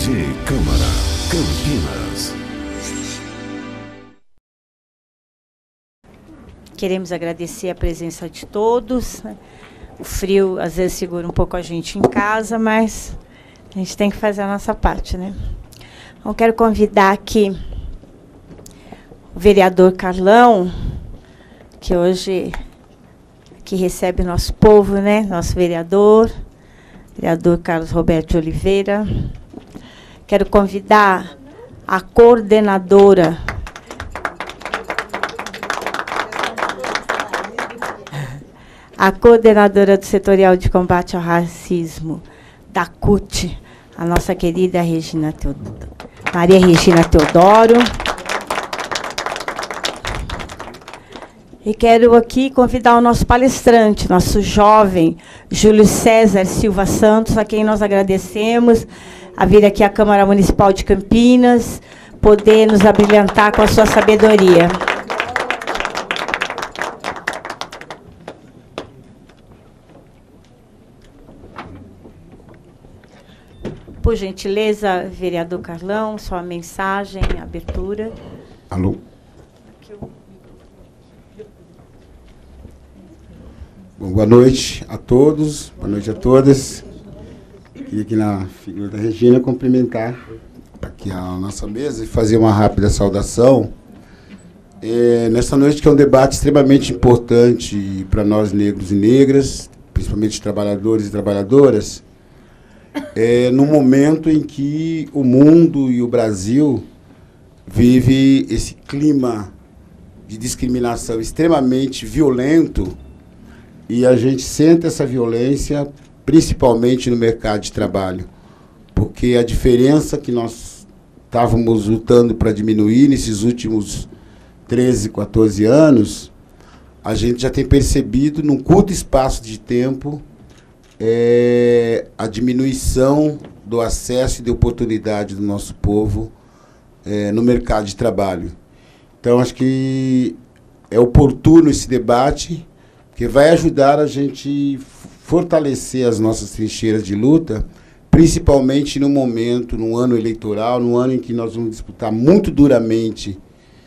TV Câmara, Campinas. Queremos agradecer a presença de todos. O frio, às vezes, segura um pouco a gente em casa, mas a gente tem que fazer a nossa parte, né? Então, quero convidar aqui o vereador Carlão, que hoje aqui recebe o nosso povo, né? Nosso vereador Carlos Roberto de Oliveira. Quero convidar a coordenadora do Setorial de Combate ao Racismo da CUT, a nossa querida Maria Regina Teodoro. E quero aqui convidar o nosso palestrante, nosso jovem, Júlio César Silva Santos, a quem nós agradecemos a vir aqui à Câmara Municipal de Campinas, poder nos abrilhantar com a sua sabedoria. Por gentileza, vereador Carlão, sua mensagem, abertura. Alô. Bom, boa noite a todos, boa noite a todas. Queria aqui na figura da Regina cumprimentar aqui a nossa mesa e fazer uma rápida saudação. Nessa noite que é um debate extremamente importante para nós negros e negras, principalmente trabalhadores e trabalhadoras, no momento em que o mundo e o Brasil vive esse clima de discriminação extremamente violento, e a gente sente essa violência principalmente no mercado de trabalho, porque a diferença que nós estávamos lutando para diminuir nesses últimos 13, 14 anos, a gente já tem percebido, num curto espaço de tempo, a diminuição do acesso e de oportunidade do nosso povo no mercado de trabalho. Então, acho que é oportuno esse debate, que vai ajudar a gente fortalecer as nossas trincheiras de luta, principalmente no momento, no ano eleitoral, no ano em que nós vamos disputar muito duramente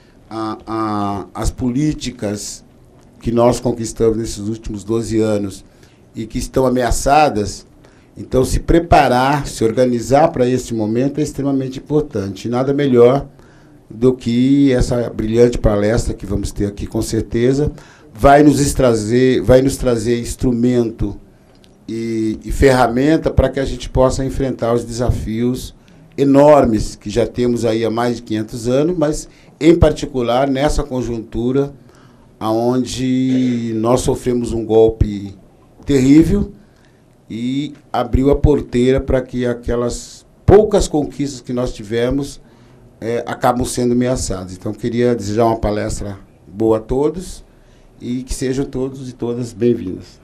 as políticas que nós conquistamos nesses últimos 12 anos e que estão ameaçadas. Então, se preparar, se organizar para esse momento é extremamente importante. E nada melhor do que essa brilhante palestra que vamos ter aqui, com certeza, vai nos trazer instrumento e ferramenta para que a gente possa enfrentar os desafios enormes que já temos aí há mais de 500 anos, mas, em particular, nessa conjuntura onde nós sofremos um golpe terrível e abriu a porteira para que aquelas poucas conquistas que nós tivemos acabam sendo ameaçadas. Então, queria desejar uma palestra boa a todos e que sejam todos e todas bem-vindas.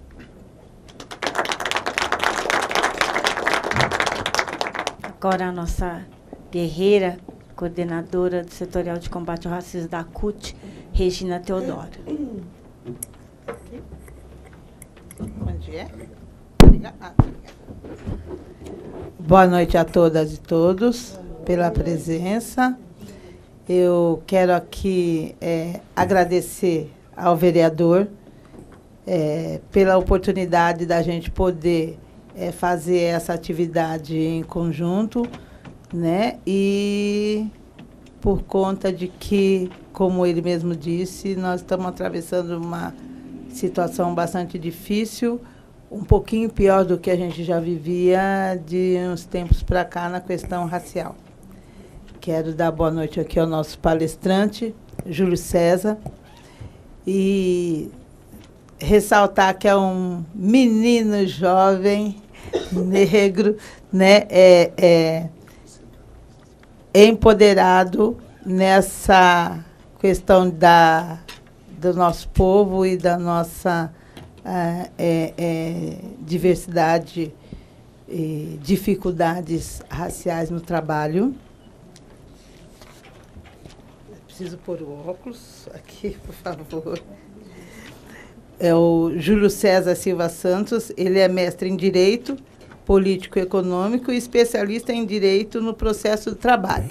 Agora a nossa guerreira, coordenadora do Setorial de Combate ao Racismo da CUT, Regina Teodoro. Onde é? Boa noite a todas e todos pela presença. Eu quero aqui agradecer ao vereador pela oportunidade da gente poder fazer essa atividade em conjunto, né? E por conta de que, como ele mesmo disse, nós estamos atravessando uma situação bastante difícil, um pouquinho pior do que a gente já vivia de uns tempos para cá na questão racial. Quero dar boa noite aqui ao nosso palestrante, Júlio César, e ressaltar que é um menino jovem, negro, né, empoderado nessa questão do nosso povo e da nossa diversidade e dificuldades raciais no trabalho. Preciso pôr o óculos aqui, por favor. É o Júlio César Silva Santos, ele é mestre em Direito político-econômico e especialista em direito no processo de trabalho.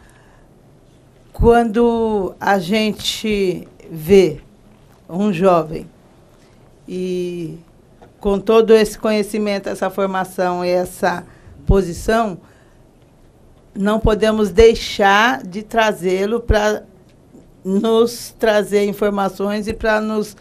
Quando a gente vê um jovem e com todo esse conhecimento, essa formação e essa posição, não podemos deixar de trazê-lo para nos trazer informações e para nos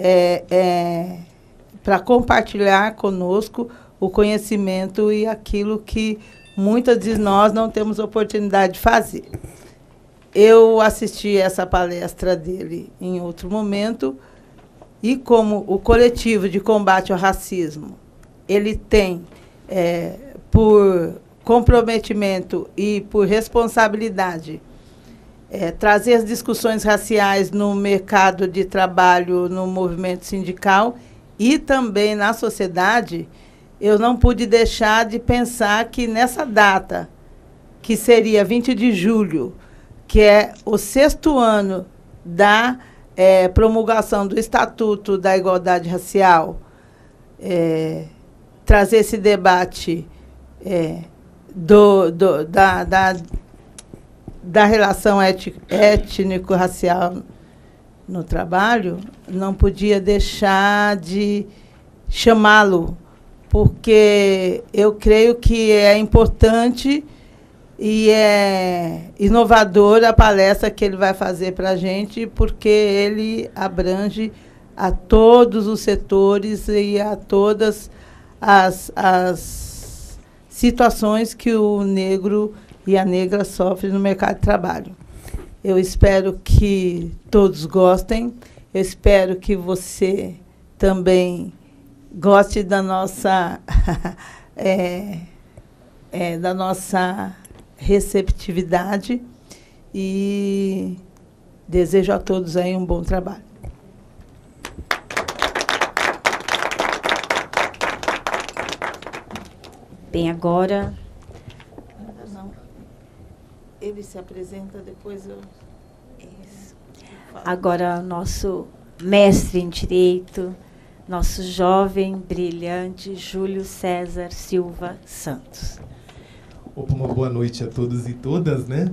para compartilhar conosco o conhecimento e aquilo que muitas de nós não temos oportunidade de fazer. Eu assisti essa palestra dele em outro momento e como o coletivo de combate ao racismo, ele tem, por comprometimento e por responsabilidade, trazer as discussões raciais no mercado de trabalho, no movimento sindical e também na sociedade, eu não pude deixar de pensar que nessa data, que seria 20 de julho, que é o 6º ano da promulgação do Estatuto da Igualdade Racial, trazer esse debate da relação étnico-racial no trabalho, não podia deixar de chamá-lo, porque eu creio que é importante e é inovadora a palestra que ele vai fazer para a gente, porque ele abrange a todos os setores e a todas as situações que o negro e a negra sofrem no mercado de trabalho. Eu espero que todos gostem, eu espero que você também goste da nossa, da nossa receptividade e desejo a todos aí um bom trabalho. Bem, agora... Não. Ele se apresenta, depois eu... Isso. Agora, nosso mestre em Direito, nosso jovem, brilhante, Júlio César Silva Santos. Opa, uma boa noite a todos e todas, né?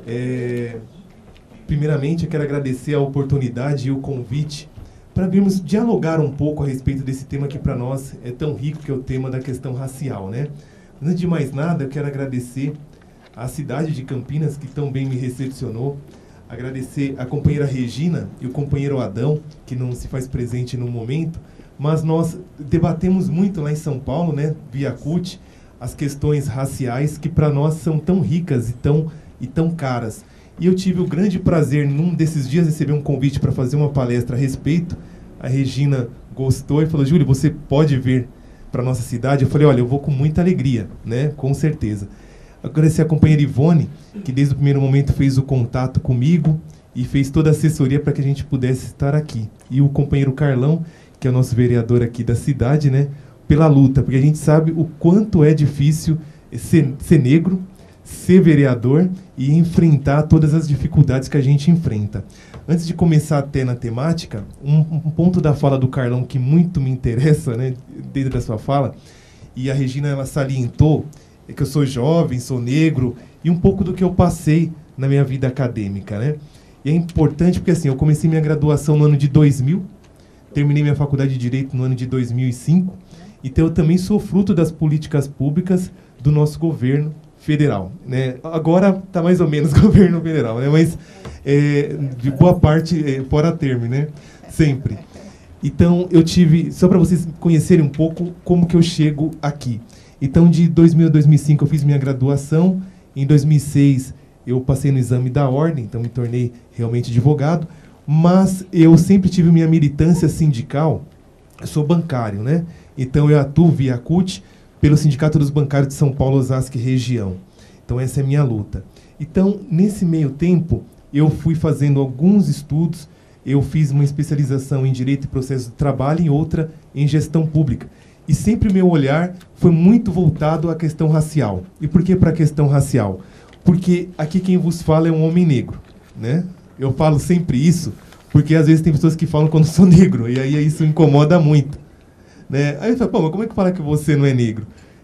Primeiramente, eu quero agradecer a oportunidade e o convite para virmos dialogar um pouco a respeito desse tema que para nós é tão rico, que é o tema da questão racial, né? Antes de mais nada, eu quero agradecer à cidade de Campinas, que tão bem me recepcionou, agradecer a companheira Regina e o companheiro Adão, que não se faz presente no momento, mas nós debatemos muito lá em São Paulo, né, via CUT, as questões raciais que para nós são tão ricas e tão caras. E eu tive o grande prazer, num desses dias, receber um convite para fazer uma palestra a respeito. A Regina gostou e falou: Júlio, você pode vir para a nossa cidade? Eu falei: olha, eu vou com muita alegria, né? Com certeza. Agradecer a companheira Ivone, que desde o primeiro momento fez o contato comigo e fez toda a assessoria para que a gente pudesse estar aqui. E o companheiro Carlão, que é o nosso vereador aqui da cidade, né? Pela luta, porque a gente sabe o quanto é difícil ser negro, ser vereador e enfrentar todas as dificuldades que a gente enfrenta. Antes de começar até na temática, um ponto da fala do Carlão que muito me interessa, né, dentro da sua fala, e a Regina ela salientou, é que eu sou jovem, sou negro, e um pouco do que eu passei na minha vida acadêmica, né? E é importante porque assim, eu comecei minha graduação no ano de 2000, terminei minha faculdade de Direito no ano de 2005, então eu também sou fruto das políticas públicas do nosso governo federal, né? Agora está mais ou menos governo federal, né? Mas de boa parte fora termo, né? Sempre. Então eu tive, só para vocês conhecerem um pouco como que eu chego aqui. Então de 2000 a 2005 eu fiz minha graduação, em 2006 eu passei no exame da ordem, então me tornei realmente advogado, mas eu sempre tive minha militância sindical, eu sou bancário, né? Então eu atuo via CUT, pelo Sindicato dos Bancários de São Paulo, Osasco e região. Então essa é a minha luta. Então, nesse meio tempo, eu fui fazendo alguns estudos, eu fiz uma especialização em Direito e Processo de Trabalho e outra em Gestão Pública. E sempre o meu olhar foi muito voltado à questão racial. E por que para a questão racial? Porque aqui quem vos fala é um homem negro, né? Eu falo sempre isso, porque às vezes tem pessoas que falam quando sou negro, e aí isso incomoda muito. Né? Aí eu falo: pô, mas como é que fala que você não é negro?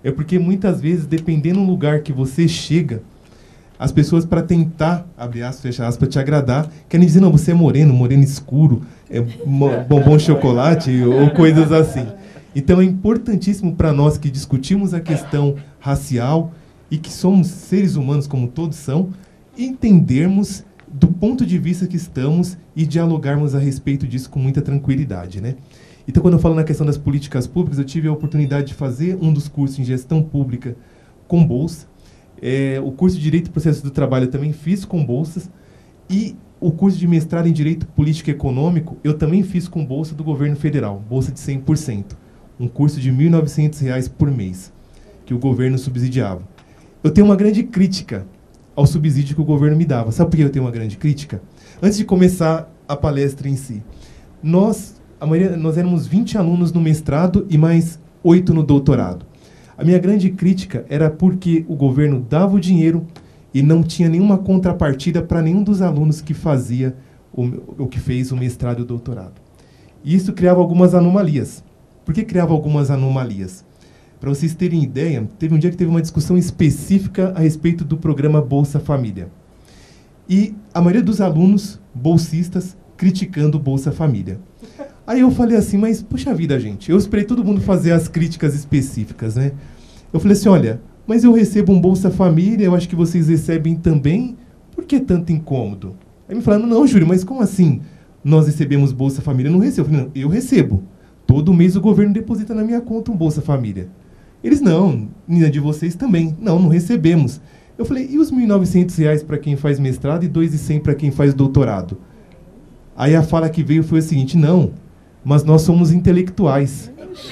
É porque muitas vezes, dependendo do lugar que você chega, as pessoas, para tentar, abre aspas, fecha aspas, para te agradar, querem dizer, não, você é moreno escuro, é bombom chocolate ou coisas assim. Então é importantíssimo para nós que discutimos a questão racial e que somos seres humanos como todos são, entendermos do ponto de vista que estamos e dialogarmos a respeito disso com muita tranquilidade, né? Então, quando eu falo na questão das políticas públicas, eu tive a oportunidade de fazer um dos cursos em gestão pública com bolsa. O curso de Direito e Processo do Trabalho eu também fiz com bolsas. E o curso de mestrado em Direito Político e Econômico eu também fiz com bolsa do governo federal, bolsa de 100%. Um curso de R$ 1.900 por mês, que o governo subsidiava. Eu tenho uma grande crítica ao subsídio que o governo me dava. Sabe por que eu tenho uma grande crítica? Antes de começar a palestra em si, nós éramos 20 alunos no mestrado e mais 8 no doutorado. A minha grande crítica era porque o governo dava o dinheiro e não tinha nenhuma contrapartida para nenhum dos alunos que fazia o que fez o mestrado e o doutorado. E isso criava algumas anomalias. Por que criava algumas anomalias? Para vocês terem ideia, teve um dia que teve uma discussão específica a respeito do programa Bolsa Família. E a maioria dos alunos bolsistas criticando o Bolsa Família. Aí eu falei assim, mas puxa vida, gente, eu esperei todo mundo fazer as críticas específicas, né? Eu falei assim, olha, mas eu recebo um Bolsa Família, eu acho que vocês recebem também, por que tanto incômodo? Aí me falaram, não, Júlio, mas como assim nós recebemos Bolsa Família? Eu não recebo. Eu falei, não, eu recebo. Todo mês o governo deposita na minha conta um Bolsa Família. Eles, não, de vocês também. Não, não recebemos. Eu falei, e os R$ 1.900 para quem faz mestrado e R$ 2.100 para quem faz doutorado? Aí a fala que veio foi o seguinte, não, mas nós somos intelectuais.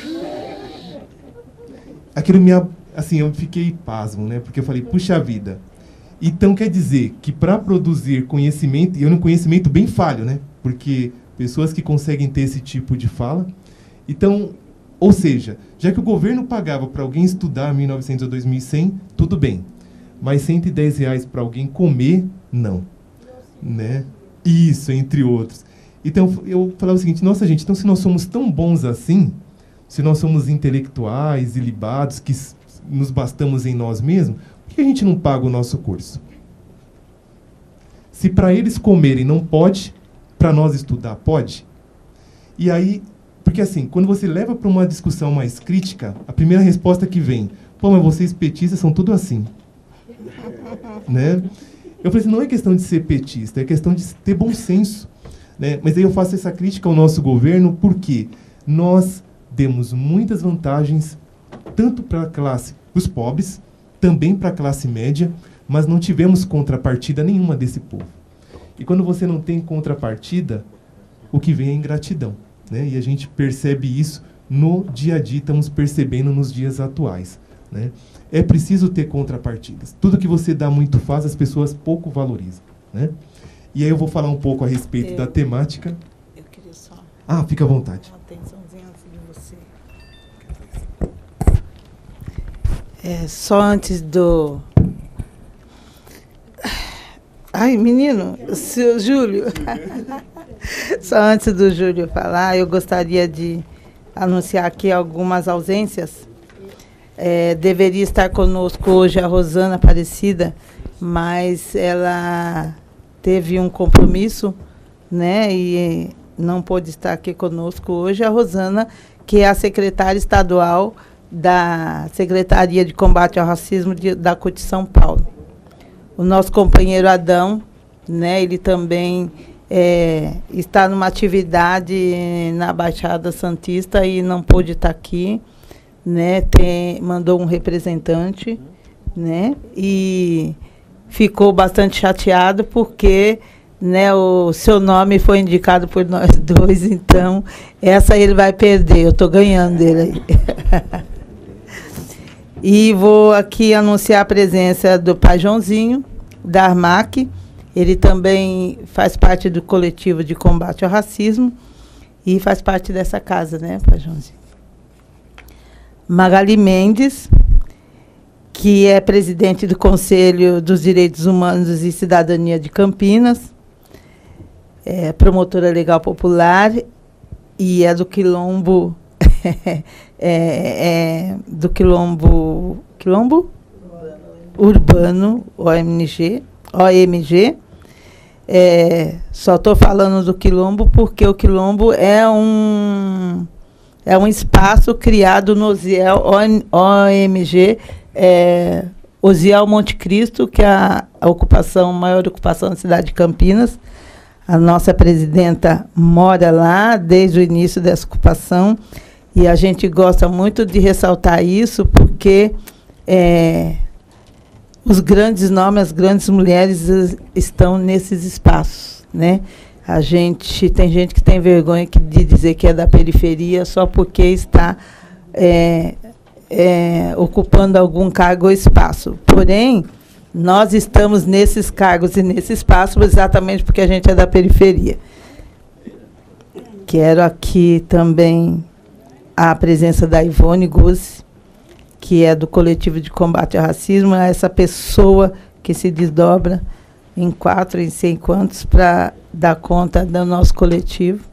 Aquilo assim, eu fiquei pasmo, né? Porque eu falei, puxa vida. Então quer dizer que para produzir conhecimento, e é um conhecimento bem falho, né? Porque pessoas que conseguem ter esse tipo de fala. Então, ou seja, já que o governo pagava para alguém estudar 1.900 ou 2.100, tudo bem. Mas R$ 110 para alguém comer, não. Né? Isso, entre outros. Então, eu falava o seguinte, nossa, gente, então se nós somos tão bons assim, se nós somos intelectuais, ilibados, que nos bastamos em nós mesmos, por que a gente não paga o nosso curso? Se para eles comerem não pode, para nós estudar pode? E aí, porque assim, quando você leva para uma discussão mais crítica, a primeira resposta que vem, pô, mas vocês petistas são tudo assim. Né? Eu falei assim, não é questão de ser petista, é questão de ter bom senso. Né? Mas aí eu faço essa crítica ao nosso governo porque nós demos muitas vantagens, tanto para a classe, os pobres, também para a classe média, mas não tivemos contrapartida nenhuma desse povo. E quando você não tem contrapartida, o que vem é ingratidão. Né? E a gente percebe isso no dia a dia, estamos percebendo nos dias atuais. Né? É preciso ter contrapartidas. Tudo que você dá muito faz, as pessoas pouco valorizam. Né? E aí eu vou falar um pouco a respeito da temática. Eu queria só... Ah, fica à vontade. Uma atençãozinha antes de você. Só antes do... Ai, menino, seu Júlio. Só antes do Júlio falar, eu gostaria de anunciar aqui algumas ausências. Deveria estar conosco hoje a Rosana Aparecida, mas ela teve um compromisso, né, e não pôde estar aqui conosco hoje. A Rosana, que é a secretária estadual da Secretaria de Combate ao Racismo da CUT São Paulo. O nosso companheiro Adão, né, ele também está numa atividade na Baixada Santista e não pôde estar aqui, né, mandou um representante, né, e ficou bastante chateado porque, né, o seu nome foi indicado por nós dois, então essa ele vai perder, eu estou ganhando dele aí. E vou aqui anunciar a presença do Pai Joãozinho, da Armac. Ele também faz parte do coletivo de combate ao racismo e faz parte dessa casa, né, Pai Joãozinho? Magali Mendes, que é presidente do Conselho dos Direitos Humanos e Cidadania de Campinas, é promotora legal popular e é do Quilombo do Quilombo Urbano, OMG. Só estou falando do Quilombo porque o Quilombo é um espaço criado no OSIEL, OMG, OSIEL Monte Cristo, que é a maior ocupação da cidade de Campinas. A nossa presidenta mora lá desde o início dessa ocupação e a gente gosta muito de ressaltar isso porque os grandes nomes, as grandes mulheres estão nesses espaços, né? Tem gente que tem vergonha de dizer que é da periferia só porque está ocupando algum cargo ou espaço. Porém, nós estamos nesses cargos e nesse espaço exatamente porque a gente é da periferia. Quero aqui também a presença da Ivone Guzzi, que é do Coletivo de Combate ao Racismo, essa pessoa que se desdobra em 4, em 5 anos para dar conta do nosso coletivo.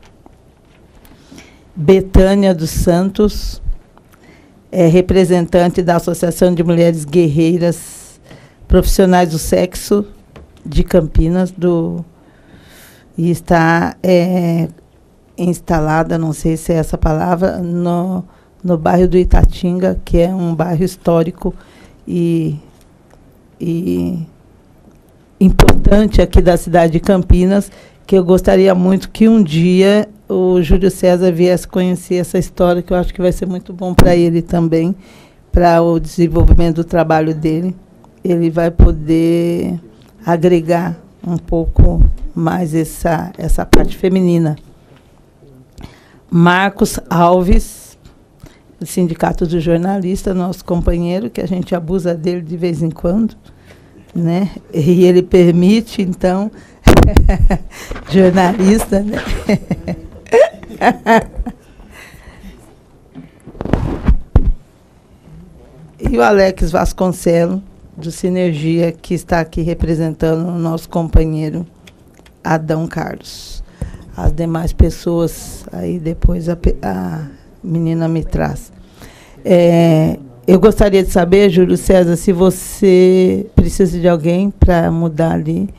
Betânia dos Santos, representante da Associação de Mulheres Guerreiras Profissionais do Sexo de Campinas, e está instalada, não sei se é essa palavra, no bairro do Itatinga, que é um bairro histórico e importante aqui da cidade de Campinas, que eu gostaria muito que um dia o Júlio César viesse conhecer essa história, que eu acho que vai ser muito bom para ele também, para o desenvolvimento do trabalho dele. Ele vai poder agregar um pouco mais essa parte feminina. Marcos Alves, do Sindicato dos Jornalistas, nosso companheiro, que a gente abusa dele de vez em quando, né? E ele permite, então, jornalista, né? E o Alex Vasconcelos, do Sinergia, que está aqui representando o nosso companheiro Adão Carlos. As demais pessoas, aí depois a menina me traz. Eu gostaria de saber, Júlio César, se você precisa de alguém para mudar ali.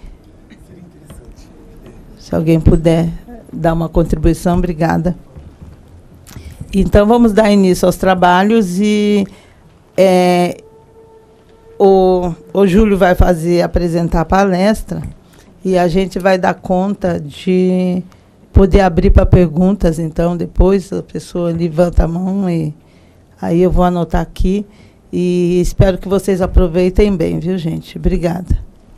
Se alguém puder dar uma contribuição, obrigada. Então, vamos dar início aos trabalhos e o Júlio vai apresentar a palestra e a gente vai dar conta de poder abrir para perguntas. Então, depois a pessoa levanta a mão e aí eu vou anotar aqui e espero que vocês aproveitem bem, viu, gente? Obrigada.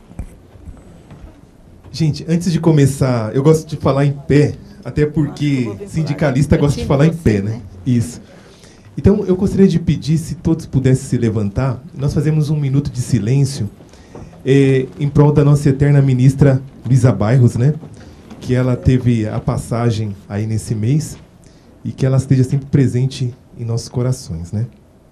Gente, antes de começar, eu gosto de falar em pé, até porque sindicalista gosta de falar em pé, né? Isso. Então, eu gostaria de pedir, se todos pudessem se levantar, nós fazemos 1 minuto de silêncio em prol da nossa eterna ministra Luísa Bairros, né? Que ela teve a passagem aí nesse mês e que ela esteja sempre presente em nossos corações, né?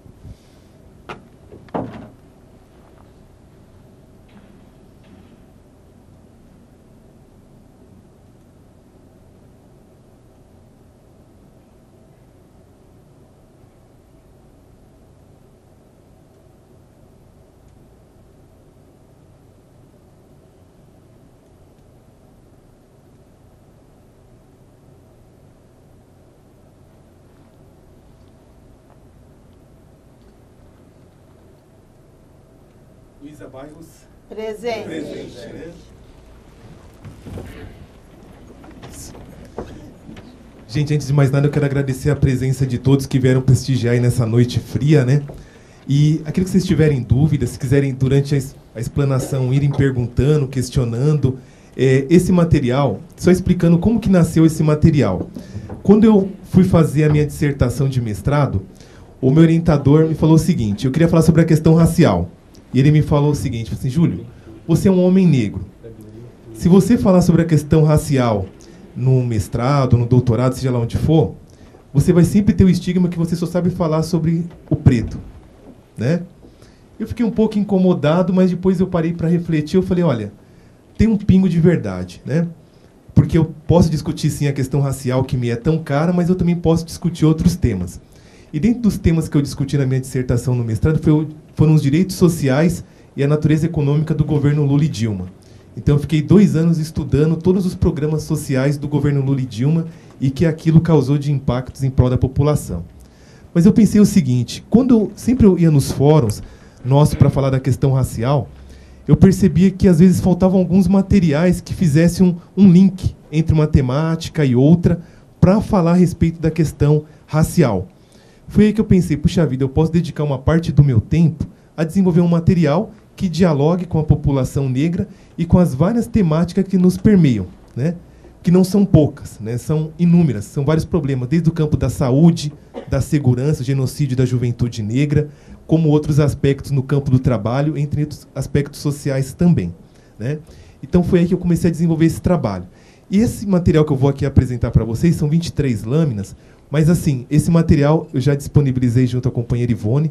Luísa Bairros. Presente. Presente, né? Gente, antes de mais nada, eu quero agradecer a presença de todos que vieram prestigiar aí nessa noite fria, né? E aquilo que vocês tiverem dúvidas, se quiserem, durante a explanação, irem perguntando, questionando, esse material, só explicando como que nasceu esse material. Quando eu fui fazer a minha dissertação de mestrado, o meu orientador me falou o seguinte: eu queria falar sobre a questão racial. E ele me falou o seguinte, assim, Júlio, você é um homem negro. Se você falar sobre a questão racial no mestrado, no doutorado, seja lá onde for, você vai sempre ter o estigma que você só sabe falar sobre o preto, né? Eu fiquei um pouco incomodado, mas depois eu parei para refletir, eu falei, olha, tem um pingo de verdade, né? Porque eu posso discutir sim a questão racial que me é tão cara, mas eu também posso discutir outros temas. E dentro dos temas que eu discuti na minha dissertação no mestrado foram os direitos sociais e a natureza econômica do governo Lula e Dilma. Então eu fiquei 2 anos estudando todos os programas sociais do governo Lula e Dilma e que aquilo causou de impactos em prol da população. Mas eu pensei o seguinte, sempre eu ia nos fóruns nossos para falar da questão racial, eu percebia que às vezes faltavam alguns materiais que fizessem um link entre uma temática e outra para falar a respeito da questão racial. Foi aí que eu pensei, puxa vida, eu posso dedicar uma parte do meu tempo a desenvolver um material que dialogue com a população negra e com as várias temáticas que nos permeiam, né? Que não são poucas, né? São inúmeras, são vários problemas, desde o campo da saúde, da segurança, genocídio da juventude negra, como outros aspectos no campo do trabalho, entre outros aspectos sociais também, né? Então foi aí que eu comecei a desenvolver esse trabalho. E esse material que eu vou aqui apresentar para vocês são 23 lâminas, mas assim, esse material eu já disponibilizei junto à companheira Ivone,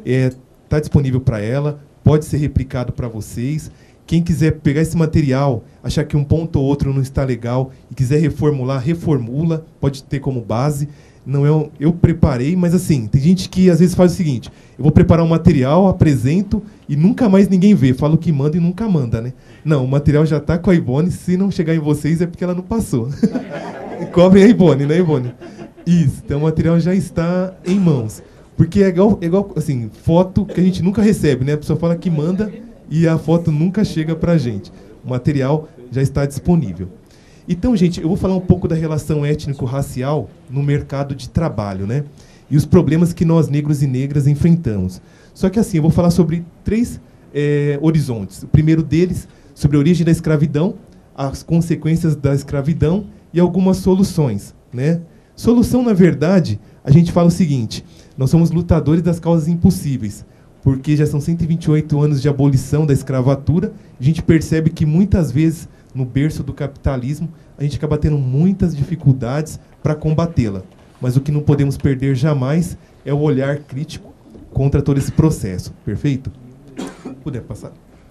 está disponível para ela, pode ser replicado para vocês. Quem quiser pegar esse material, achar que um ponto ou outro não está legal e quiser reformular, reformula, pode ter como base. Não eu preparei, mas assim, tem gente que às vezes faz o seguinte, eu vou preparar um material, apresento e nunca mais ninguém vê, falo que manda e nunca manda, né? Não, o material já está com a Ivone, se não chegar em vocês é porque ela não passou. Cobrem a Ivone, né, Ivone? Isso, então o material já está em mãos. Porque é igual assim, foto que a gente nunca recebe, né? A pessoa fala que manda e a foto nunca chega para a gente. O material já está disponível. Então, gente, eu vou falar um pouco da relação étnico-racial no mercado de trabalho, né? E os problemas que nós, negros e negras, enfrentamos. Só que assim, eu vou falar sobre 3 horizontes. O primeiro deles, sobre a origem da escravidão, as consequências da escravidão e algumas soluções, né? Solução, na verdade, a gente fala o seguinte, nós somos lutadores das causas impossíveis, porque já são 128 anos de abolição da escravatura, a gente percebe que muitas vezes, no berço do capitalismo, a gente acaba tendo muitas dificuldades para combatê-la. Mas o que não podemos perder jamais é o olhar crítico contra todo esse processo. Perfeito? Puder passar.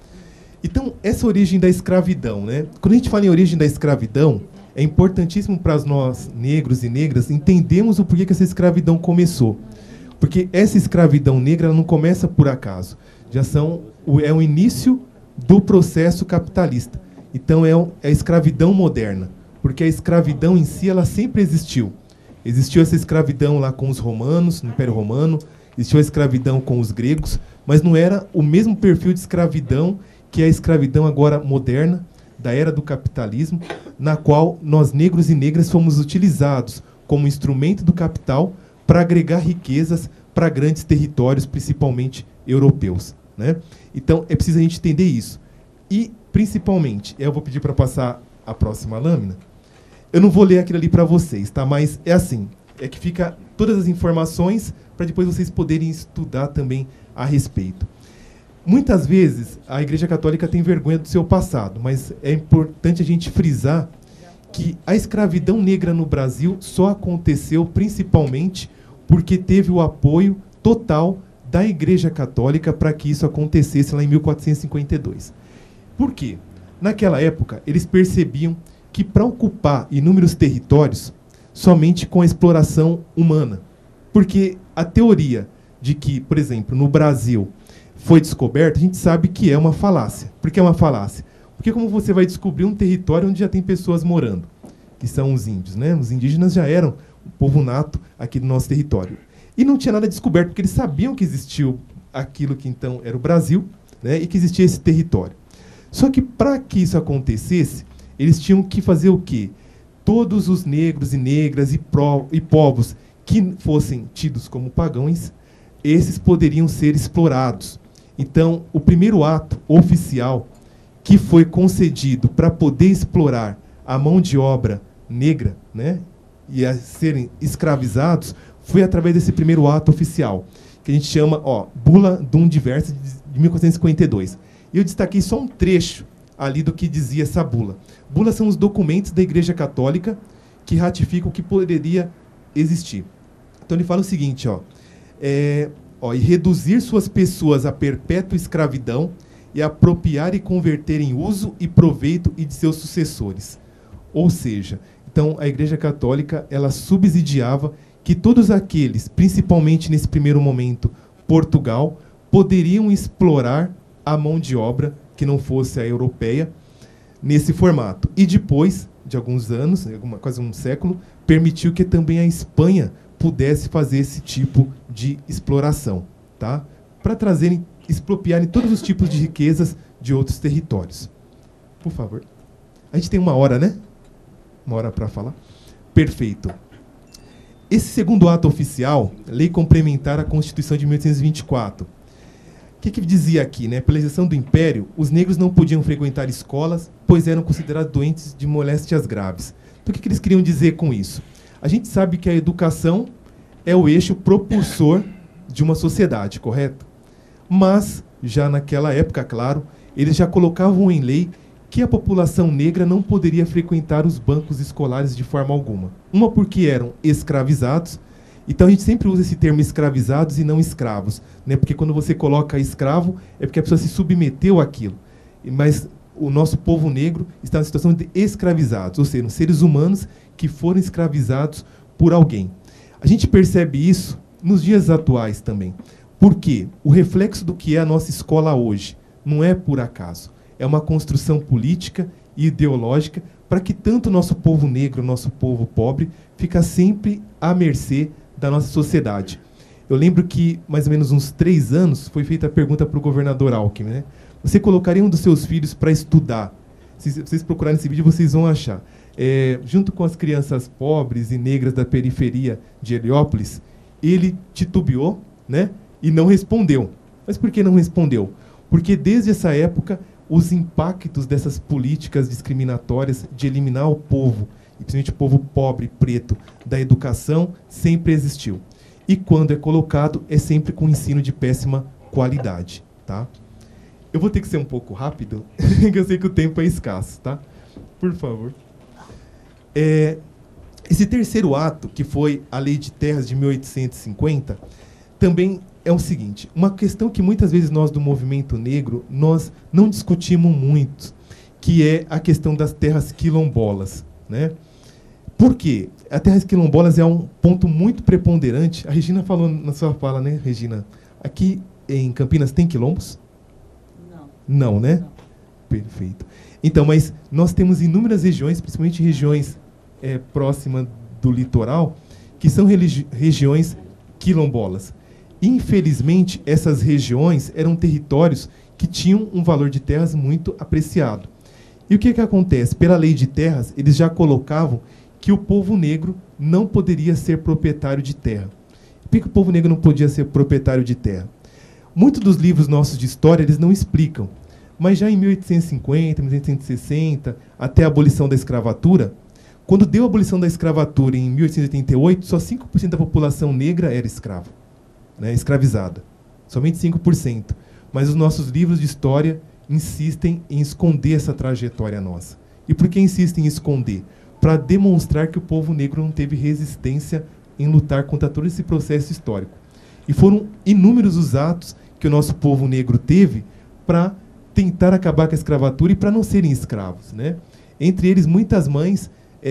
Então, essa origem da escravidão, né? Quando a gente fala em origem da escravidão, é importantíssimo para nós, negros e negras, entendermos o porquê que essa escravidão começou. Porque essa escravidão negra ela não começa por acaso. É o início do processo capitalista. Então, é a escravidão moderna. Porque a escravidão em si, ela sempre existiu. Existiu essa escravidão lá com os romanos, no Império Romano, existiu a escravidão com os gregos, mas não era o mesmo perfil de escravidão que é a escravidão agora moderna, da era do capitalismo, na qual nós, negros e negras, fomos utilizados como instrumento do capital para agregar riquezas para grandes territórios, principalmente europeus, né? Então, é preciso a gente entender isso. E, principalmente, eu vou pedir para passar a próxima lâmina. Eu não vou ler aquilo ali para vocês, tá? Mas é assim, é que fica todas as informações para depois vocês poderem estudar também a respeito. Muitas vezes, a Igreja Católica tem vergonha do seu passado, mas é importante a gente frisar que a escravidão negra no Brasil só aconteceu principalmente porque teve o apoio total da Igreja Católica para que isso acontecesse lá em 1452. Por quê? Naquela época, eles percebiam que para ocupar inúmeros territórios, somente com a exploração humana. Porque a teoria de que, por exemplo, no Brasil foi descoberta, a gente sabe que é uma falácia. Por que é uma falácia? Porque como você vai descobrir um território onde já tem pessoas morando, que são os índios, né? Os indígenas já eram o povo nato aqui do nosso território. E não tinha nada descoberto, porque eles sabiam que existiu aquilo que então era o Brasil, né? E que existia esse território. Só que para que isso acontecesse, eles tinham que fazer o quê? Todos os negros e negras e povos que fossem tidos como pagãos, esses poderiam ser explorados. Então, o primeiro ato oficial que foi concedido para poder explorar a mão de obra negra, né, e a serem escravizados, foi através desse primeiro ato oficial, que a gente chama, Bula Dum Diversa, de 1452. E eu destaquei só um trecho ali do que dizia essa bula. Bulas são os documentos da Igreja Católica que ratificam o que poderia existir. Então ele fala o seguinte, e reduzir suas pessoas à perpétua escravidão e apropriar e converter em uso e proveito e de seus sucessores. Ou seja, então a Igreja Católica ela subsidiava que todos aqueles, principalmente nesse primeiro momento, Portugal, poderiam explorar a mão de obra que não fosse a europeia nesse formato. E depois de alguns anos, quase um século, permitiu que também a Espanha pudesse fazer esse tipo de exploração, tá? Para trazerem, expropriarem todos os tipos de riquezas de outros territórios. Por favor. A gente tem 1 hora, né? 1 hora para falar. Perfeito. Esse segundo ato oficial, Lei Complementar à Constituição de 1824. O que dizia aqui, né? Pela legislação do Império, os negros não podiam frequentar escolas, pois eram considerados doentes de moléstias graves. Então, o que eles queriam dizer com isso? A gente sabe que a educação é o eixo propulsor de uma sociedade, correto? Mas, já naquela época, claro, eles já colocavam em lei que a população negra não poderia frequentar os bancos escolares de forma alguma. Uma porque eram escravizados, então a gente sempre usa esse termo escravizados e não escravos, né? Porque quando você coloca escravo, é porque a pessoa se submeteu àquilo. Mas o nosso povo negro está na situação de escravizados, ou seja, seres humanos que foram escravizados por alguém. A gente percebe isso nos dias atuais também. Por quê? O reflexo do que é a nossa escola hoje não é por acaso. É uma construção política e ideológica para que tanto o nosso povo negro, o nosso povo pobre, fica sempre à mercê da nossa sociedade. Eu lembro que, mais ou menos uns 3 anos, foi feita a pergunta para o governador Alckmin, né? Você colocaria um dos seus filhos para estudar? Se vocês procurarem esse vídeo, vocês vão achar. Junto com as crianças pobres e negras da periferia de Heliópolis, ele titubeou, né? E não respondeu. Mas por que não respondeu? Porque desde essa época, os impactos dessas políticas discriminatórias de eliminar o povo, e principalmente o povo pobre, preto, da educação, sempre existiu. E quando é colocado, é sempre com ensino de péssima qualidade, tá? Eu vou ter que ser um pouco rápido, porque eu sei que o tempo é escasso, tá? Por favor. Esse terceiro ato, que foi a Lei de Terras de 1850, também é o seguinte, uma questão que muitas vezes nós do movimento negro, nós não discutimos muito, que é a questão das terras quilombolas, né? Por quê? As terras quilombolas é um ponto muito preponderante. A Regina falou na sua fala, né, Regina? Aqui em Campinas tem quilombos? Não, né? Não. Perfeito. Então, mas nós temos inúmeras regiões, principalmente regiões próximas do litoral, que são regiões quilombolas. Infelizmente, essas regiões eram territórios que tinham um valor de terras muito apreciado. E o que acontece? Pela Lei de Terras, eles já colocavam que o povo negro não poderia ser proprietário de terra. Por que o povo negro não podia ser proprietário de terra? Muitos dos livros nossos de história, eles não explicam. Mas já em 1850, 1860, até a abolição da escravatura, quando deu a abolição da escravatura em 1888, só 5% da população negra era escrava, né, escravizada. Somente 5%. Mas os nossos livros de história insistem em esconder essa trajetória nossa. E por que insistem em esconder? Para demonstrar que o povo negro não teve resistência em lutar contra todo esse processo histórico. E foram inúmeros os atos que o nosso povo negro teve para tentar acabar com a escravatura e para não serem escravos, né? Entre eles, muitas mães,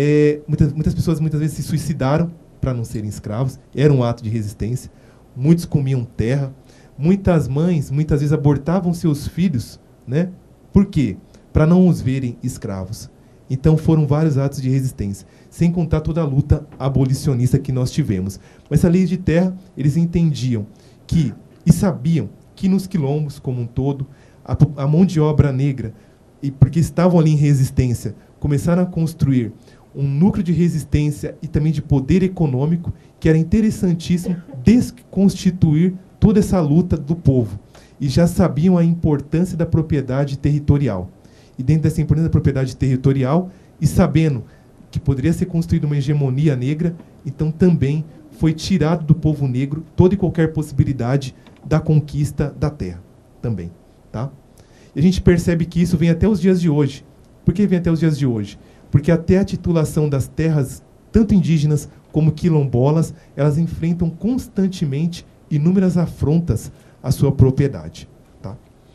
muitas pessoas muitas vezes se suicidaram para não serem escravos, era um ato de resistência. Muitos comiam terra. Muitas mães, muitas vezes, abortavam seus filhos, né? Por quê? Para não os verem escravos. Então foram vários atos de resistência, sem contar toda a luta abolicionista que nós tivemos. Mas essa lei de terra, eles entendiam que, e sabiam que nos quilombos como um todo, a mão de obra negra, e porque estavam ali em resistência, começaram a construir um núcleo de resistência e também de poder econômico, que era interessantíssimo desconstituir toda essa luta do povo. E já sabiam a importância da propriedade territorial. E dentro dessa importância da propriedade territorial, e sabendo que poderia ser construída uma hegemonia negra, então também foi tirado do povo negro toda e qualquer possibilidade da conquista da terra. Também. Tá? E a gente percebe que isso vem até os dias de hoje. Por que vem até os dias de hoje? Porque até a titulação das terras, tanto indígenas como quilombolas, elas enfrentam constantemente inúmeras afrontas à sua propriedade. Tá?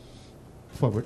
Por favor.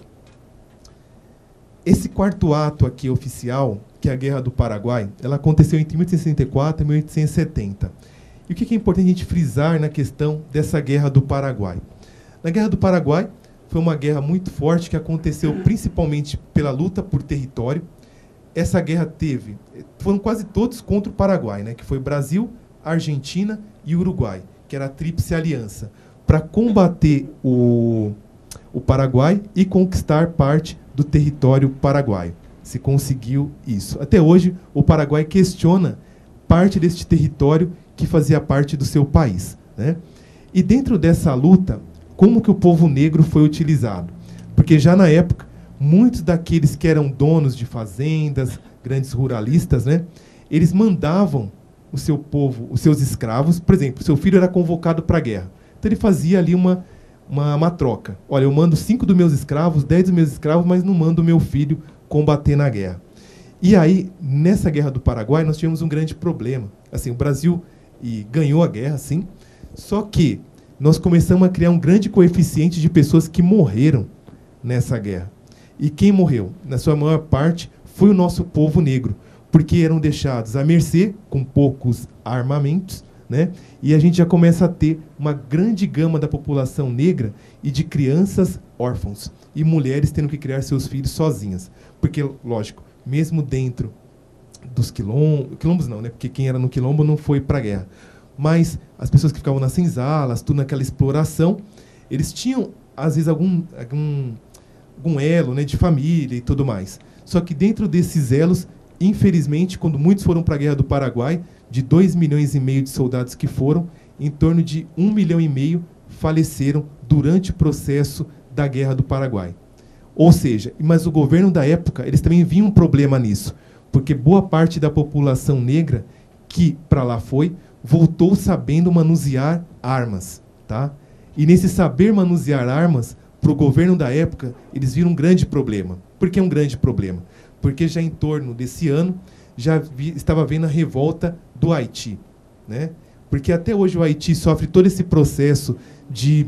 Esse quarto ato aqui oficial, que é a Guerra do Paraguai, ela aconteceu entre 1864 e 1870. E o que é importante a gente frisar na questão dessa Guerra do Paraguai? Na Guerra do Paraguai, foi uma guerra muito forte que aconteceu principalmente pela luta por território. Essa guerra foram quase todos contra o Paraguai, né? Que foi Brasil, Argentina e Uruguai, que era a Tríplice Aliança, para combater o Paraguai e conquistar parte do território paraguaio. Se conseguiu isso. Até hoje, o Paraguai questiona parte deste território que fazia parte do seu país, né? E dentro dessa luta, como que o povo negro foi utilizado? Porque já na época, muitos daqueles que eram donos de fazendas, grandes ruralistas, né, eles mandavam o seu povo, os seus escravos. Por exemplo, seu filho era convocado para a guerra. Então ele fazia ali uma troca. Olha, eu mando 5 dos meus escravos, 10 dos meus escravos, mas não mando o meu filho combater na guerra. E aí, nessa Guerra do Paraguai, nós tivemos um grande problema. Assim, o Brasil ganhou a guerra, sim, só que nós começamos a criar um grande coeficiente de pessoas que morreram nessa guerra. E quem morreu? Na sua maior parte, foi o nosso povo negro, porque eram deixados à mercê, com poucos armamentos, né? E a gente já começa a ter uma grande gama da população negra e de crianças órfãos, e mulheres tendo que criar seus filhos sozinhas. Porque, lógico, mesmo dentro dos quilombos não, né? Porque quem era no quilombo não foi para a guerra. Mas as pessoas que ficavam nas senzalas, tudo naquela exploração, eles tinham, às vezes, algum elo, né, de família e tudo mais. Só que dentro desses elos, infelizmente, quando muitos foram para a Guerra do Paraguai, de 2,5 milhões de soldados que foram, em torno de 1,5 milhão faleceram durante o processo da Guerra do Paraguai. Ou seja, mas o governo da época, eles também viam um problema nisso, porque boa parte da população negra que para lá foi, voltou sabendo manusear armas, tá? E nesse saber manusear armas, para o governo da época, eles viram um grande problema. Por que um grande problema? Porque já em torno desse ano, estava havendo a revolta do Haiti, né? Porque até hoje o Haiti sofre todo esse processo de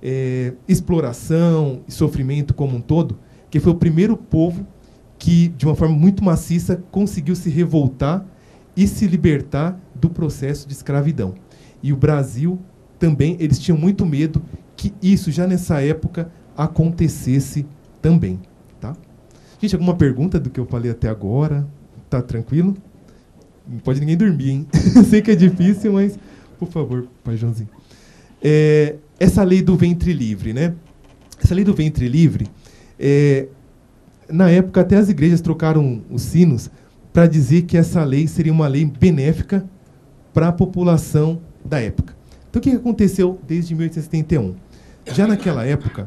exploração e sofrimento como um todo, que foi o primeiro povo que, de uma forma muito maciça, conseguiu se revoltar e se libertar do processo de escravidão. E o Brasil também, eles tinham muito medo que isso, já nessa época, acontecesse também. Tá? Gente, alguma pergunta do que eu falei até agora? Tá tranquilo? Não pode ninguém dormir, hein? Sei que é difícil, mas, por favor, pai Joãozinho. Essa lei do ventre livre, né? Essa lei do ventre livre, na época até as igrejas trocaram os sinos para dizer que essa lei seria uma lei benéfica para a população da época. Então, o que aconteceu desde 1871? Já naquela época,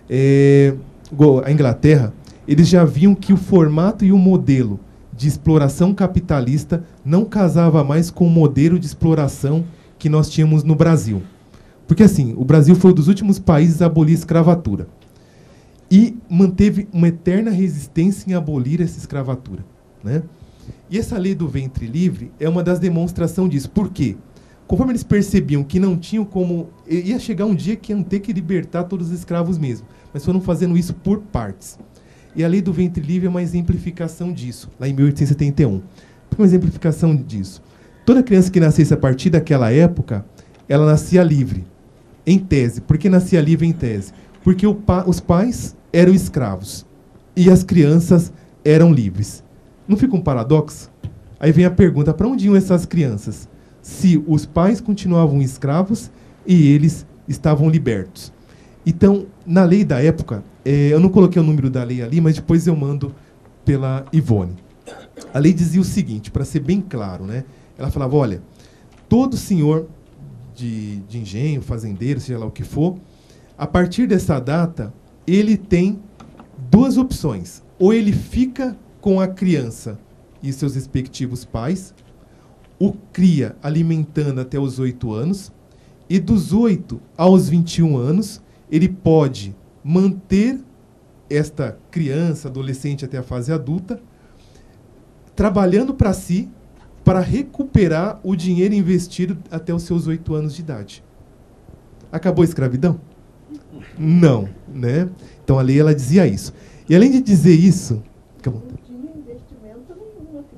a Inglaterra, eles já viam que o formato e o modelo de exploração capitalista não casava mais com o modelo de exploração que nós tínhamos no Brasil. Porque, assim, o Brasil foi um dos últimos países a abolir a escravatura. E manteve uma eterna resistência em abolir essa escravatura, né? E essa lei do ventre livre é uma das demonstrações disso. Por quê? Conforme eles percebiam que não tinham como... Ia chegar um dia que iam ter que libertar todos os escravos mesmo. Mas foram fazendo isso por partes. E a lei do ventre livre é uma exemplificação disso, lá em 1871. Uma exemplificação disso. Toda criança que nascesse a partir daquela época, ela nascia livre, em tese. Por que nascia livre em tese? Porque os pais eram escravos e as crianças eram livres. Não fica um paradoxo? Aí vem a pergunta, para onde iam essas crianças? Se os pais continuavam escravos e eles estavam libertos. Então, na lei da época, eu não coloquei o número da lei ali, mas depois eu mando pela Ivone. A lei dizia o seguinte, para ser bem claro, né? Ela falava, olha, todo senhor de engenho, fazendeiro, seja lá o que for, a partir dessa data, ele tem duas opções. Ou ele fica com a criança e seus respectivos pais, o cria alimentando até os 8 anos, e dos 8 aos 21 anos, ele pode manter esta criança, adolescente até a fase adulta, trabalhando para si, para recuperar o dinheiro investido até os seus 8 anos de idade. Acabou a escravidão? Não, né? Então a lei ela dizia isso. E além de dizer isso... Não tinha investimento nenhum na criança,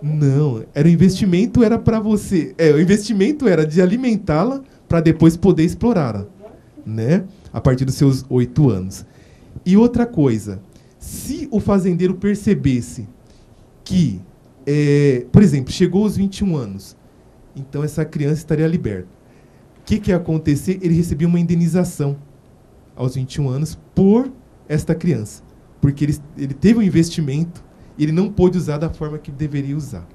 Não, o investimento era para você. O investimento era de alimentá-la para depois poder explorá-la, né? A partir dos seus 8 anos. E outra coisa, se o fazendeiro percebesse que, por exemplo, chegou aos 21 anos, então essa criança estaria liberta. O que ia acontecer? Ele recebia uma indenização aos 21 anos por esta criança. Porque ele teve um investimento e ele não pôde usar da forma que deveria usar,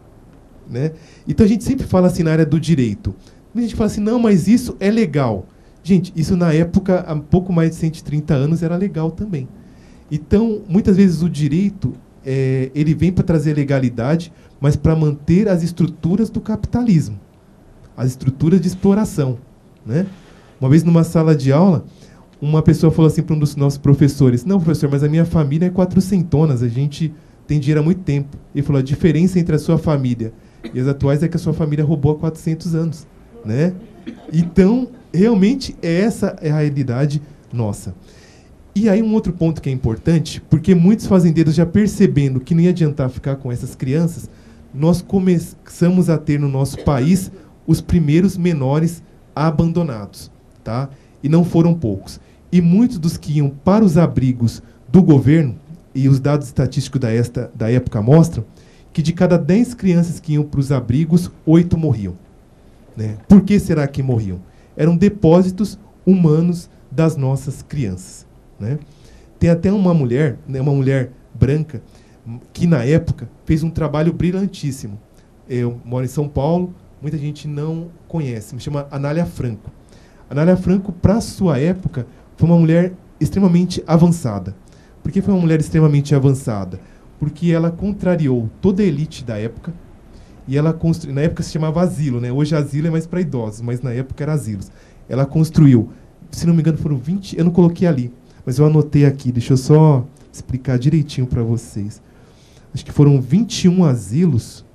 né? Então a gente sempre fala assim na área do direito. A gente fala assim, não, mas isso é legal. Gente, isso na época, há pouco mais de 130 anos, era legal também. Então, muitas vezes o direito, ele vem para trazer legalidade, mas para manter as estruturas do capitalismo, as estruturas de exploração, né? Uma vez numa sala de aula, uma pessoa falou assim para um dos nossos professores, não, professor, mas a minha família é 400, a gente tem dinheiro há muito tempo. Ele falou, a diferença entre a sua família e as atuais é que a sua família roubou há 400 anos, né? Então, realmente, essa é a realidade nossa. E aí um outro ponto que é importante, porque muitos fazendeiros já percebendo que não ia adiantar ficar com essas crianças, nós começamos a ter no nosso país os primeiros menores abandonados, tá? E não foram poucos. E muitos dos que iam para os abrigos do governo, e os dados estatísticos da época mostram, que de cada 10 crianças que iam para os abrigos, 8 morriam, né? Por que será que morriam? Eram depósitos humanos das nossas crianças, né? Tem até uma mulher, né, uma mulher branca, que na época fez um trabalho brilhantíssimo. Eu moro em São Paulo, muita gente não conhece, me chama Anália Franco. Anália Franco, para a sua época, foi uma mulher extremamente avançada. Por que foi uma mulher extremamente avançada? Porque ela contrariou toda a elite da época, e ela construiu, na época se chamava asilo, né? Hoje asilo é mais para idosos, mas na época era asilos. Ela construiu, se não me engano foram 20, eu não coloquei ali, mas eu anotei aqui, deixa eu só explicar direitinho para vocês. Acho que foram 21 asilos,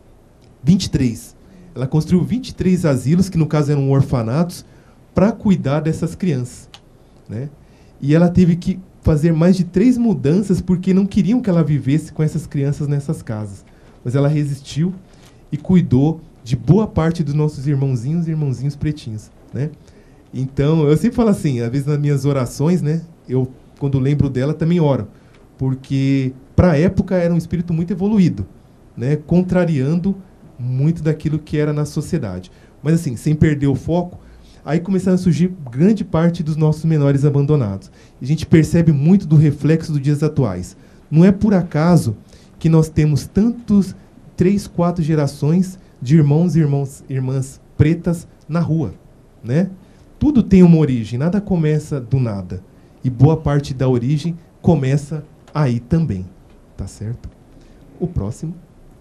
23. Ela construiu 23 asilos, que no caso eram orfanatos, para cuidar dessas crianças, né? E ela teve que fazer mais de 3 mudanças porque não queriam que ela vivesse com essas crianças nessas casas. Mas ela resistiu e cuidou de boa parte dos nossos irmãozinhos e irmãozinhos pretinhos, né? Então, eu sempre falo assim, às vezes nas minhas orações, né? Eu, quando lembro dela, também oro. Porque, para a época, era um espírito muito evoluído, né? Contrariando muito daquilo que era na sociedade. Mas, assim, sem perder o foco, aí começaram a surgir grande parte dos nossos menores abandonados. A gente percebe muito do reflexo dos dias atuais. Não é por acaso que nós temos tantos 3, 4 gerações de irmãos e irmãs pretas na rua, né? Tudo tem uma origem, nada começa do nada. E boa parte da origem começa aí também, tá certo? O próximo.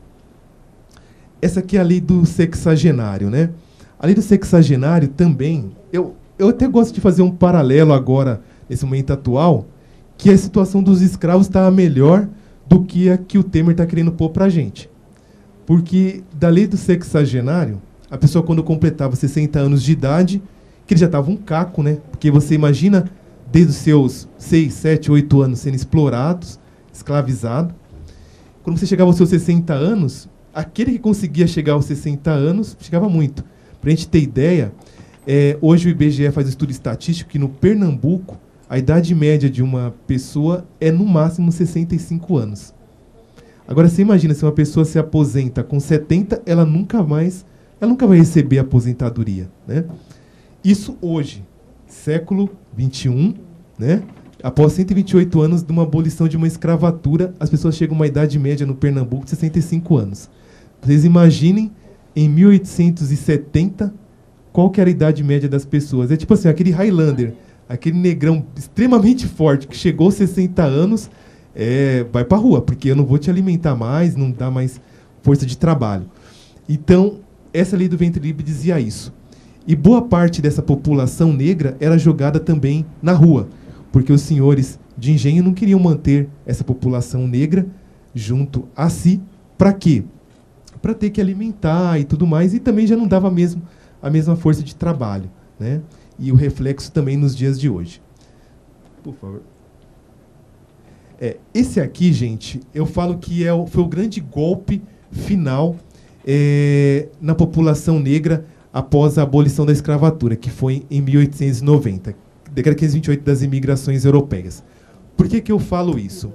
Essa aqui é a lei do sexagenário, né? A lei do sexagenário também, eu até gosto de fazer um paralelo agora, nesse momento atual, que a situação dos escravos está melhor do que a que o Temer está querendo pôr para a gente. Porque da lei do sexagenário, a pessoa quando completava 60 anos de idade, que ele já estava um caco, né? Porque você imagina, desde os seus 6, 7, 8 anos sendo explorados, escravizado. Quando você chegava aos seus 60 anos, aquele que conseguia chegar aos 60 anos, chegava muito. Para a gente ter ideia, hoje o IBGE faz um estudo estatístico que no Pernambuco, a idade média de uma pessoa é no máximo 65 anos. Agora, você imagina, se uma pessoa se aposenta com 70, ela nunca vai receber aposentadoria, né? Isso hoje, século XXI, né? Após 128 anos de uma abolição de uma escravatura, as pessoas chegam a uma idade média no Pernambuco de 65 anos. Vocês imaginem, em 1870, qual que era a idade média das pessoas? É tipo assim, aquele Highlander, aquele negrão extremamente forte, que chegou aos 60 anos, vai pra rua, porque eu não vou te alimentar mais, não dá mais força de trabalho. Então, essa lei do ventre livre dizia isso. E boa parte dessa população negra era jogada também na rua, porque os senhores de engenho não queriam manter essa população negra junto a si. Para quê? Para ter que alimentar e tudo mais, e também já não dava mesmo a mesma força de trabalho, né? E o reflexo também nos dias de hoje. Por favor. Esse aqui, gente, eu falo que foi o grande golpe final na população negra após a abolição da escravatura, que foi em 1890, Decreto 528 das imigrações europeias. Por que eu falo isso?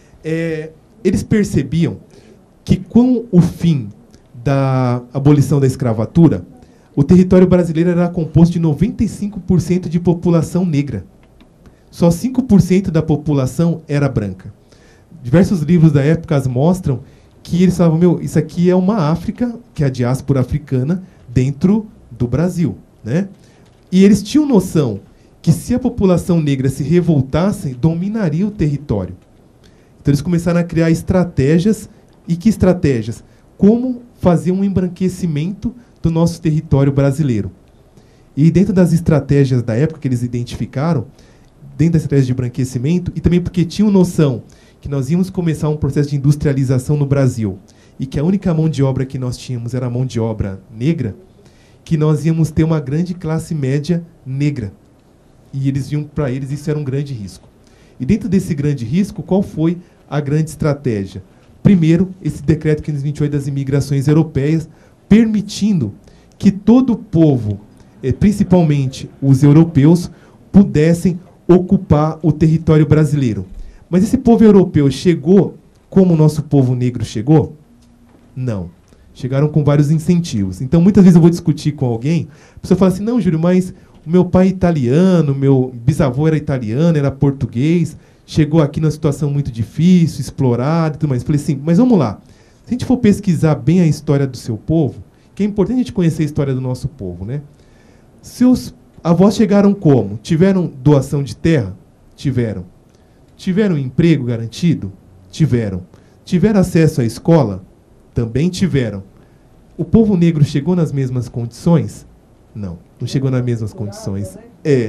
Eles percebiam que com o fim da abolição da escravatura, o território brasileiro era composto de 95% de população negra. Só 5% da população era branca. Diversos livros da época mostram que eles falavam, isso aqui é uma África, que é a diáspora africana, dentro do Brasil, né? E eles tinham noção que se a população negra se revoltasse, dominaria o território. Então eles começaram a criar estratégias. E que estratégias? Como fazer um embranquecimento do nosso território brasileiro. E dentro das estratégias da época que eles identificaram, dentro da estratégia de embranquecimento, e também porque tinham noção que nós íamos começar um processo de industrialização no Brasil, e que a única mão de obra que nós tínhamos era a mão de obra negra, que nós íamos ter uma grande classe média negra. E eles viam, para eles, isso era um grande risco. E dentro desse grande risco, qual foi a grande estratégia? Primeiro, esse decreto 528 das imigrações europeias, permitindo que todo o povo, principalmente os europeus, pudessem ocupar o território brasileiro. Mas esse povo europeu chegou como o nosso povo negro chegou? Não. Chegaram com vários incentivos. Então, muitas vezes eu vou discutir com alguém, a pessoa fala assim, não, Júlio, mas o meu pai é italiano, meu bisavô era italiano, era português, chegou aqui numa situação muito difícil, explorado e tudo mais. Eu falei assim, mas vamos lá. Se a gente for pesquisar bem a história do seu povo, que é importante a gente conhecer a história do nosso povo, né? Seus avós chegaram como? Tiveram doação de terra? Tiveram. Tiveram emprego garantido? Tiveram. Tiveram acesso à escola? Também tiveram. O povo negro chegou nas mesmas condições? Não. Não chegou nas mesmas condições.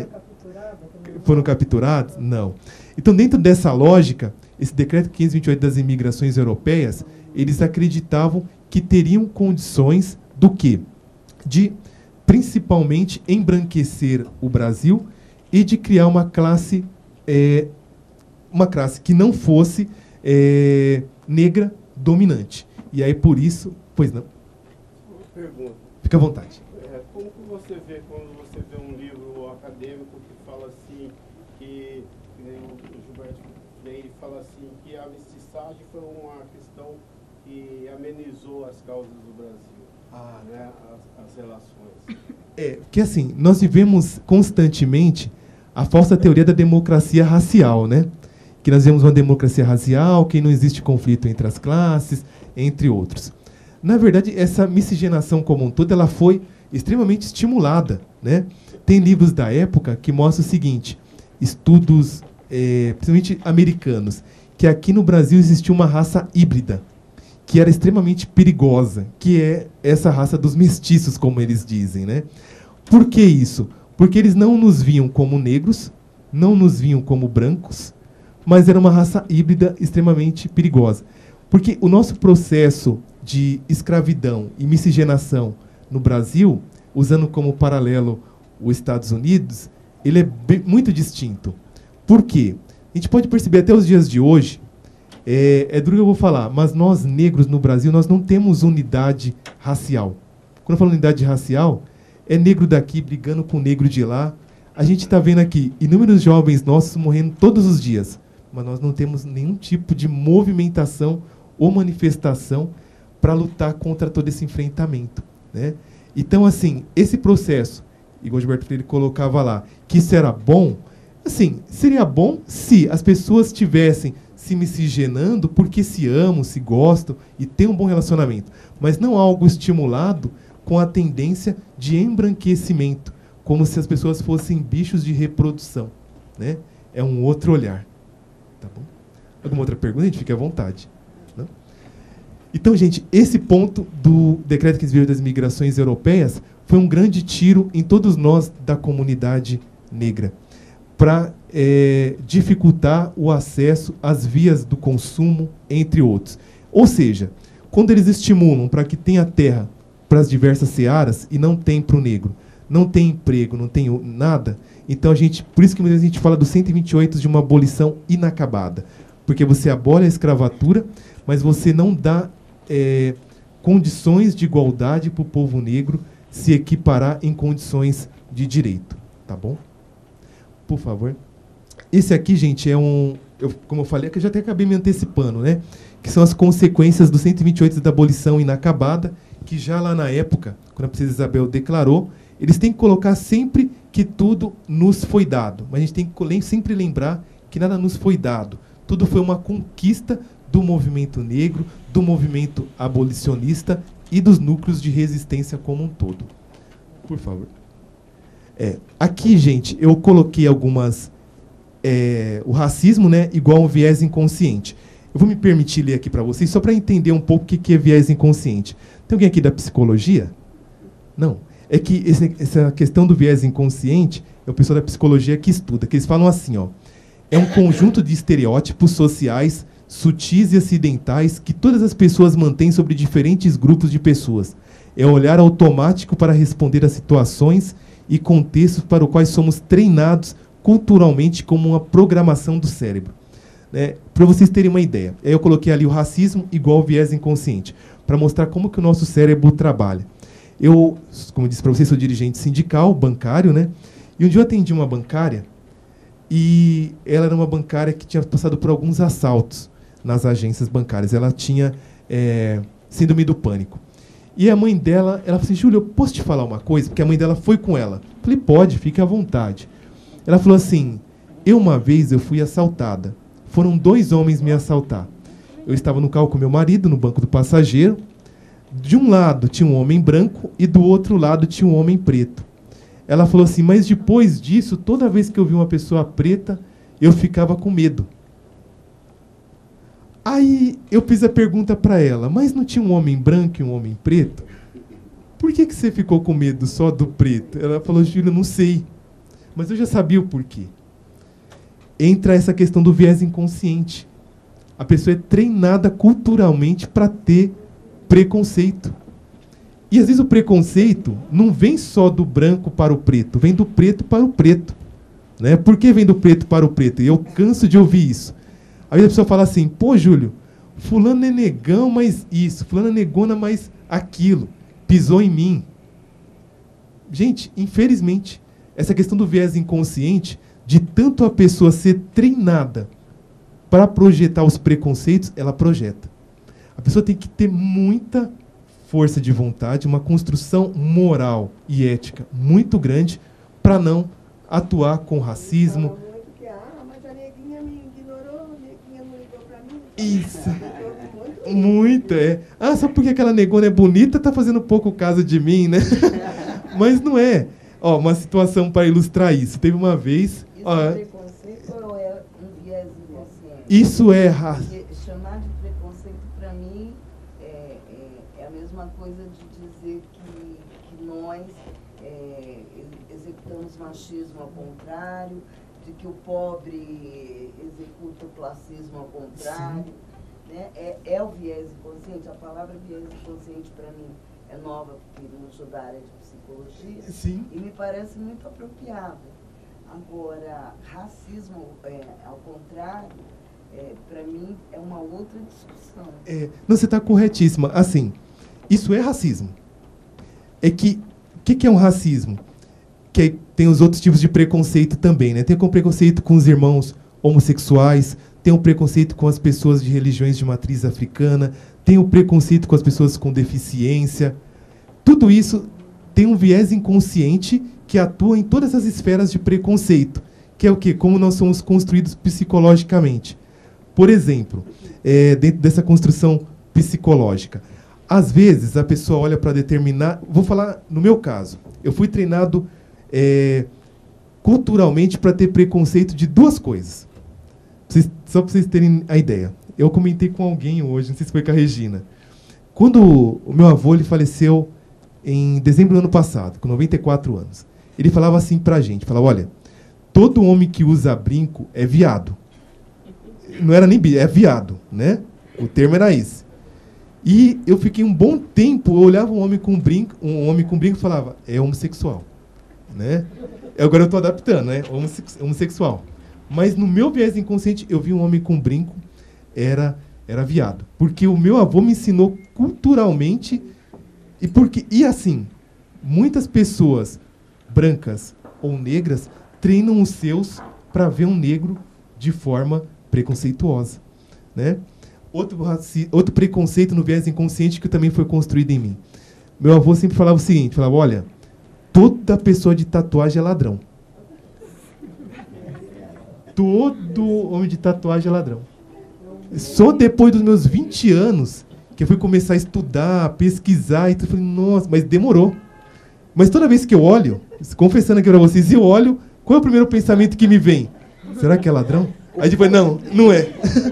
Foram capturados? Não. Então, dentro dessa lógica, esse decreto 528 das imigrações europeias, eles acreditavam que teriam condições do quê? De, principalmente, embranquecer o Brasil e de criar uma classe que não fosse negra dominante. E aí, por isso... Pois não. Pergunta. Fica à vontade. Como que você vê quando você vê um livro acadêmico que fala assim, que o Gilberto Freire fala assim, que a mestiçagem foi uma questão que amenizou as causas do Brasil, né, as relações? Porque assim, nós vivemos constantemente a falsa teoria da democracia racial, né? Que nós vemos uma democracia racial, que não existe conflito entre as classes, entre outros. Na verdade, essa miscigenação como um todo, ela foi extremamente estimulada, né? Tem livros da época que mostram o seguinte, estudos, principalmente americanos, que aqui no Brasil existia uma raça híbrida, que era extremamente perigosa, que é essa raça dos mestiços, como eles dizem, né? Por que isso? Porque eles não nos viam como negros, não nos viam como brancos, mas era uma raça híbrida extremamente perigosa. Porque o nosso processo de escravidão e miscigenação no Brasil, usando como paralelo os Estados Unidos, ele é muito distinto. Por quê? A gente pode perceber até os dias de hoje, é duro que eu vou falar, mas nós negros no Brasil, nós não temos unidade racial. Quando eu falo unidade racial, é negro daqui brigando com negro de lá. A gente está vendo aqui inúmeros jovens nossos morrendo todos os dias, mas nós não temos nenhum tipo de movimentação ou manifestação para lutar contra todo esse enfrentamento, né? Então, assim, esse processo, igual o Gilberto Freire colocava lá, que isso era bom, assim, seria bom se as pessoas estivessem se miscigenando porque se amam, se gostam e têm um bom relacionamento, mas não algo estimulado com a tendência de embranquecimento, como se as pessoas fossem bichos de reprodução, né? É um outro olhar. Tá bom? Alguma outra pergunta? A gente fica à vontade. Não? Então, gente, esse ponto do Decreto 528 das Migrações Europeias foi um grande tiro em todos nós da comunidade negra, para dificultar o acesso às vias do consumo, entre outros. Ou seja, quando eles estimulam para que tenha terra para as diversas searas e não tem para o negro, não tem emprego, não tem nada, então por isso que muitas vezes a gente fala dos 128 de uma abolição inacabada, porque você abole a escravatura, mas você não dá condições de igualdade para o povo negro se equiparar em condições de direito. Tá bom? Por favor. Esse aqui, gente, como eu falei, que eu já até acabei me antecipando, né? Que são as consequências do 128 da abolição inacabada, que já lá na época, quando a princesa Isabel declarou, eles têm que colocar sempre que tudo nos foi dado. Mas a gente tem que sempre lembrar que nada nos foi dado. Tudo foi uma conquista do movimento negro, do movimento abolicionista e dos núcleos de resistência como um todo. Por favor. Aqui, gente, eu coloquei algumas... o racismo, né, igual ao viés inconsciente. Eu vou me permitir ler aqui para vocês, só para entender um pouco o que é viés inconsciente. Tem alguém aqui da psicologia? Não. É que essa questão do viés inconsciente, é o pessoal da psicologia que estuda, que eles falam assim, ó, é um conjunto de estereótipos sociais, sutis e acidentais, que todas as pessoas mantêm sobre diferentes grupos de pessoas. É um olhar automático para responder a situações e contextos para os quais somos treinados culturalmente como uma programação do cérebro. Para vocês terem uma ideia, eu coloquei ali o racismo igual ao viés inconsciente, para mostrar como que o nosso cérebro trabalha. Eu, como eu disse para vocês, sou dirigente sindical, bancário, né? E um dia eu atendi uma bancária, e ela era uma bancária que tinha passado por alguns assaltos nas agências bancárias. Ela tinha síndrome do pânico. E a mãe dela, ela falou assim, Júlio, eu posso te falar uma coisa? Porque a mãe dela foi com ela. Eu falei, pode, fique à vontade. Ela falou assim, uma vez eu fui assaltada. Foram 2 homens me assaltar. Eu estava no carro com meu marido, no banco do passageiro. De um lado tinha um homem branco e do outro lado tinha um homem preto. Ela falou assim, mas depois disso, toda vez que eu vi uma pessoa preta, eu ficava com medo. Aí eu fiz a pergunta para ela, mas não tinha um homem branco e um homem preto? Por que você ficou com medo só do preto? Ela falou, Júlia, não sei. Mas eu já sabia o porquê. Entra essa questão do viés inconsciente. A pessoa é treinada culturalmente para ter preconceito. E às vezes o preconceito não vem só do branco para o preto, vem do preto para o preto. Né? Por que vem do preto para o preto? E eu canso de ouvir isso. Aí a pessoa fala assim, pô, Júlio, fulano é negão, mas isso, fulano é negona, mas aquilo, pisou em mim. Gente, infelizmente, essa questão do viés inconsciente, de tanto a pessoa ser treinada para projetar os preconceitos, ela projeta. A pessoa tem que ter muita força de vontade, uma construção moral e ética muito grande para não atuar com racismo. Mas a neguinha me ignorou, a neguinha não ligou para mim. Isso. Muito, só porque aquela negona é bonita, tá fazendo pouco caso de mim, né? Mas não é. Ó, uma situação para ilustrar isso. Teve uma vez... Isso é preconceito ou é um viés inconsciente? Isso é Chamar de preconceito, para mim, é a mesma coisa de dizer que nós executamos machismo ao contrário, de que o pobre executa o classismo ao contrário. Né? É o viés inconsciente. A palavra viés inconsciente, para mim, é nova, porque não sou da área de psicologia. Sim. E me parece muito apropriado. Agora, racismo, ao contrário, para mim, é uma outra discussão. Não, você está corretíssima. Assim, isso é racismo. É que, o que é um racismo? Que tem os outros tipos de preconceito também, né? Tem o preconceito com os irmãos homossexuais, tem o preconceito com as pessoas de religiões de matriz africana, tem o preconceito com as pessoas com deficiência. Tudo isso tem um viés inconsciente que atua em todas as esferas de preconceito, que é o quê? Como nós somos construídos psicologicamente. Por exemplo, dentro dessa construção psicológica, às vezes a pessoa olha para determinar... Vou falar no meu caso. Eu fui treinado culturalmente para ter preconceito de 2 coisas. Só para vocês terem a ideia. Eu comentei com alguém hoje, não sei se foi com a Regina. Quando o meu avô ele faleceu em dezembro do ano passado, com 94 anos, ele falava assim para a gente, falava, olha, todo homem que usa brinco é viado. Não era nem é viado, né? O termo era esse. E eu fiquei um bom tempo, eu olhava um homem com brinco e falava, é homossexual. Né? Agora eu estou adaptando, né? Homossexual. Mas no meu viés inconsciente, eu vi um homem com brinco, era era viado. Porque o meu avô me ensinou culturalmente e assim, muitas pessoas brancas ou negras treinam os seus para ver um negro de forma preconceituosa, né? Outro preconceito no viés inconsciente que também foi construído em mim. Meu avô sempre falava o seguinte, falava, olha, toda pessoa de tatuagem é ladrão. Todo homem de tatuagem é ladrão. Só depois dos meus 20 anos que eu fui começar a estudar, pesquisar, e eu falei, nossa, mas demorou. Mas toda vez que eu olho, confessando aqui para vocês, eu olho, qual é o primeiro pensamento que me vem? Será que é ladrão? Aí depois, não é.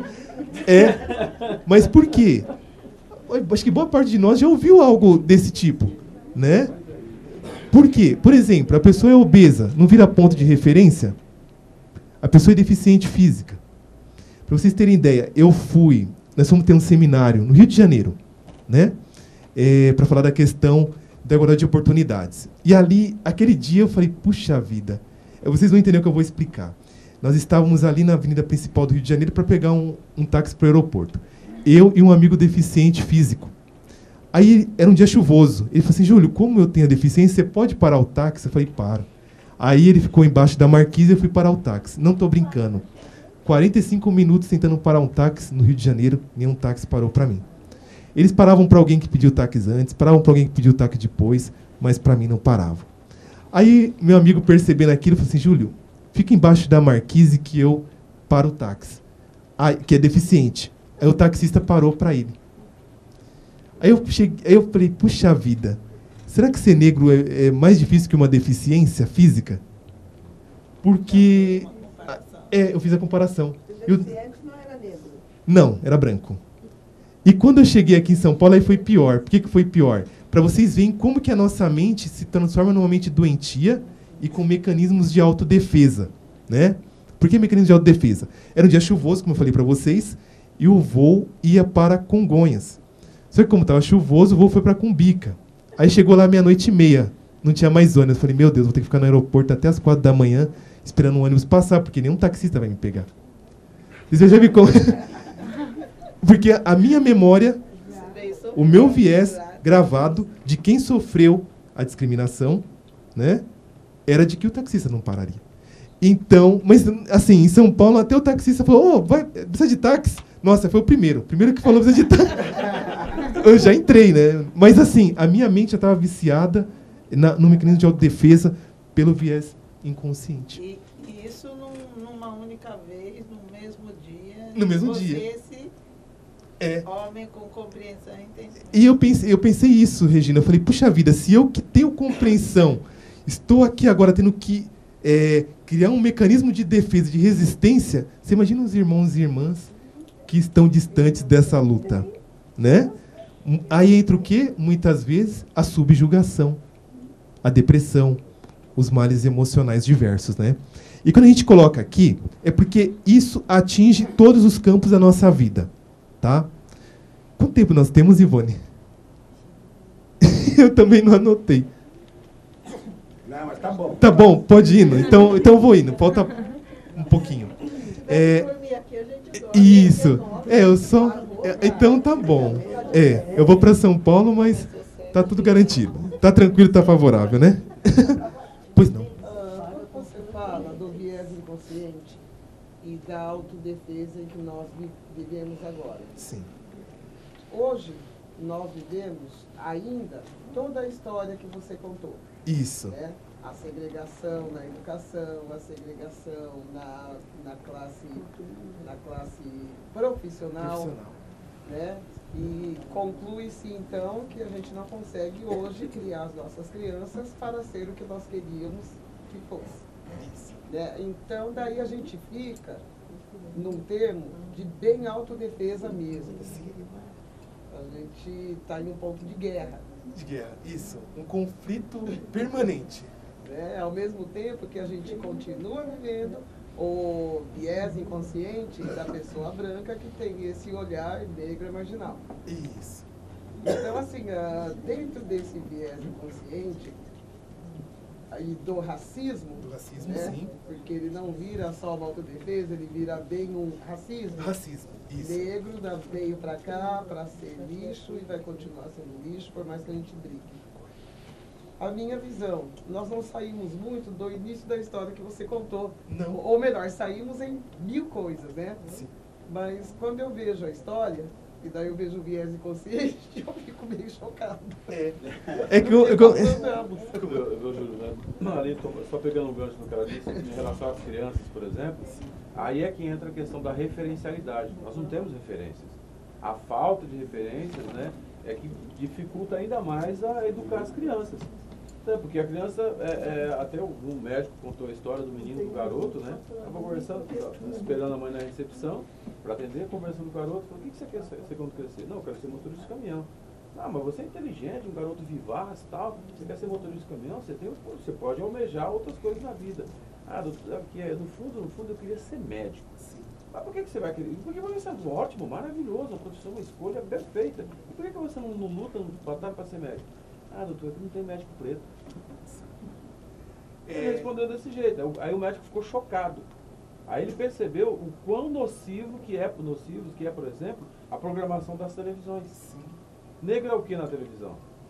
É. Mas por quê? Acho que boa parte de nós já ouviu algo desse tipo, né? Por quê? Por exemplo, a pessoa é obesa, não vira ponto de referência? A pessoa é deficiente física. Para vocês terem ideia, nós fomos ter um seminário no Rio de Janeiro, né? Para falar da questão da igualdade de oportunidades. E ali, aquele dia, eu falei, puxa vida, vocês vão entender o que eu vou explicar. Nós estávamos ali na avenida principal do Rio de Janeiro para pegar um táxi para o aeroporto. Eu e um amigo deficiente físico. Aí era um dia chuvoso. Ele falou assim, Júlio, como eu tenho a deficiência, você pode parar o táxi? Eu falei, paro. Aí ele ficou embaixo da marquise e eu fui parar o táxi. Não estou brincando. 45 minutos tentando parar um táxi no Rio de Janeiro, nenhum táxi parou para mim. Eles paravam para alguém que pediu táxi antes, paravam para alguém que pediu táxi depois, mas para mim não paravam. Aí meu amigo, percebendo aquilo, falou assim, Júlio, fica embaixo da marquise que eu paro o táxi. Que é deficiente. Aí o taxista parou para ele. Aí eu falei, puxa vida, será que ser negro é mais difícil que uma deficiência física? Porque... eu fiz a comparação. O deficiente não era negro? Não, era branco. E quando eu cheguei aqui em São Paulo, aí foi pior. Por que foi pior? Para vocês verem como que a nossa mente se transforma numa mente doentia e com mecanismos de autodefesa, né? Por que mecanismo de autodefesa? Era um dia chuvoso, como eu falei para vocês, e o voo ia para Congonhas. Só que como estava chuvoso, o voo foi para Cumbica. Aí chegou lá 00:30, não tinha mais ônibus. Eu falei, meu Deus, vou ter que ficar no aeroporto até as 4 da manhã, esperando o ônibus passar, porque nenhum taxista vai me pegar. Você já viu como... Porque a minha memória, o meu viés gravado de quem sofreu a discriminação, né, era de que o taxista não pararia. Então, mas assim, em São Paulo, até o taxista falou, precisa de táxi? Nossa, foi o primeiro que falou precisa de táxi. Eu já entrei, né? Mas assim, a minha mente já estava viciada no mecanismo de autodefesa pelo viés inconsciente. E isso numa única vez, no mesmo dia. No mesmo dia. Homem com compreensão e entendimento. E eu pensei isso, Regina. Eu falei, puxa vida, se eu que tenho compreensão, estou aqui agora tendo que criar um mecanismo de defesa, de resistência, você imagina os irmãos e irmãs que estão distantes dessa luta, né? Aí entra o quê? Muitas vezes a subjugação, a depressão, os males emocionais diversos, né? E quando a gente coloca aqui, é porque isso atinge todos os campos da nossa vida, tá? Quanto tempo nós temos, Ivone? Eu também não anotei. Não, mas tá bom. Tá bom, pode ir. Então eu vou indo. Falta um pouquinho. Isso. Eu só... então tá bom. Eu vou para São Paulo, mas tá tudo garantido. Tá tranquilo, tá favorável, né? Pois não. Quando você fala do viés inconsciente e da autodefesa em que nós vivemos agora. Sim. Hoje, nós vivemos ainda toda a história que você contou. Isso. Né? A segregação na educação, a segregação na classe profissional. Né? E conclui-se, então, que a gente não consegue hoje criar as nossas crianças para ser o que nós queríamos que fosse. Né? Então, daí a gente fica num termo de bem autodefesa mesmo. A gente está em um ponto de guerra. De guerra, isso. Um conflito permanente. Né? Ao mesmo tempo que a gente continua vivendo o viés inconsciente da pessoa branca que tem esse olhar negro e marginal. Isso. Então, assim, dentro desse viés inconsciente, e do racismo. Do racismo, né? sim. Porque ele não vira só uma autodefesa, ele vira bem um racismo. Racismo, isso. Negro veio para cá para ser lixo e vai continuar sendo lixo, por mais que a gente brigue. A minha visão, nós não saímos muito do início da história que você contou. Não. Ou melhor, saímos em 1000 coisas, né? Sim. Mas quando eu vejo a história, e daí eu vejo o viés inconsciente, eu fico meio chocado. É que eu Júlio, né? Não, ali, só pegando um gancho no que ela disse, em relação às crianças, por exemplo, aí é que entra a questão da referencialidade. Nós não temos referências. A falta de referências, né, é que dificulta ainda mais a educar as crianças. Porque a criança, até um médico contou a história do menino e do garoto, né? Estava conversando, esperando a mãe na recepção para atender, conversando com o garoto, falou, o que você quer ser quando crescer? Não, eu quero ser motorista de caminhão. Ah, mas você é inteligente, um garoto vivaz e tal, você quer ser motorista de caminhão, você pode almejar outras coisas na vida. Ah, no fundo eu queria ser médico. Mas por que você vai querer? Porque você é ótimo, maravilhoso, uma profissão, uma escolha perfeita. E por que você não luta, não batalha para ser médico? Ah, doutor, aqui não tem médico preto. Ele respondeu desse jeito. Aí o médico ficou chocado. Aí ele percebeu o quão nocivo que é, por exemplo, a programação das televisões. Sim. Negro é o que na televisão?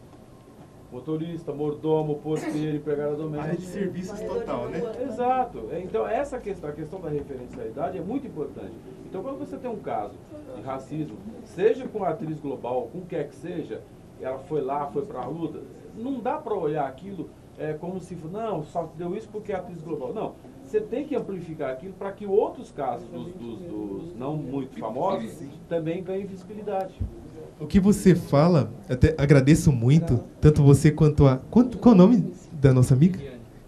Motorista, mordomo, porteiro, empregada doméstica. Área de serviços total, né? Exato. Então essa questão, a questão da referencialidade é muito importante. Então quando você tem um caso de racismo, seja com a atriz global, com o que quer que seja, ela foi lá, foi pra luta, não dá para olhar aquilo como se, não, só deu isso porque é atriz global. Não, você tem que amplificar aquilo para que outros casos dos não muito famosos também ganhem visibilidade. O que você fala, até agradeço muito, tanto você quanto a... Qual é o nome da nossa amiga?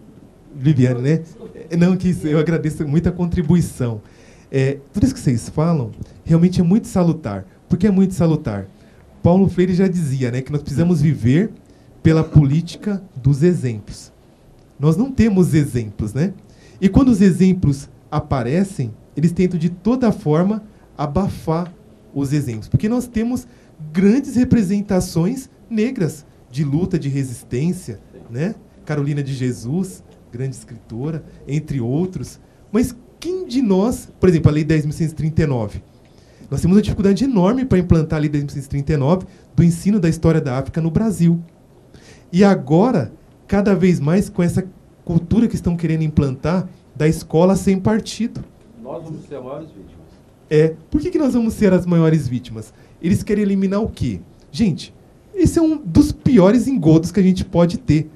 Viviane, né? Não, que isso, eu agradeço muito a contribuição. Tudo isso que vocês falam realmente é muito salutar. Por que é muito salutar? Paulo Freire já dizia, né, que nós precisamos viver pela política dos exemplos. Nós não temos exemplos, né? E quando os exemplos aparecem, eles tentam de toda forma abafar os exemplos. Porque nós temos grandes representações negras de luta, de resistência, né? Carolina de Jesus, grande escritora, entre outros. Mas quem de nós, por exemplo, a Lei 10.139, nós temos uma dificuldade enorme para implantar a Lei 10.139 do ensino da história da África no Brasil. E agora, cada vez mais, com essa cultura que estão querendo implantar da escola sem partido. Nós vamos ser as maiores vítimas. Por que nós vamos ser as maiores vítimas? Eles querem eliminar o quê? Gente, esse é um dos piores engodos que a gente pode ter,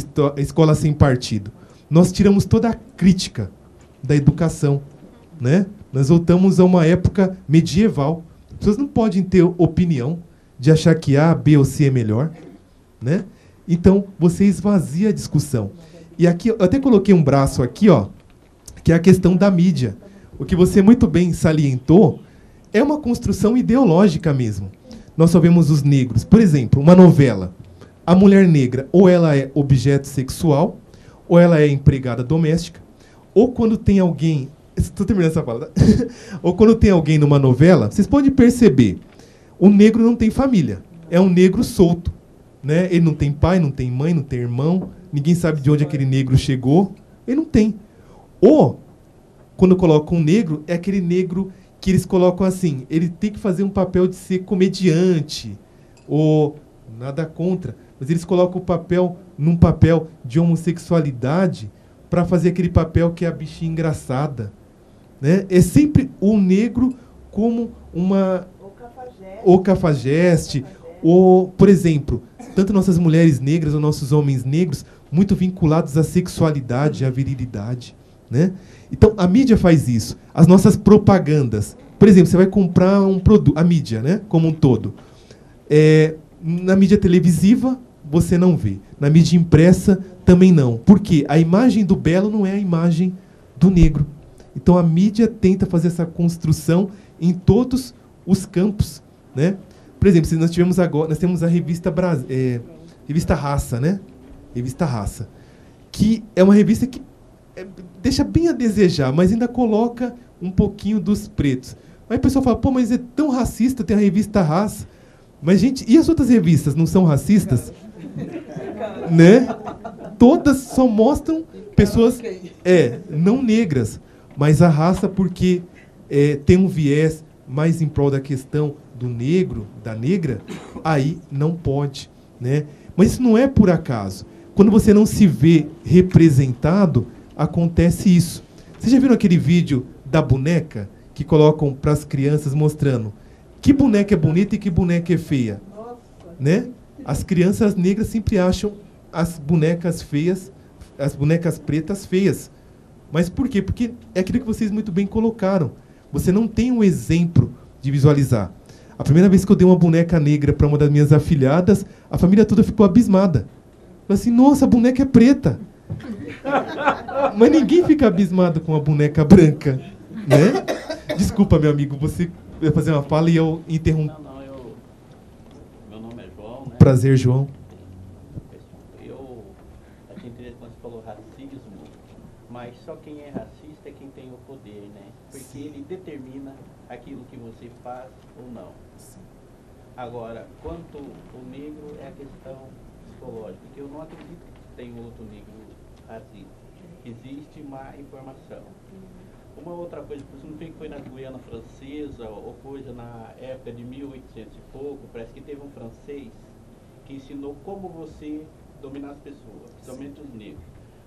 a escola sem partido. Nós tiramos toda a crítica da educação, né? Nós voltamos a uma época medieval. As pessoas não podem ter opinião de achar que A, B ou C é melhor, né? Então, você esvazia a discussão. E aqui, eu até coloquei um braço aqui, ó, que é a questão da mídia. O que você muito bem salientou é uma construção ideológica mesmo. Nós só vemos os negros. Por exemplo, uma novela. A mulher negra, ou ela é objeto sexual, ou ela é empregada doméstica, ou quando tem alguém... Estou terminando essa fala, tá? Ou quando tem alguém numa novela, vocês podem perceber, o negro não tem família. É um negro solto, né? Ele não tem pai, não tem mãe, não tem irmão, ninguém sabe de onde aquele negro chegou. Ele não tem. Ou, quando colocam um negro, é aquele negro que eles colocam assim, ele tem que fazer um papel de ser comediante, ou nada contra, mas eles colocam o papel num papel de homossexualidade para fazer aquele papel que é a bichinha engraçada, né? É sempre o negro como uma... Ou cafajeste, ou, por exemplo, tanto nossas mulheres negras ou nossos homens negros, muito vinculados à sexualidade, à virilidade, né? Então, a mídia faz isso. As nossas propagandas. Por exemplo, você vai comprar um produto, a mídia, né, como um todo. Na mídia televisiva, você não vê. Na mídia impressa, também não. Por quê? A imagem do belo não é a imagem do negro. Então, a mídia tenta fazer essa construção em todos os campos, né? Por exemplo, nós temos a revista Raça, né? Revista Raça. Que é uma revista que deixa bem a desejar, mas ainda coloca um pouquinho dos pretos. Aí o pessoal fala, pô, mas é tão racista, tem a revista Raça. Mas, gente, e as outras revistas não são racistas? Né? todas só mostram pessoas não negras, mas a raça porque tem um viés mais em prol da questão do negro, da negra, aí não pode, né? Mas isso não é por acaso. Quando você não se vê representado, acontece isso. Vocês já viram aquele vídeo da boneca que colocam para as crianças mostrando que boneca é bonita e que boneca é feia? Né? As crianças negras sempre acham as bonecas feias, as bonecas pretas feias. Mas por quê? Porque é aquilo que vocês muito bem colocaram. Você não tem um exemplo de visualizar. A primeira vez que eu dei uma boneca negra para uma das minhas afilhadas, a família toda ficou abismada. Falei assim, nossa, a boneca é preta. Mas ninguém fica abismado com a boneca branca, né? Desculpa, meu amigo, você vai fazer uma fala e eu interrompo. Meu nome é João, né? Prazer, João. Eu achei interessante quando você falou racismo, mas só quem é racista é quem tem o poder, né? Porque ele determina aquilo que você faz ou não. Agora, quanto o negro é a questão psicológica, que eu não acredito que tem outro negro racista. Existe má informação. Uma outra coisa, por exemplo, que foi na Guiana Francesa, ou coisa na época de 1800 e pouco, parece que teve um francês que ensinou como você dominar as pessoas, principalmente os negros.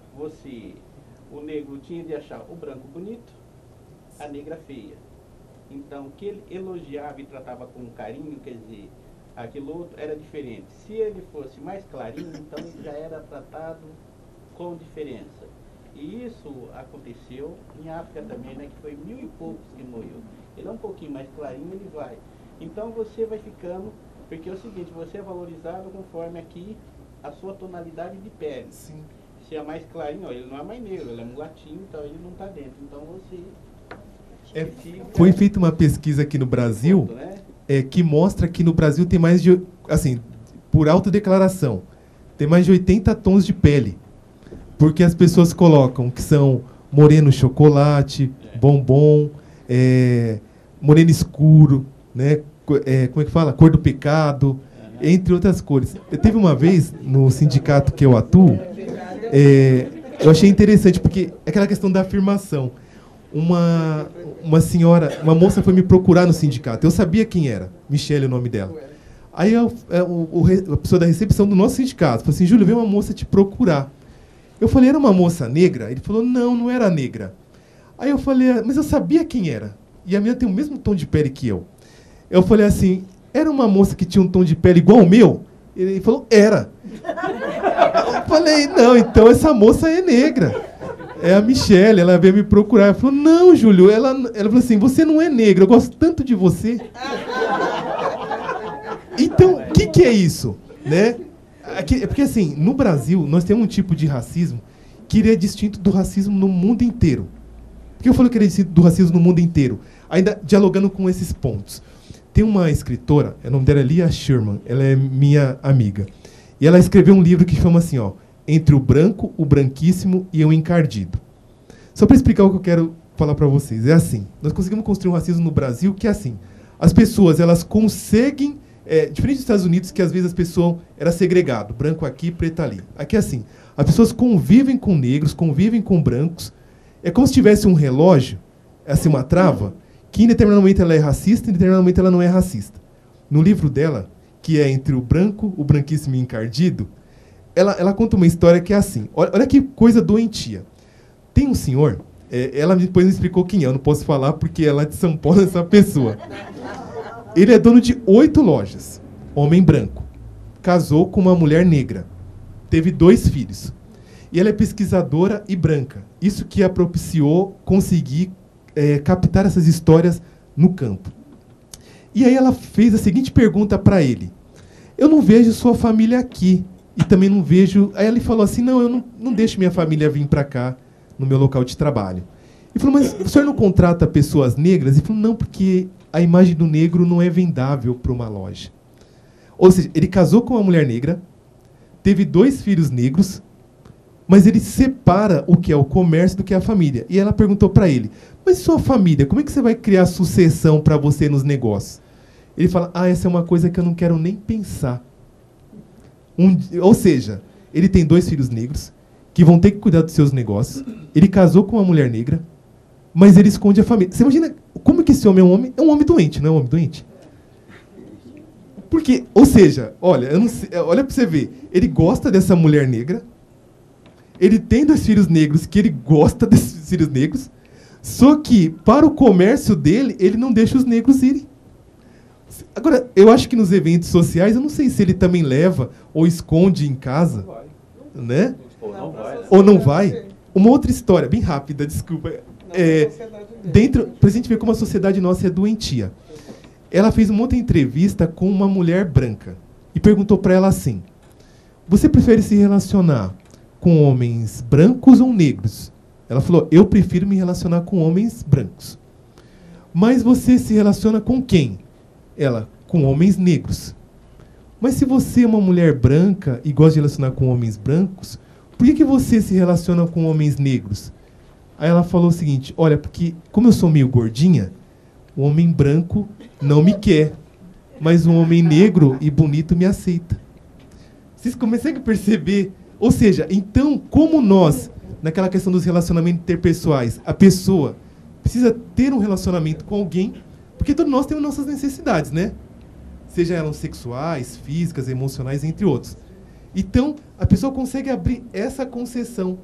O negro tinha de achar o branco bonito, a negra feia. Então, que ele elogiava e tratava com carinho, quer dizer, aquilo outro era diferente. Se ele fosse mais clarinho, então ele já era tratado com diferença. E isso aconteceu em África também, né, que foi 1000 e poucos que morreu. Ele é um pouquinho mais clarinho, ele vai. Então você vai ficando, porque é o seguinte, você é valorizado conforme aqui a sua tonalidade de pele. Sim. Se é mais clarinho, ó, ele não é mais negro, ele é mulatinho, então ele não está dentro. Então você... Foi feita uma pesquisa aqui no Brasil, que mostra que no Brasil tem mais de, assim, por autodeclaração, tem mais de 80 tons de pele. Porque as pessoas colocam que são moreno chocolate, bombom, moreno escuro, né? Como é que fala? Cor do pecado, entre outras cores. Teve uma vez, no sindicato que eu atuo, eu achei interessante, porque é aquela questão da afirmação. Uma senhora, uma moça foi me procurar no sindicato. Eu sabia quem era, Michele é o nome dela. Aí a pessoa da recepção do nosso sindicato falou assim, Júlio, veio uma moça te procurar. Eu falei, era uma moça negra? Ele falou, não, não era negra. Aí eu falei, mas eu sabia quem era. E a minha tem o mesmo tom de pele que eu. Eu falei assim, era uma moça que tinha um tom de pele igual ao meu? Ele falou, era. Eu falei, não, então essa moça é negra. É a Michele, ela veio me procurar. Ela falou, não, Júlio. Ela falou assim, você não é negra, eu gosto tanto de você. Então, o que é isso? Né? Porque assim, no Brasil, nós temos um tipo de racismo que ele é distinto do racismo no mundo inteiro. Por que eu falo que ele é distinto do racismo no mundo inteiro? Ainda dialogando com esses pontos. Tem uma escritora, o nome dela é Lia Sherman, ela é minha amiga. E ela escreveu um livro que chama assim, ó, Entre o Branco, o Branquíssimo e o Encardido. Só para explicar o que eu quero falar para vocês. É assim, nós conseguimos construir um racismo no Brasil que é assim, as pessoas, elas conseguem, diferente dos Estados Unidos, que às vezes as pessoas era segregado, branco aqui, preto ali. Aqui é assim, as pessoas convivem com negros, convivem com brancos, é como se tivesse um relógio, assim, uma trava, que em determinado momento ela é racista, em determinado momento ela não é racista. No livro dela, que é Entre o Branco, o Branquíssimo e o Encardido, ela conta uma história que é assim, olha que coisa doentia. Tem um senhor, ela depois me explicou quem é, eu não posso falar porque ela é de São Paulo, essa pessoa. Ele é dono de 8 lojas, homem branco, casou com uma mulher negra, teve 2 filhos. E ela é pesquisadora e branca. Isso que a propiciou conseguir captar essas histórias no campo. E aí ela fez a seguinte pergunta para ele. Eu não vejo sua família aqui. E também não vejo... Aí ele falou assim, não, eu não deixo minha família vir para cá, no meu local de trabalho. Ele falou, mas o senhor não contrata pessoas negras? Ele falou, não, porque a imagem do negro não é vendável para uma loja. Ou seja, ele casou com uma mulher negra, teve 2 filhos negros, mas ele separa o que é o comércio do que é a família. E ela perguntou para ele, mas sua família, como é que você vai criar sucessão para você nos negócios? Ele fala, essa é uma coisa que eu não quero nem pensar. Ou seja, ele tem 2 filhos negros, que vão ter que cuidar dos seus negócios. Ele casou com uma mulher negra, mas ele esconde a família. Você imagina como que esse homem é um homem? É um homem doente, não é um homem doente? Porque, ou seja, olha, eu não sei, olha para você ver, ele gosta dessa mulher negra, ele tem 2 filhos negros que ele gosta desses filhos negros, só que para o comércio dele, ele não deixa os negros irem. Agora, eu acho que nos eventos sociais, eu não sei se ele também leva ou esconde em casa, né? Ou não vai. Uma outra história, bem rápida, desculpa. Pra gente ver como a sociedade nossa é doentia. Ela fez uma outra entrevista com uma mulher branca e perguntou para ela assim: você prefere se relacionar com homens brancos ou negros? Ela falou: eu prefiro me relacionar com homens brancos. Mas você se relaciona com quem? Ela: com homens negros. Mas se você é uma mulher branca e gosta de relacionar com homens brancos, por que você se relaciona com homens negros? Aí ela falou o seguinte: olha, porque como eu sou meio gordinha, o homem branco não me quer, mas um homem negro e bonito me aceita. Vocês conseguem perceber? Ou seja, então, como nós, naquela questão dos relacionamentos interpessoais, a pessoa precisa ter um relacionamento com alguém, porque todos nós temos nossas necessidades, né? Seja elas sexuais, físicas, emocionais, entre outros. Então, a pessoa consegue abrir essa concessão.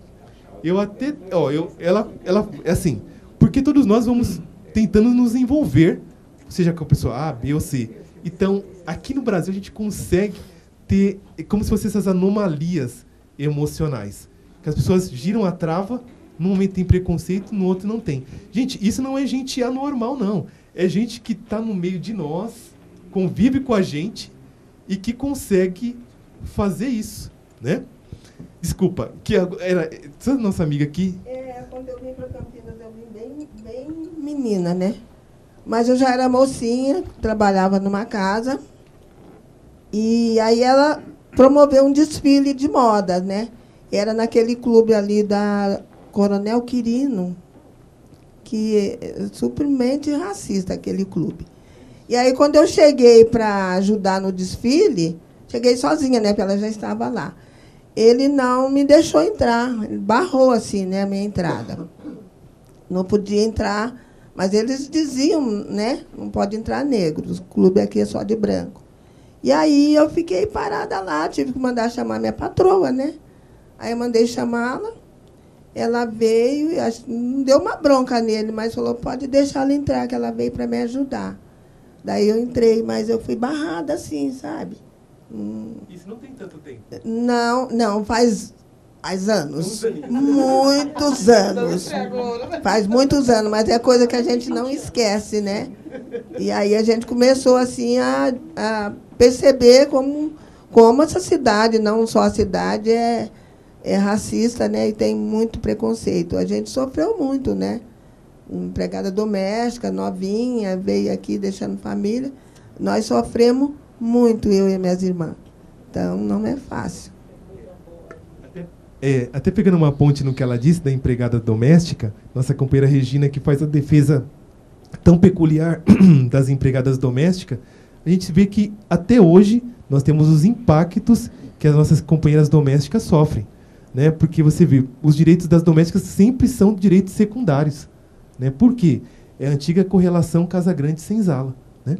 Assim, porque todos nós vamos tentando nos envolver, seja com a pessoa A, B ou C. Então, aqui no Brasil, a gente consegue ter, como se fossem essas anomalias emocionais. Que as pessoas giram a trava, num momento tem preconceito, no outro não tem. Gente, isso não é gente anormal, não. É gente que está no meio de nós, convive com a gente e que consegue fazer isso, né? Desculpa, que era essa nossa amiga aqui. Quando eu vim para Campinas, eu vim bem menina, né? Mas eu já era mocinha, trabalhava numa casa. E aí ela promoveu um desfile de moda, né? Era naquele clube ali da Coronel Quirino, que é supermente racista, aquele clube. E aí, quando eu cheguei para ajudar no desfile, cheguei sozinha, né? Porque ela já estava lá. Ele não me deixou entrar, ele barrou assim, né, a minha entrada. Não podia entrar, mas eles diziam, né, não pode entrar negro, o clube aqui é só de branco. E aí eu fiquei parada lá, tive que mandar chamar minha patroa, né? Aí eu mandei chamá-la, ela veio, não deu uma bronca nele, mas falou: pode deixar ela entrar, que ela veio para me ajudar. Daí eu entrei, mas eu fui barrada assim, sabe? Isso não tem tanto tempo? Não, faz anos. Muitos anos. Faz muitos anos, mas é coisa que a gente não esquece, né? E aí a gente começou assim a perceber como essa cidade, não só a cidade, é racista, né? E tem muito preconceito. A gente sofreu muito, né? Uma empregada doméstica, novinha, veio aqui deixando família. Nós sofremos muito, eu e minhas irmãs. Então, não é fácil. Até pegando uma ponte no que ela disse da empregada doméstica, nossa companheira Regina, que faz a defesa tão peculiar das empregadas domésticas, a gente vê que, até hoje, nós temos os impactos que as nossas companheiras domésticas sofrem, né? Porque você vê, os direitos das domésticas sempre são direitos secundários, né? Por quê? É a antiga correlação Casa Grande Senzala, né?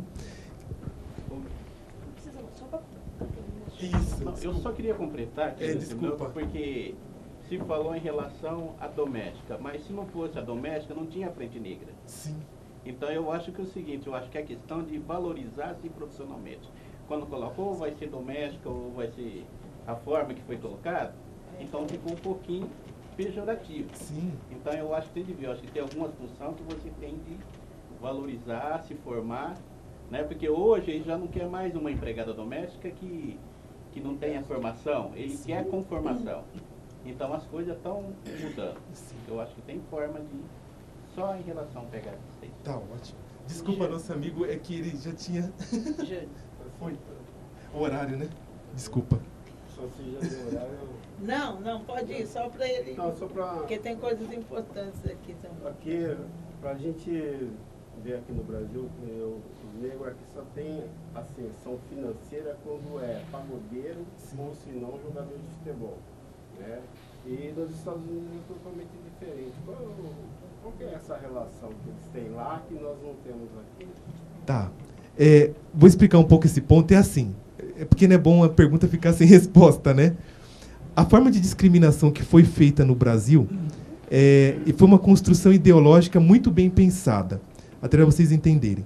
Não, eu só queria completar aqui, desculpa, porque se falou em relação à doméstica, mas se não fosse a doméstica, não tinha frente negra. Sim. Então eu acho que é o seguinte, eu acho que é questão de valorizar-se profissionalmente. Quando colocou, vai ser doméstica ou vai ser a forma que foi colocada, então ficou um pouquinho pejorativo. Sim. Então eu acho que tem de ver, eu acho que tem algumas funções que você tem de valorizar, se formar, né? Porque hoje ele já não quer mais uma empregada doméstica que não tenha formação, ele quer com formação. Então as coisas estão mudando. Eu acho que tem forma de, só em relação a pegar assistência. Tá ótimo. Desculpa, nosso amigo, é que ele já tinha... Foi o horário, né? Desculpa. Só se já deu horário... Não, pode ir, só para ele. Não, só para... Porque tem coisas importantes aqui também. Aqui, para a gente ver aqui no Brasil, os negros aqui só tem ascensão financeira quando é pagodeiro ou se não jogador de futebol, né? E nos Estados Unidos é totalmente diferente. Qual que é essa relação que eles têm lá que nós não temos aqui? Tá. Vou explicar um pouco esse ponto. É assim, porque não é bom a pergunta ficar sem resposta, né? A forma de discriminação que foi feita no Brasil foi uma construção ideológica muito bem pensada, até para vocês entenderem.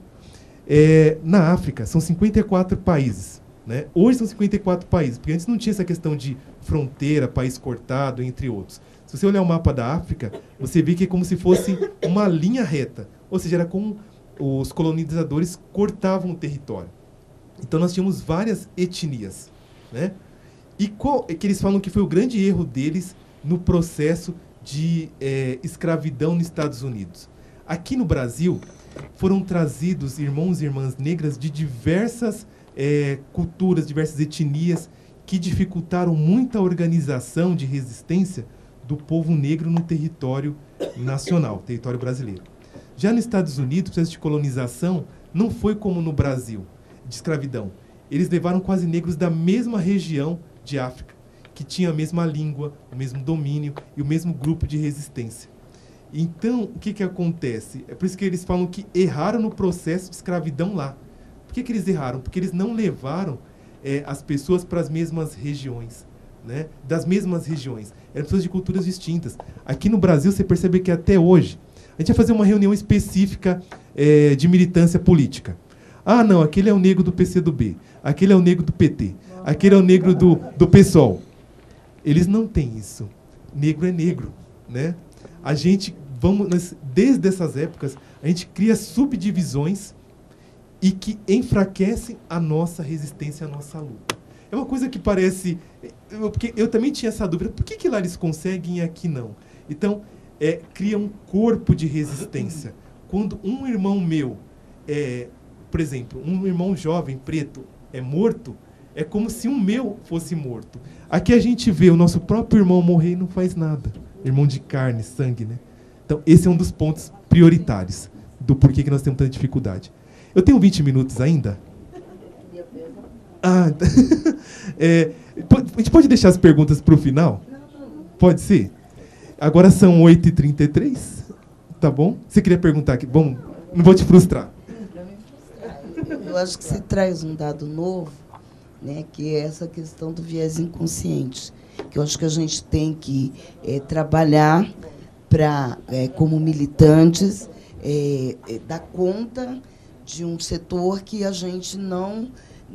Na África, são 54 países. Né? Hoje são 54 países, porque antes não tinha essa questão de fronteira, país cortado, entre outros. Se você olhar o mapa da África, você vê que é como se fosse uma linha reta. Ou seja, era como os colonizadores cortavam o território. Então nós tínhamos várias etnias. Né? E qual é que eles falam que foi o grande erro deles no processo de escravidão nos Estados Unidos? Aqui no Brasil, foram trazidos irmãos e irmãs negras de diversas culturas, diversas etnias, que dificultaram muito a organização de resistência do povo negro no território nacional, território brasileiro. Já nos Estados Unidos, o processo de colonização não foi como no Brasil, de escravidão. Eles levaram quase negros da mesma região de África, que tinha a mesma língua, o mesmo domínio e o mesmo grupo de resistência. Então, o que acontece? É por isso que eles falam que erraram no processo de escravidão lá. Por que eles erraram? Porque eles não levaram as pessoas para as mesmas regiões, né? Das mesmas regiões. Eram pessoas de culturas distintas. Aqui no Brasil, você percebe que até hoje, a gente vai fazer uma reunião específica de militância política. Ah, não, aquele é o negro do PCdoB, aquele é o negro do PT, aquele é o negro do PSOL. Eles não têm isso. Negro é negro, né? A gente, desde essas épocas, a gente cria subdivisões e que enfraquecem a nossa resistência, a nossa luta. É uma coisa que parece... Porque eu também tinha essa dúvida. Por que lá eles conseguem e aqui não? Então, cria um corpo de resistência. Quando um irmão meu, por exemplo, um irmão jovem, preto, é morto, é como se um meu fosse morto. Aqui a gente vê o nosso próprio irmão morrer e não faz nada. Irmão de carne, sangue, né? Então, esse é um dos pontos prioritários do porquê que nós temos tanta dificuldade. Eu tenho 20 minutos ainda? A gente pode deixar as perguntas para o final? Pode ser? Agora são 8h33, tá bom? Você queria perguntar aqui? Bom, não vou te frustrar. Eu acho que você traz um dado novo, né, que é essa questão do viés inconsciente, que eu acho que a gente tem que trabalhar para, como militantes, dar conta de um setor que a gente não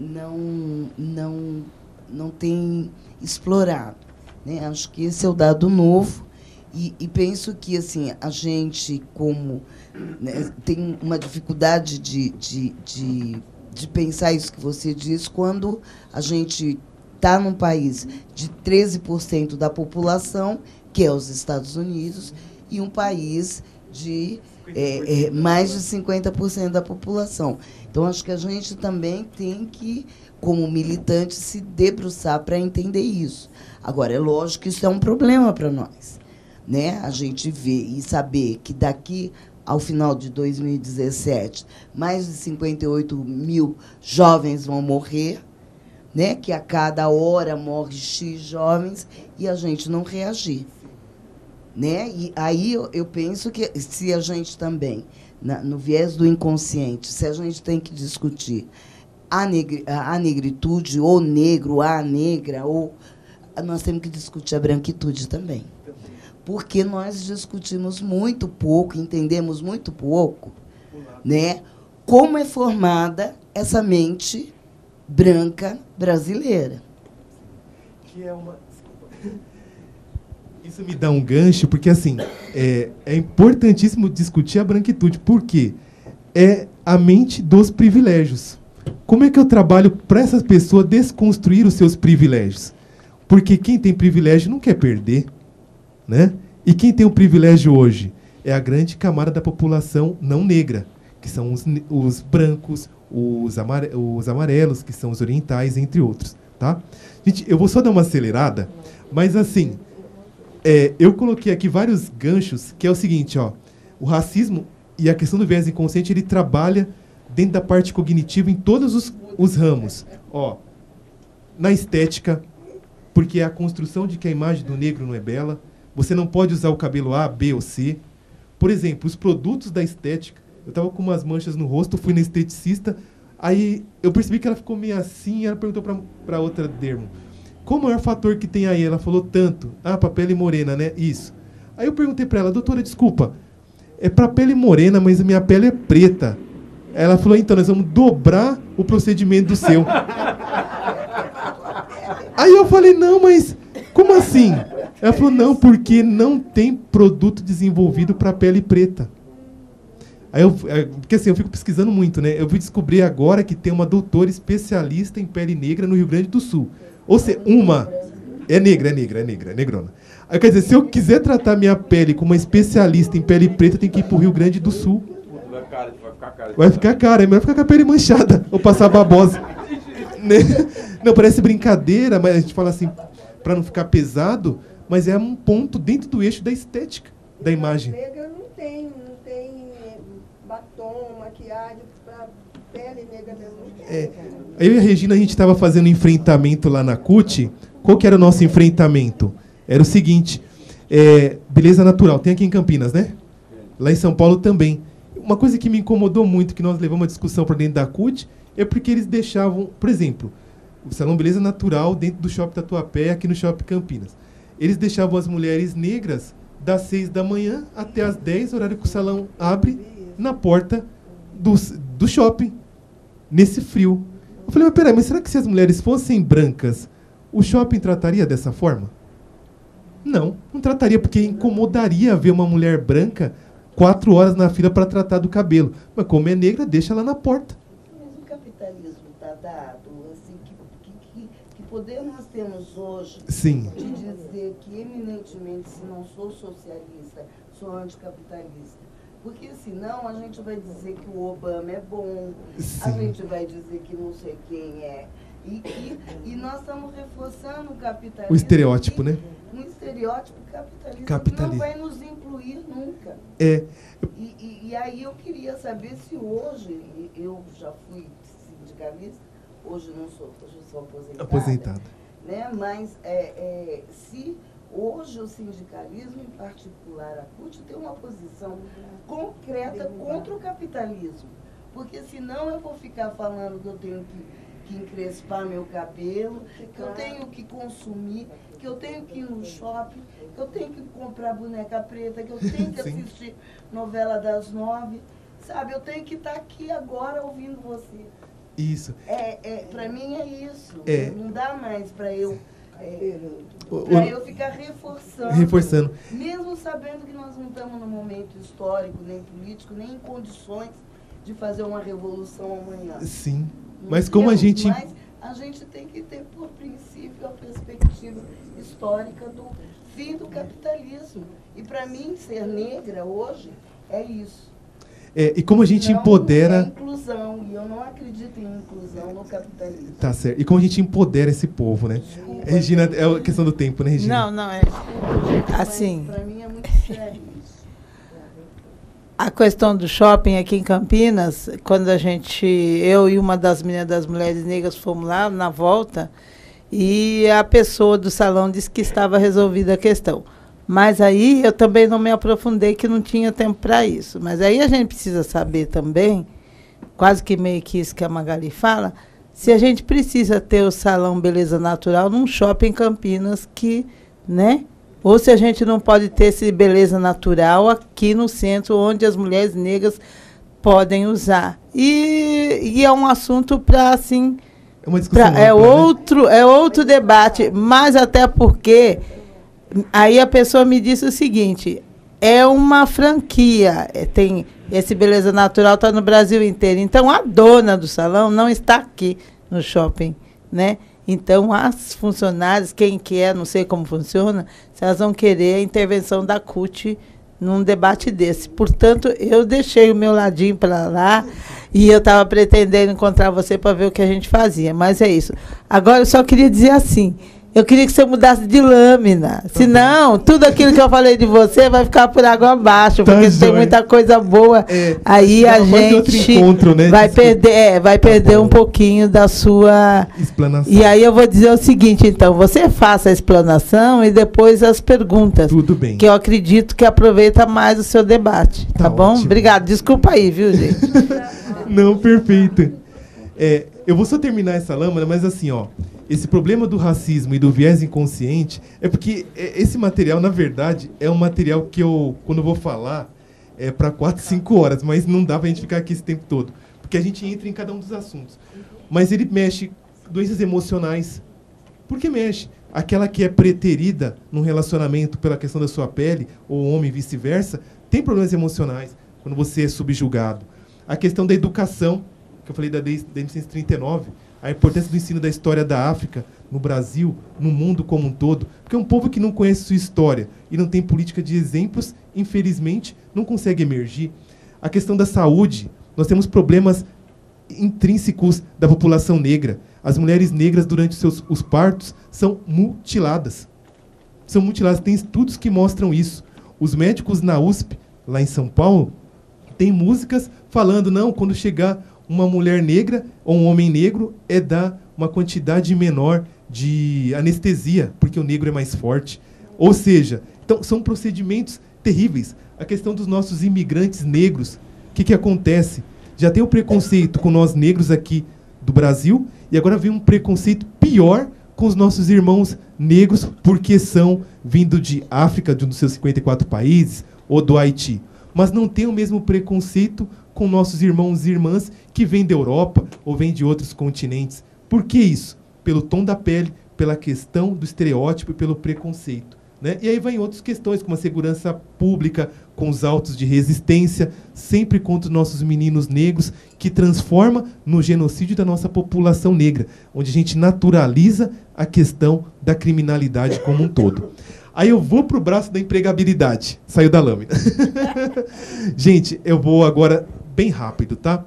tem explorado, né? Acho que esse é o dado novo e penso que assim a gente né, tem uma dificuldade de pensar isso que você diz quando a gente está num país de 13% da população, que é os Estados Unidos, e um país de mais de 50% da população. Então, acho que a gente também tem que, como militante, se debruçar para entender isso. Agora, é lógico que isso é um problema para nós, né? A gente ver e saber que daqui ao final de 2017, mais de 58 mil jovens vão morrer, né? Que a cada hora morre X jovens e a gente não reagir. Né? E aí eu penso que se a gente também, no viés do inconsciente, se a gente tem que discutir a negritude, ou negro, a negra, ou nós temos que discutir a branquitude também. Porque nós discutimos muito pouco, entendemos muito pouco, né, como é formada essa mente branca brasileira. Que é uma... Isso me dá um gancho, porque assim, é importantíssimo discutir a branquitude, porque é a mente dos privilégios. Como é que eu trabalho para essa pessoa desconstruir os seus privilégios? Porque quem tem privilégio não quer perder, né? E quem tem o privilégio hoje é a grande camada da população não negra, que são os brancos, os amarelos, que são os orientais, entre outros. Tá? Gente, eu vou só dar uma acelerada, mas assim... eu coloquei aqui vários ganchos, que é o seguinte, ó, o racismo e a questão do viés inconsciente, ele trabalha dentro da parte cognitiva em todos os ramos. Ó, na estética, porque é a construção de que a imagem do negro não é bela. Você não pode usar o cabelo A, B ou C. Por exemplo, os produtos da estética. Eu estava com umas manchas no rosto, fui na esteticista, aí eu percebi que ela ficou meio assim, e ela perguntou para outra dermo, qual o maior fator que tem aí? Ela falou tanto. Ah, para pele morena, né? Isso. Aí eu perguntei para ela, doutora, desculpa, é para pele morena, mas a minha pele é preta. Ela falou, então, nós vamos dobrar o procedimento do seu. Aí eu falei, não, mas como assim? Ela falou, não, porque não tem produto desenvolvido para pele preta. Aí porque assim, eu fico pesquisando muito, né? Eu fui descobrir agora que tem uma doutora especialista em pele negra no Rio Grande do Sul. Ou seja, é negrona. Aí, quer dizer, se eu quiser tratar minha pele com uma especialista em pele preta, eu tenho que ir pro Rio Grande do Sul. Vai ficar cara, é melhor ficar com a pele manchada ou passar babosa. Né? Não, parece brincadeira, mas a gente fala assim, para não ficar pesado, mas é um ponto dentro do eixo da estética, da imagem. Negra não tem batom, maquiagem, para pele negra mesmo. Eu e a Regina, a gente estava fazendo enfrentamento lá na CUT. Qual que era o nosso enfrentamento? Era o seguinte, beleza natural, tem aqui em Campinas, né? Lá em São Paulo também. Uma coisa que me incomodou muito, que nós levamos uma discussão para dentro da CUT, é porque eles deixavam, por exemplo, o Salão Beleza Natural dentro do Shopping Tatuapé, aqui no Shopping Campinas. Eles deixavam as mulheres negras das 6 da manhã até as 10, horário que o salão abre, na porta do shopping, nesse frio. Eu falei, mas peraí, mas será que se as mulheres fossem brancas, o shopping trataria dessa forma? Não trataria, porque incomodaria ver uma mulher branca 4 horas na fila para tratar do cabelo. Mas como é negra, deixa ela na porta. Mas o capitalismo está dado, assim, que poder nós temos hoje Sim. de dizer que eminentemente, se não sou socialista, sou anticapitalista. Porque senão a gente vai dizer que o Obama é bom, Sim. a gente vai dizer que não sei quem é. E nós estamos reforçando o capitalismo. O estereótipo, né? Um estereótipo capitalista que não vai nos incluir nunca. E aí eu queria saber se hoje, eu já fui sindicalista, hoje não sou, hoje eu sou aposentada. Né? Mas se hoje o sindicalismo, em particular a CUT, tem uma posição concreta contra o capitalismo. Porque senão eu vou ficar falando que eu tenho que encrespar meu cabelo, que eu tenho que consumir, que eu tenho que ir no shopping, que eu tenho que comprar boneca preta, que eu tenho que assistir novela das 9, sabe? Eu tenho que estar aqui agora ouvindo você. Isso. Para mim é isso. Não dá mais para eu ficar reforçando. Mesmo sabendo que nós não estamos num momento histórico, nem político, nem em condições de fazer uma revolução amanhã. Sim. Mas como a gente... Mas a gente tem que ter, por princípio, a perspectiva histórica do fim do capitalismo. E para mim, ser negra hoje é isso. E como a gente empodera... É inclusão, e eu não acredito em inclusão no capitalismo. Tá certo. E como a gente empodera esse povo, né? Desculpa, Regina, é a questão do tempo, né, Regina? Não, é assim... Para mim é muito sério isso. A questão do shopping aqui em Campinas, quando eu e uma das meninas das mulheres negras fomos lá na volta, e a pessoa do salão disse que estava resolvida a questão. Mas aí eu também não me aprofundei, que não tinha tempo para isso. Mas aí a gente precisa saber também, quase que meio que isso que a Magali fala, se a gente precisa ter o Salão Beleza Natural num shopping em Campinas que, né? Ou se a gente não pode ter esse beleza natural aqui no centro, onde as mulheres negras podem usar. E é um assunto para, assim... É uma discussão ampla, é outro debate, mas até porque... Aí a pessoa me disse o seguinte, é uma franquia, tem esse Beleza Natural está no Brasil inteiro. Então, a dona do salão não está aqui no shopping, né? Então, as funcionárias, quem quer, não sei como funciona, se elas vão querer a intervenção da CUT num debate desse. Portanto, eu deixei o meu ladinho para lá e eu estava pretendendo encontrar você para ver o que a gente fazia. Mas é isso. Agora, eu só queria dizer assim, Eu queria que você mudasse de lâmina. Senão, tudo aquilo que eu falei de você vai ficar por água abaixo, porque tem muita coisa boa. Aí a gente encontro, né? vai perder um pouquinho da sua explanação. E aí eu vou dizer o seguinte, então, você faça a explanação e depois as perguntas. Tudo bem. Que eu acredito que aproveita mais o seu debate. Tá bom? Ótimo. Obrigado. Desculpa aí, viu, gente? Não, perfeito. Eu vou só terminar essa lâmina, mas assim, ó, esse problema do racismo e do viés inconsciente é porque esse material, na verdade, é um material que quando eu vou falar, é para 4, 5 horas, mas não dá pra gente ficar aqui esse tempo todo, porque a gente entra em cada um dos assuntos. Mas ele mexe doenças emocionais. Por que mexe? Aquela que é preterida num relacionamento pela questão da sua pele, ou homem vice-versa, tem problemas emocionais quando você é subjugado. A questão da educação, que eu falei da 1939, a importância do ensino da história da África no Brasil, no mundo como um todo, porque é um povo que não conhece sua história e não tem política de exemplos, infelizmente, não consegue emergir. A questão da saúde, nós temos problemas intrínsecos da população negra. As mulheres negras, durante os partos, são mutiladas. São mutiladas. Tem estudos que mostram isso. Os médicos na USP, lá em São Paulo, têm músicas falando, não, quando chegar uma mulher negra ou um homem negro, dar uma quantidade menor de anestesia, porque o negro é mais forte. Ou seja, então, são procedimentos terríveis. A questão dos nossos imigrantes negros, o que acontece? Já tem o preconceito com nós negros aqui do Brasil, e agora vem um preconceito pior com os nossos irmãos negros, porque são vindo de África, de um dos seus 54 países, ou do Haiti. Mas não tem o mesmo preconceito com nossos irmãos e irmãs que vêm da Europa ou vêm de outros continentes. Por que isso? Pelo tom da pele, pela questão do estereótipo e pelo preconceito. Né? E aí vai em outras questões, como a segurança pública, com os autos de resistência, sempre contra os nossos meninos negros, que transforma no genocídio da nossa população negra, onde a gente naturaliza a questão da criminalidade como um todo. Aí eu vou para o braço da empregabilidade. Saiu da lâmina. Gente, eu vou agora bem rápido, tá?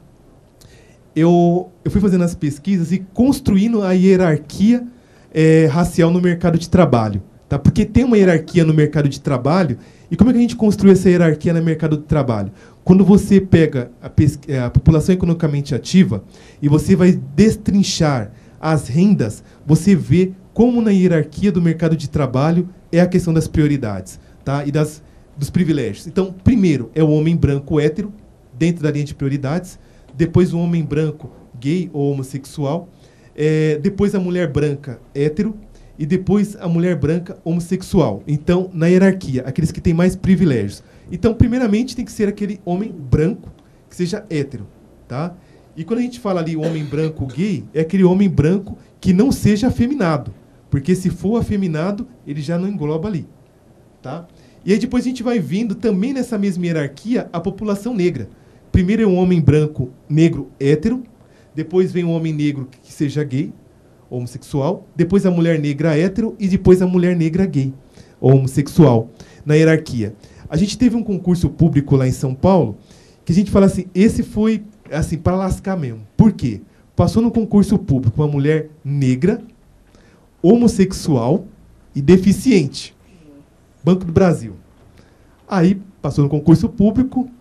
Eu fui fazendo as pesquisas e construindo a hierarquia racial no mercado de trabalho. Tá? Porque tem uma hierarquia no mercado de trabalho. E como é que a gente construi essa hierarquia no mercado de trabalho? Quando você pega a população economicamente ativa e você vai destrinchar as rendas, você vê como na hierarquia do mercado de trabalho é a questão das prioridades, tá? E dos privilégios. Então, primeiro é o homem branco hétero, dentro da linha de prioridades. Depois o homem branco gay ou homossexual. Depois a mulher branca hétero. E depois a mulher branca homossexual. Então, na hierarquia, aqueles que têm mais privilégios. Então, primeiramente, tem que ser aquele homem branco que seja hétero, tá? E quando a gente fala ali homem branco gay, é aquele homem branco que não seja afeminado. Porque se for afeminado, ele já não engloba ali, tá? E aí depois a gente vai vindo também nessa mesma hierarquia a população negra. Primeiro é um homem branco negro hétero, depois vem um homem negro que seja gay, homossexual, depois a mulher negra hétero e depois a mulher negra gay, ou homossexual, na hierarquia. A gente teve um concurso público lá em São Paulo, que a gente fala assim, esse foi assim, para lascar mesmo. Por quê? Passou no concurso público uma mulher negra, homossexual e deficiente. Banco do Brasil. Aí, passou no concurso público,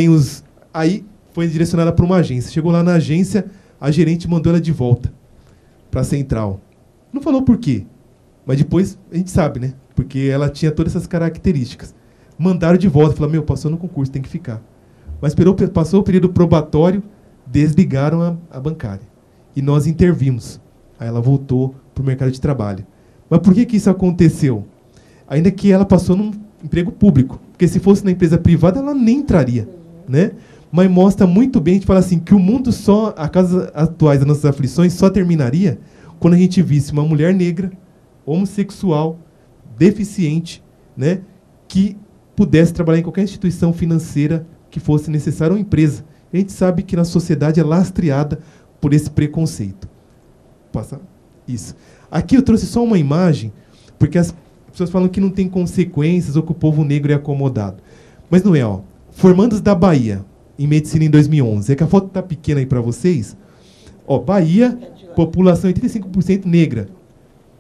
aí foi direcionada para uma agência. Chegou lá na agência, a gerente mandou ela de volta para a central. Não falou por quê, mas depois a gente sabe, né? Porque ela tinha todas essas características. Mandaram de volta, falaram, passou no concurso, tem que ficar. Mas passou o período probatório, desligaram a bancária. E nós intervimos. Aí ela voltou para o mercado de trabalho. Mas por que isso aconteceu? Ainda que ela passou num emprego público. Porque se fosse na empresa privada, ela nem entraria, né? Mas mostra muito bem, a gente fala assim, que o mundo só, a causas atuais das nossas aflições, só terminaria quando a gente visse uma mulher negra, homossexual, deficiente, né, que pudesse trabalhar em qualquer instituição financeira que fosse necessária ou empresa. A gente sabe que na sociedade é lastreada por esse preconceito. Passa isso. Aqui eu trouxe só uma imagem, porque as pessoas falam que não tem consequências ou que o povo negro é acomodado. Mas não é, ó. Formandos da Bahia, em medicina em 2011. É que a foto está pequena aí para vocês. Ó, Bahia, população 85% negra.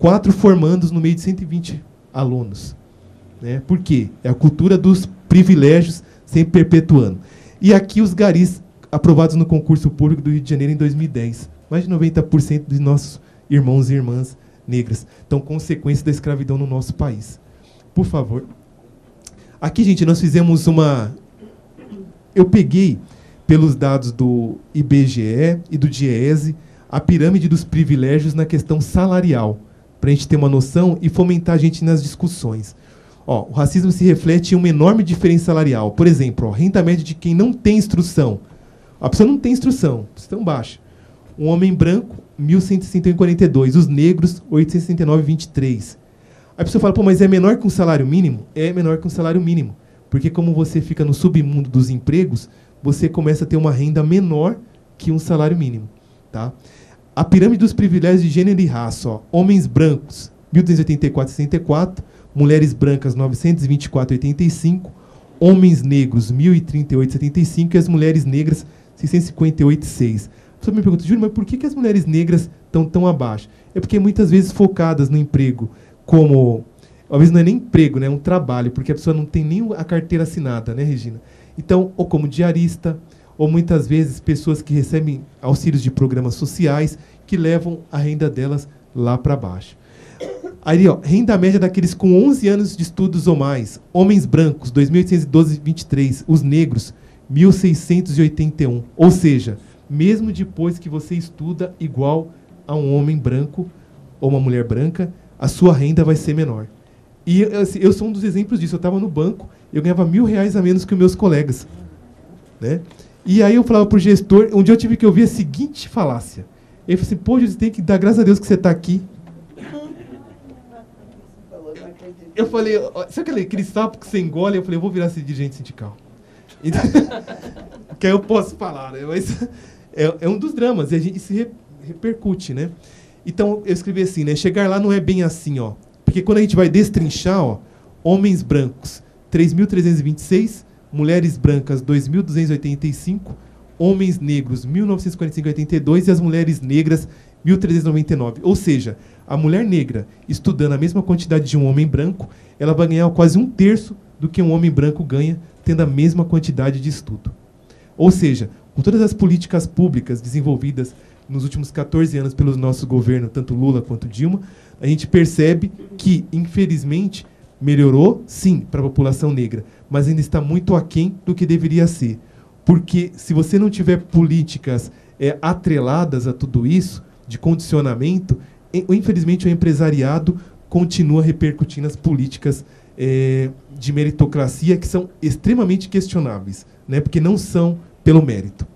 4 formandos no meio de 120 alunos. Né? Por quê? É a cultura dos privilégios sempre perpetuando. E aqui os garis aprovados no concurso público do Rio de Janeiro em 2010. Mais de 90% dos nossos irmãos e irmãs negras. Então, consequência da escravidão no nosso país. Por favor. Aqui, gente, nós fizemos uma... Eu peguei, pelos dados do IBGE e do DIEESE, a pirâmide dos privilégios na questão salarial, para a gente ter uma noção e fomentar a gente nas discussões. Ó, o racismo se reflete em uma enorme diferença salarial. Por exemplo, a renda média de quem não tem instrução. A pessoa não tem instrução, instrução baixa. Um homem branco, 1.161,42. Os negros, 869,23. Aí a pessoa fala, pô, mas é menor que um salário mínimo? É menor que um salário mínimo. Porque como você fica no submundo dos empregos, você começa a ter uma renda menor que um salário mínimo. Tá? A pirâmide dos privilégios de gênero e raça. Ó, homens brancos, 1.284,64. Mulheres brancas, 924,85. Homens negros, 1.038,75. E as mulheres negras, 658,6. A pessoa me pergunta, Júlio, mas por que as mulheres negras estão tão abaixo? É porque muitas vezes focadas no emprego como... Às vezes não é nem emprego, né? É um trabalho, porque a pessoa não tem nem a carteira assinada, né, Regina? Então, ou como diarista, ou muitas vezes pessoas que recebem auxílios de programas sociais que levam a renda delas lá para baixo. Aí, ó, renda média daqueles com 11 anos de estudos ou mais. Homens brancos, 2.812,23. Os negros, 1.681. Ou seja, mesmo depois que você estuda igual a um homem branco ou uma mulher branca, a sua renda vai ser menor. E eu sou um dos exemplos disso. Eu estava no banco, eu ganhava R$1.000 a menos que os meus colegas. Né? E aí eu falava para o gestor, um dia eu tive que ouvir a seguinte falácia. Ele falou assim, pô, você tem que dar graças a Deus que você está aqui. Eu falei, sabe aquele sapo que você engole? Eu falei, eu vou virar dirigente sindical. Então, que aí eu posso falar, né? Mas é um dos dramas, e a gente se repercute, né? Então, eu escrevi assim, né? Chegar lá não é bem assim, ó. Porque quando a gente vai destrinchar, ó, homens brancos, 3.326, mulheres brancas, 2.285, homens negros, 1.945,82 e as mulheres negras, 1.399. Ou seja, a mulher negra, estudando a mesma quantidade de um homem branco, ela vai ganhar quase 1/3 do que um homem branco ganha, tendo a mesma quantidade de estudo. Ou seja, com todas as políticas públicas desenvolvidas nos últimos 14 anos pelo nosso governo, tanto Lula quanto Dilma, a gente percebe que, infelizmente, melhorou, sim, para a população negra, mas ainda está muito aquém do que deveria ser. Porque se você não tiver políticas atreladas a tudo isso, de condicionamento, infelizmente o empresariado continua repercutindo as políticas de meritocracia que são extremamente questionáveis, né, porque não são pelo mérito.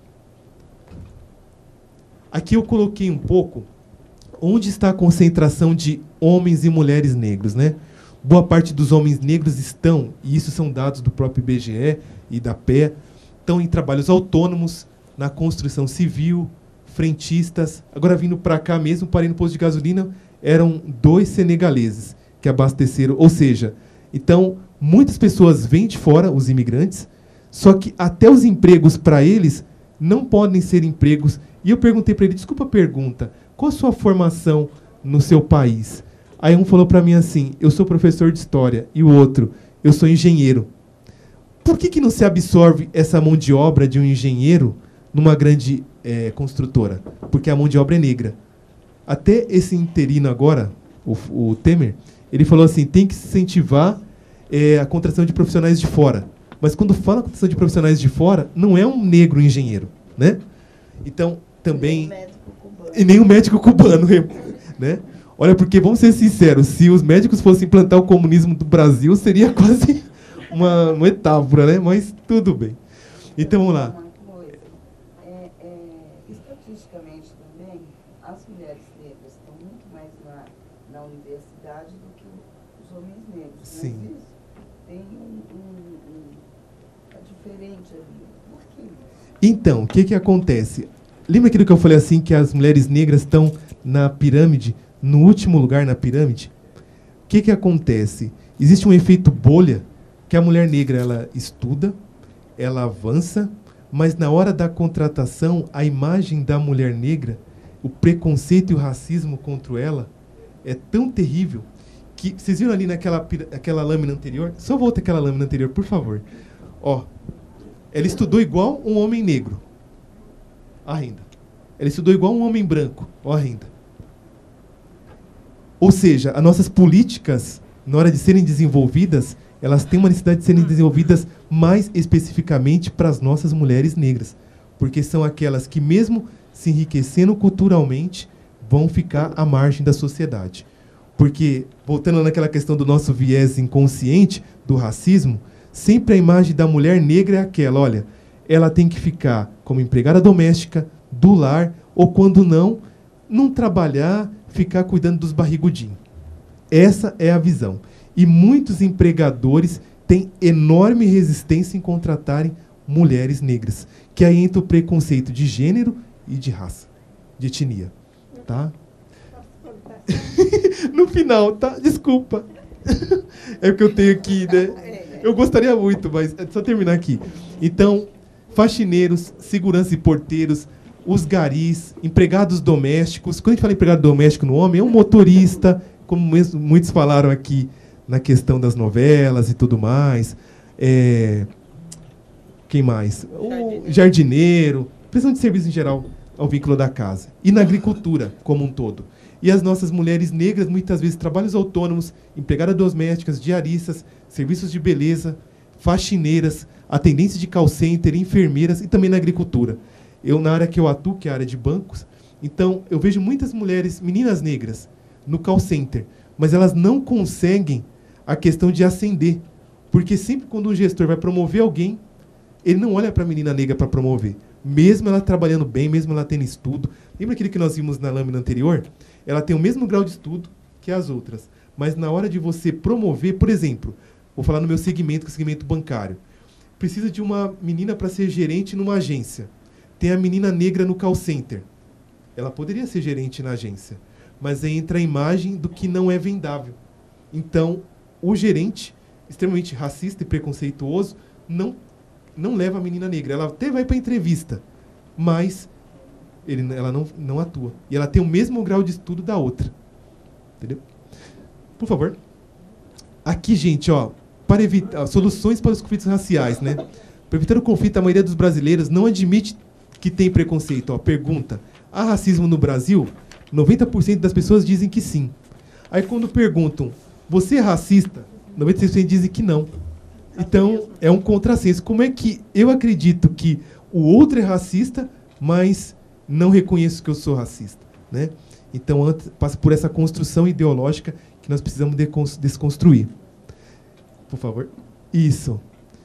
Aqui eu coloquei um pouco onde está a concentração de homens e mulheres negros, né? Boa parte dos homens negros estão, e isso são dados do próprio IBGE e da PE, estão em trabalhos autônomos, na construção civil, frentistas. Agora, vindo para cá mesmo, parei no posto de gasolina, eram 2 senegaleses que abasteceram. Ou seja, então, muitas pessoas vêm de fora, os imigrantes, só que até os empregos para eles não podem ser empregos. E eu perguntei para ele, desculpa a pergunta, qual a sua formação no seu país? Aí um falou para mim assim, eu sou professor de história, e o outro, eu sou engenheiro. Por que não se absorve essa mão de obra de um engenheiro numa grande construtora? Porque a mão de obra é negra. Até esse interino agora, o Temer, ele falou assim, tem que incentivar a contratação de profissionais de fora. Mas quando fala contratação de profissionais de fora, não é um negro engenheiro, né? Então, também... E nem um médico cubano, né? Olha, porque, vamos ser sinceros, se os médicos fossem implantar o comunismo do Brasil, seria quase uma metáfora, né? Mas tudo bem. Então, vamos lá. Estatisticamente também, as mulheres negras estão muito mais na universidade do que os homens negros. Sim. Mas isso tem é diferente ali. Por quê? Então, o que acontece? Lembra aquilo que eu falei assim, que as mulheres negras estão na pirâmide, no último lugar na pirâmide? O que acontece? Existe um efeito bolha, que a mulher negra ela estuda, ela avança, mas na hora da contratação, a imagem da mulher negra, o preconceito e o racismo contra ela é tão terrível que... Vocês viram ali aquela lâmina anterior? Só volta aquela lâmina anterior, por favor. Ó, ela estudou igual um homem negro. A renda. Ela estudou igual um homem branco. Ó a renda. Ou seja, as nossas políticas, na hora de serem desenvolvidas, elas têm uma necessidade de serem desenvolvidas mais especificamente para as nossas mulheres negras. Porque são aquelas que, mesmo se enriquecendo culturalmente, vão ficar à margem da sociedade. Porque, voltando naquela questão do nosso viés inconsciente, do racismo, sempre a imagem da mulher negra é aquela, olha, ela tem que ficar como empregada doméstica, do lar, ou quando não trabalhar, ficar cuidando dos barrigudinhos. Essa é a visão. E muitos empregadores têm enorme resistência em contratarem mulheres negras, que aí entra o preconceito de gênero e de raça, de etnia. Tá? No final, tá? Desculpa. É porque eu tenho aqui, né? Eu gostaria muito, mas é só terminar aqui. Então, faxineiros, segurança e porteiros, os garis, empregados domésticos. Quando a gente fala empregado doméstico no homem, é um motorista, como muitos falaram aqui na questão das novelas e tudo mais. Quem mais? O jardineiro, prestação de serviço em geral ao vínculo da casa. E na agricultura como um todo. E as nossas mulheres negras, muitas vezes, trabalhos autônomos, empregadas domésticas, diaristas, serviços de beleza, faxineiras, atendentes de call center, enfermeiras e também na agricultura. Eu, na área que eu atuo, que é a área de bancos, então eu vejo muitas mulheres, meninas negras, no call center, mas elas não conseguem a questão de ascender. Porque sempre quando um gestor vai promover alguém, ele não olha para a menina negra para promover. Mesmo ela trabalhando bem, mesmo ela tendo estudo. Lembra aquilo que nós vimos na lâmina anterior? Ela tem o mesmo grau de estudo que as outras. Mas na hora de você promover, por exemplo, vou falar no meu segmento, que é o segmento bancário. Precisa de uma menina para ser gerente numa agência. Tem a menina negra no call center. Ela poderia ser gerente na agência. Mas aí entra a imagem do que não é vendável. Então, o gerente, extremamente racista e preconceituoso, não leva a menina negra. Ela até vai para a entrevista, mas ela não atua. E ela tem o mesmo grau de estudo da outra. Entendeu? Por favor. Aqui, gente, ó, para evitar soluções para os conflitos raciais, né? Para evitar o conflito, a maioria dos brasileiros não admite que tem preconceito. Ó, pergunta: há racismo no Brasil? 90% das pessoas dizem que sim. Aí quando perguntam: você é racista? 96% dizem que não. Então, é um contrassenso. Como é que eu acredito que o outro é racista, mas não reconheço que eu sou racista, né? Então, passa por essa construção ideológica que nós precisamos desconstruir. Por favor. Isso.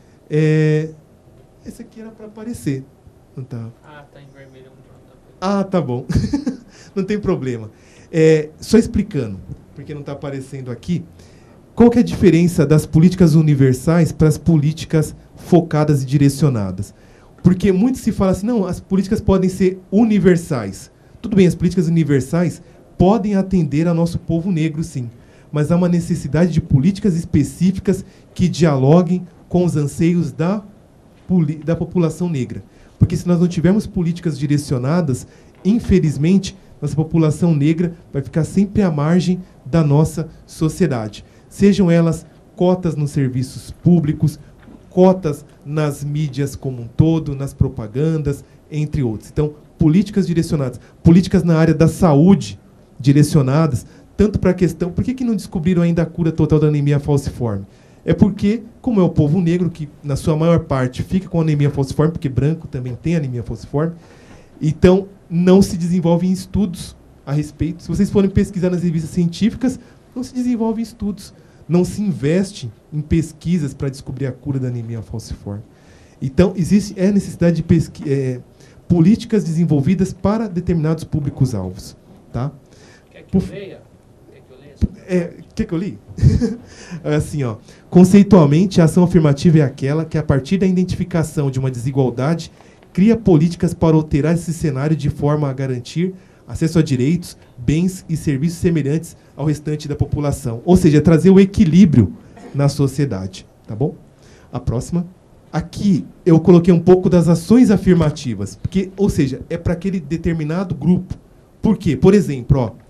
Esse aqui era para aparecer. Não tá. Ah, tá em vermelho. Ah, tá bom. Não tem problema. Só explicando, porque não está aparecendo aqui. Qual que é a diferença das políticas universais para as políticas focadas e direcionadas? Porque muito se fala assim, não, as políticas podem ser universais. Tudo bem, as políticas universais podem atender ao nosso povo negro, sim. Mas há uma necessidade de políticas específicas que dialoguem com os anseios da população negra. Porque se nós não tivermos políticas direcionadas, infelizmente, nossa população negra vai ficar sempre à margem da nossa sociedade. Sejam elas cotas nos serviços públicos, cotas nas mídias como um todo, nas propagandas, entre outros. Então, políticas direcionadas. Políticas na área da saúde direcionadas, tanto para a questão... Por que não descobriram ainda a cura total da anemia falciforme? É porque, como é o povo negro, que na sua maior parte fica com anemia falciforme, porque branco também tem anemia falciforme, então não se desenvolvem estudos a respeito. Se vocês forem pesquisar nas revistas científicas, não se desenvolvem estudos. Não se investe em pesquisas para descobrir a cura da anemia falciforme. Então, existe necessidade de políticas desenvolvidas para determinados públicos-alvos. Tá? Quer que eu leia? Quer que eu li? Assim, ó. Conceitualmente, a ação afirmativa é aquela que, a partir da identificação de uma desigualdade, cria políticas para alterar esse cenário de forma a garantir acesso a direitos, bens e serviços semelhantes ao restante da população. Ou seja, trazer o equilíbrio na sociedade. Tá bom? A próxima. Aqui eu coloquei um pouco das ações afirmativas. Porque, ou seja, é para aquele determinado grupo. Por quê? Por exemplo, ó,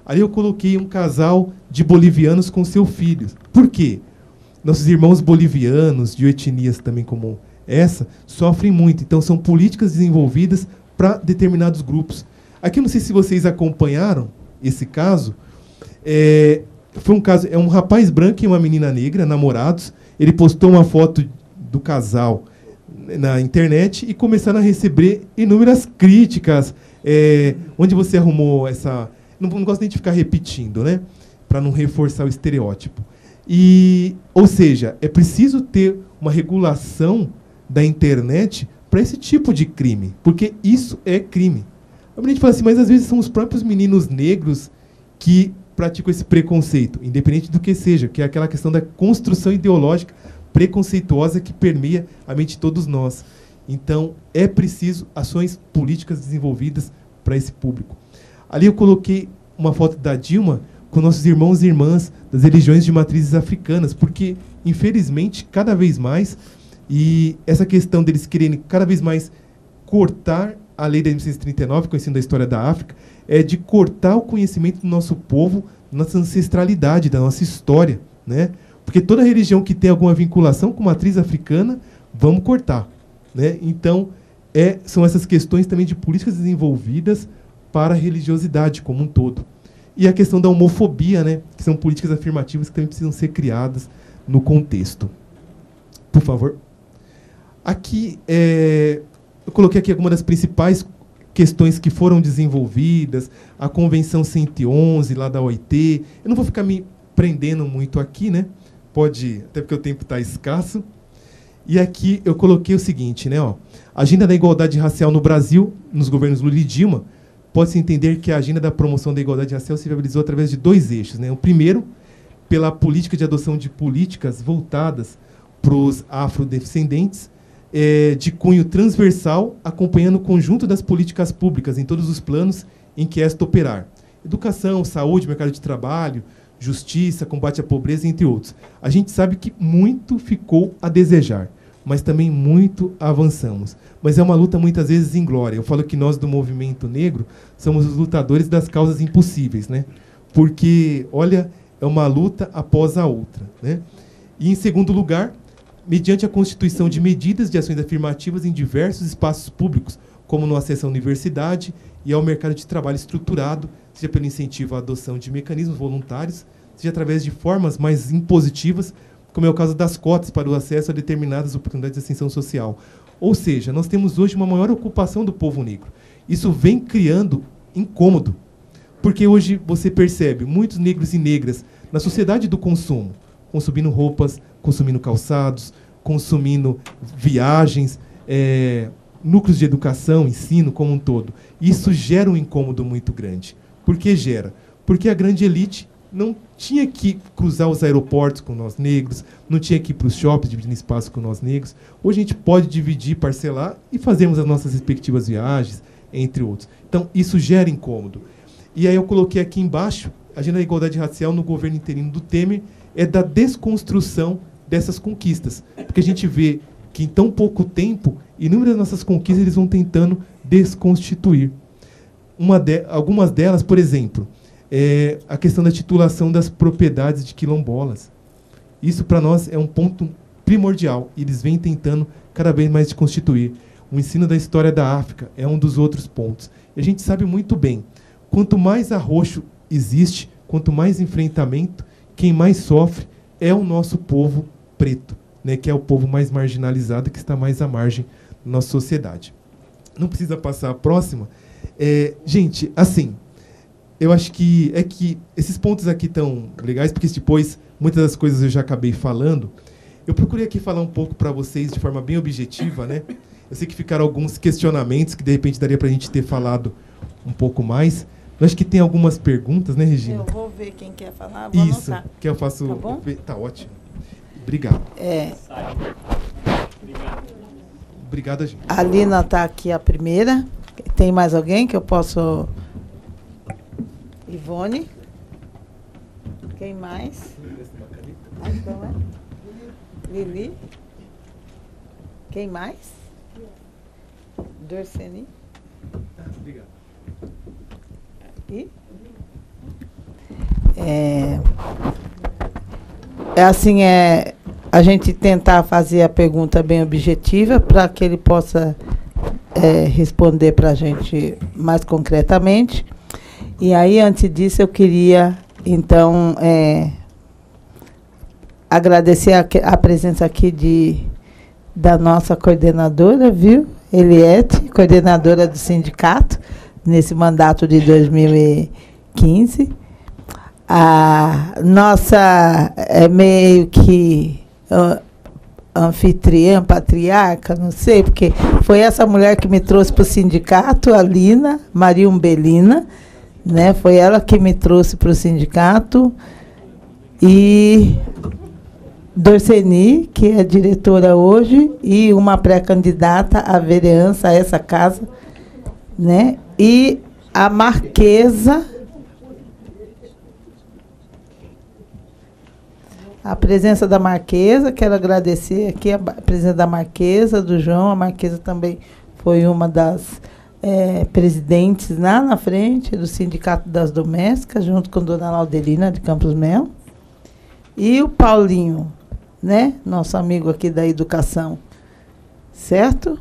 Ali eu coloquei um casal de bolivianos com seu filho. Por quê? Nossos irmãos bolivianos, de etnias também como essa, sofrem muito. Então, são políticas desenvolvidas para determinados grupos. Aqui, eu não sei se vocês acompanharam esse caso. Foi um caso, é um rapaz branco e uma menina negra, namorados. Ele postou uma foto do casal na internet e começaram a receber inúmeras críticas. Onde você arrumou essa... Não gosto nem de ficar repetindo, né? Para não reforçar o estereótipo. Ou seja, é preciso ter uma regulação da internet para esse tipo de crime, porque isso é crime. A gente fala assim, mas às vezes são os próprios meninos negros que praticam esse preconceito, independente do que seja, que é aquela questão da construção ideológica preconceituosa que permeia a mente de todos nós. Então, é preciso ações políticas desenvolvidas para esse público. Ali eu coloquei uma foto da Dilma com nossos irmãos e irmãs das religiões de matrizes africanas, porque, infelizmente, cada vez mais, e essa questão deles quererem cada vez mais cortar a lei da 1939, conhecendo a história da África, é de cortar o conhecimento do nosso povo, nossa ancestralidade, da nossa história, né? Porque toda religião que tem alguma vinculação com matriz africana, vamos cortar, né? Então, são essas questões também de políticas desenvolvidas para a religiosidade como um todo. E a questão da homofobia, né? Que são políticas afirmativas que também precisam ser criadas no contexto. Por favor. Aqui, eu coloquei aqui algumas das principais questões que foram desenvolvidas, a Convenção 111, lá da OIT. Eu não vou ficar me prendendo muito aqui, né? Pode, até porque o tempo está escasso. E aqui eu coloquei o seguinte, né? A agenda da igualdade racial no Brasil, nos governos Lula e Dilma, pode-se entender que a agenda da promoção da igualdade racial se viabilizou através de 2 eixos, né? O primeiro, pela política de adoção de políticas voltadas para os afrodescendentes, de cunho transversal, acompanhando o conjunto das políticas públicas em todos os planos em que esta operar. Educação, saúde, mercado de trabalho, justiça, combate à pobreza, entre outros. A gente sabe que muito ficou a desejar, mas também muito avançamos. Mas é uma luta muitas vezes inglória. Eu falo que nós do movimento negro somos os lutadores das causas impossíveis, né? Porque, olha, é uma luta após a outra, né? E, em segundo lugar, mediante a constituição de medidas de ações afirmativas em diversos espaços públicos, como no acesso à universidade e ao mercado de trabalho estruturado, seja pelo incentivo à adoção de mecanismos voluntários, seja através de formas mais impositivas, como é o caso das cotas para o acesso a determinadas oportunidades de ascensão social. Ou seja, nós temos hoje uma maior ocupação do povo negro. Isso vem criando incômodo, porque hoje você percebe muitos negros e negras na sociedade do consumo, consumindo roupas, consumindo calçados, consumindo viagens, núcleos de educação, ensino como um todo. Isso gera um incômodo muito grande. Por que gera? Porque a grande elite não tinha que cruzar os aeroportos com nós negros, não tinha que ir para os shoppings dividindo espaço com nós negros. Hoje a gente pode dividir, parcelar e fazermos as nossas respectivas viagens, entre outros. Então, isso gera incômodo. E aí eu coloquei aqui embaixo, a agenda da igualdade racial no governo interino do Temer é da desconstrução dessas conquistas. Porque a gente vê que em tão pouco tempo, inúmeras nossas conquistas eles vão tentando desconstituir. Algumas delas, por exemplo, a questão da titulação das propriedades de quilombolas. Isso, para nós, é um ponto primordial. Eles vêm tentando cada vez mais desconstituir. O ensino da história da África é um dos outros pontos. E a gente sabe muito bem, quanto mais arroxo existe, quanto mais enfrentamento, quem mais sofre é o nosso povo preto, né, que é o povo mais marginalizado, que está mais à margem da nossa sociedade. Não precisa passar a próxima. Gente, assim, eu acho que esses pontos aqui estão legais, porque depois muitas das coisas eu já acabei falando. Eu procurei aqui falar um pouco para vocês de forma bem objetiva, né? Eu sei que ficaram alguns questionamentos que de repente daria para a gente ter falado um pouco mais. Eu acho que tem algumas perguntas, né, Regina? Eu vou ver quem quer falar, vou Isso, anotar. que eu faço... Tá bom? Tá ótimo. Obrigado. Obrigado, gente. A Lina está aqui a primeira. Tem mais alguém que eu posso... Ivone. Quem mais? Então, Lili. Quem mais? Dorceni. Obrigado. E? a gente tentar fazer a pergunta bem objetiva para que ele possa responder para a gente mais concretamente. E aí, antes disso, eu queria, então, agradecer a presença aqui da nossa coordenadora, viu? Eliette, coordenadora do sindicato, nesse mandato de 2015. A nossa meio que anfitriã, patriarca, não sei, porque foi essa mulher que me trouxe para o sindicato, a Lina, Maria Umbelina, né? Foi ela que me trouxe para o sindicato. E Dorceni, que é diretora hoje, e uma pré-candidata à vereança a essa casa, né? E a Marquesa, a presença da Marquesa, quero agradecer aqui a presença da Marquesa, do João. A Marquesa também foi uma das presidentes lá na frente do Sindicato das Domésticas, junto com a dona Laudelina de Campos Melo. E o Paulinho, né? Nosso amigo aqui da educação. Certo?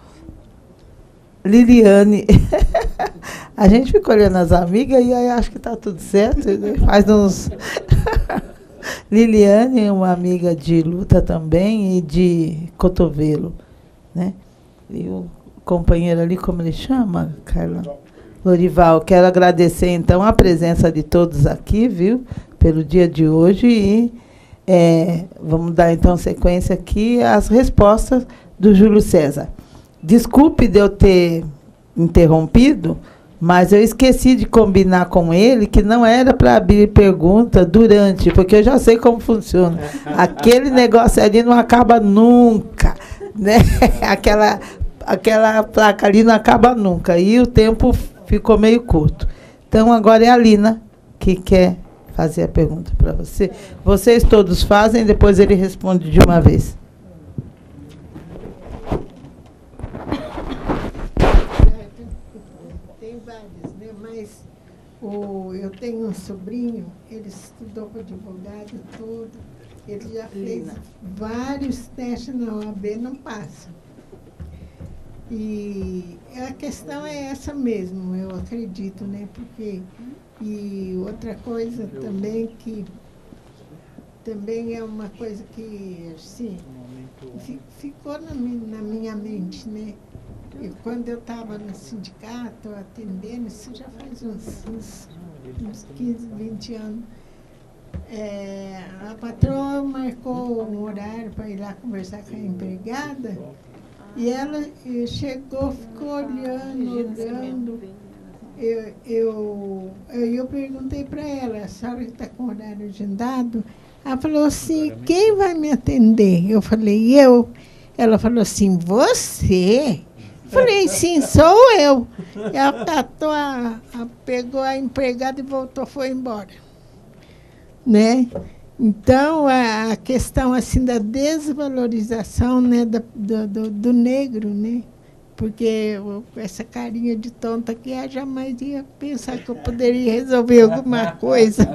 Liliane. A gente fica olhando as amigas e aí acho que está tudo certo. Faz uns... Liliane é uma amiga de luta também e de cotovelo, né? E o companheiro ali, como ele chama, Carla? Lorival. Quero agradecer, então, a presença de todos aqui, viu? Pelo dia de hoje e vamos dar, então, sequência aqui às respostas do Júlio César. Desculpe de eu ter interrompido, mas eu esqueci de combinar com ele que não era para abrir pergunta durante, porque eu já sei como funciona. Aquele negócio ali não acaba nunca, né? Aquela placa ali não acaba nunca. E o tempo ficou meio curto. Então, agora é a Lina que quer fazer a pergunta para você. Vocês todos fazem, depois ele responde de uma vez. Eu tenho um sobrinho, ele estudou para advogado e tudo, ele já fez vários testes na OAB, não passa. E a questão é essa mesmo, eu acredito, né? Porque, e outra coisa também que também é uma coisa que, assim, ficou na minha mente, né? E quando eu estava no sindicato, atendendo, isso já faz uns 15, 20 anos, a patroa marcou um horário para ir lá conversar com a empregada, e ela chegou, ficou olhando. Eu perguntei para ela, a senhora está com horário agendado? Ela falou assim, quem vai me atender? Eu falei, eu. Ela falou assim, você? Falei, sim, sou eu. Ela catou pegou a empregada e voltou, foi embora. Né? Então, a questão assim, da desvalorização, né, do negro, né? Porque essa carinha de tonta aqui, eu jamais ia pensar que eu poderia resolver alguma coisa.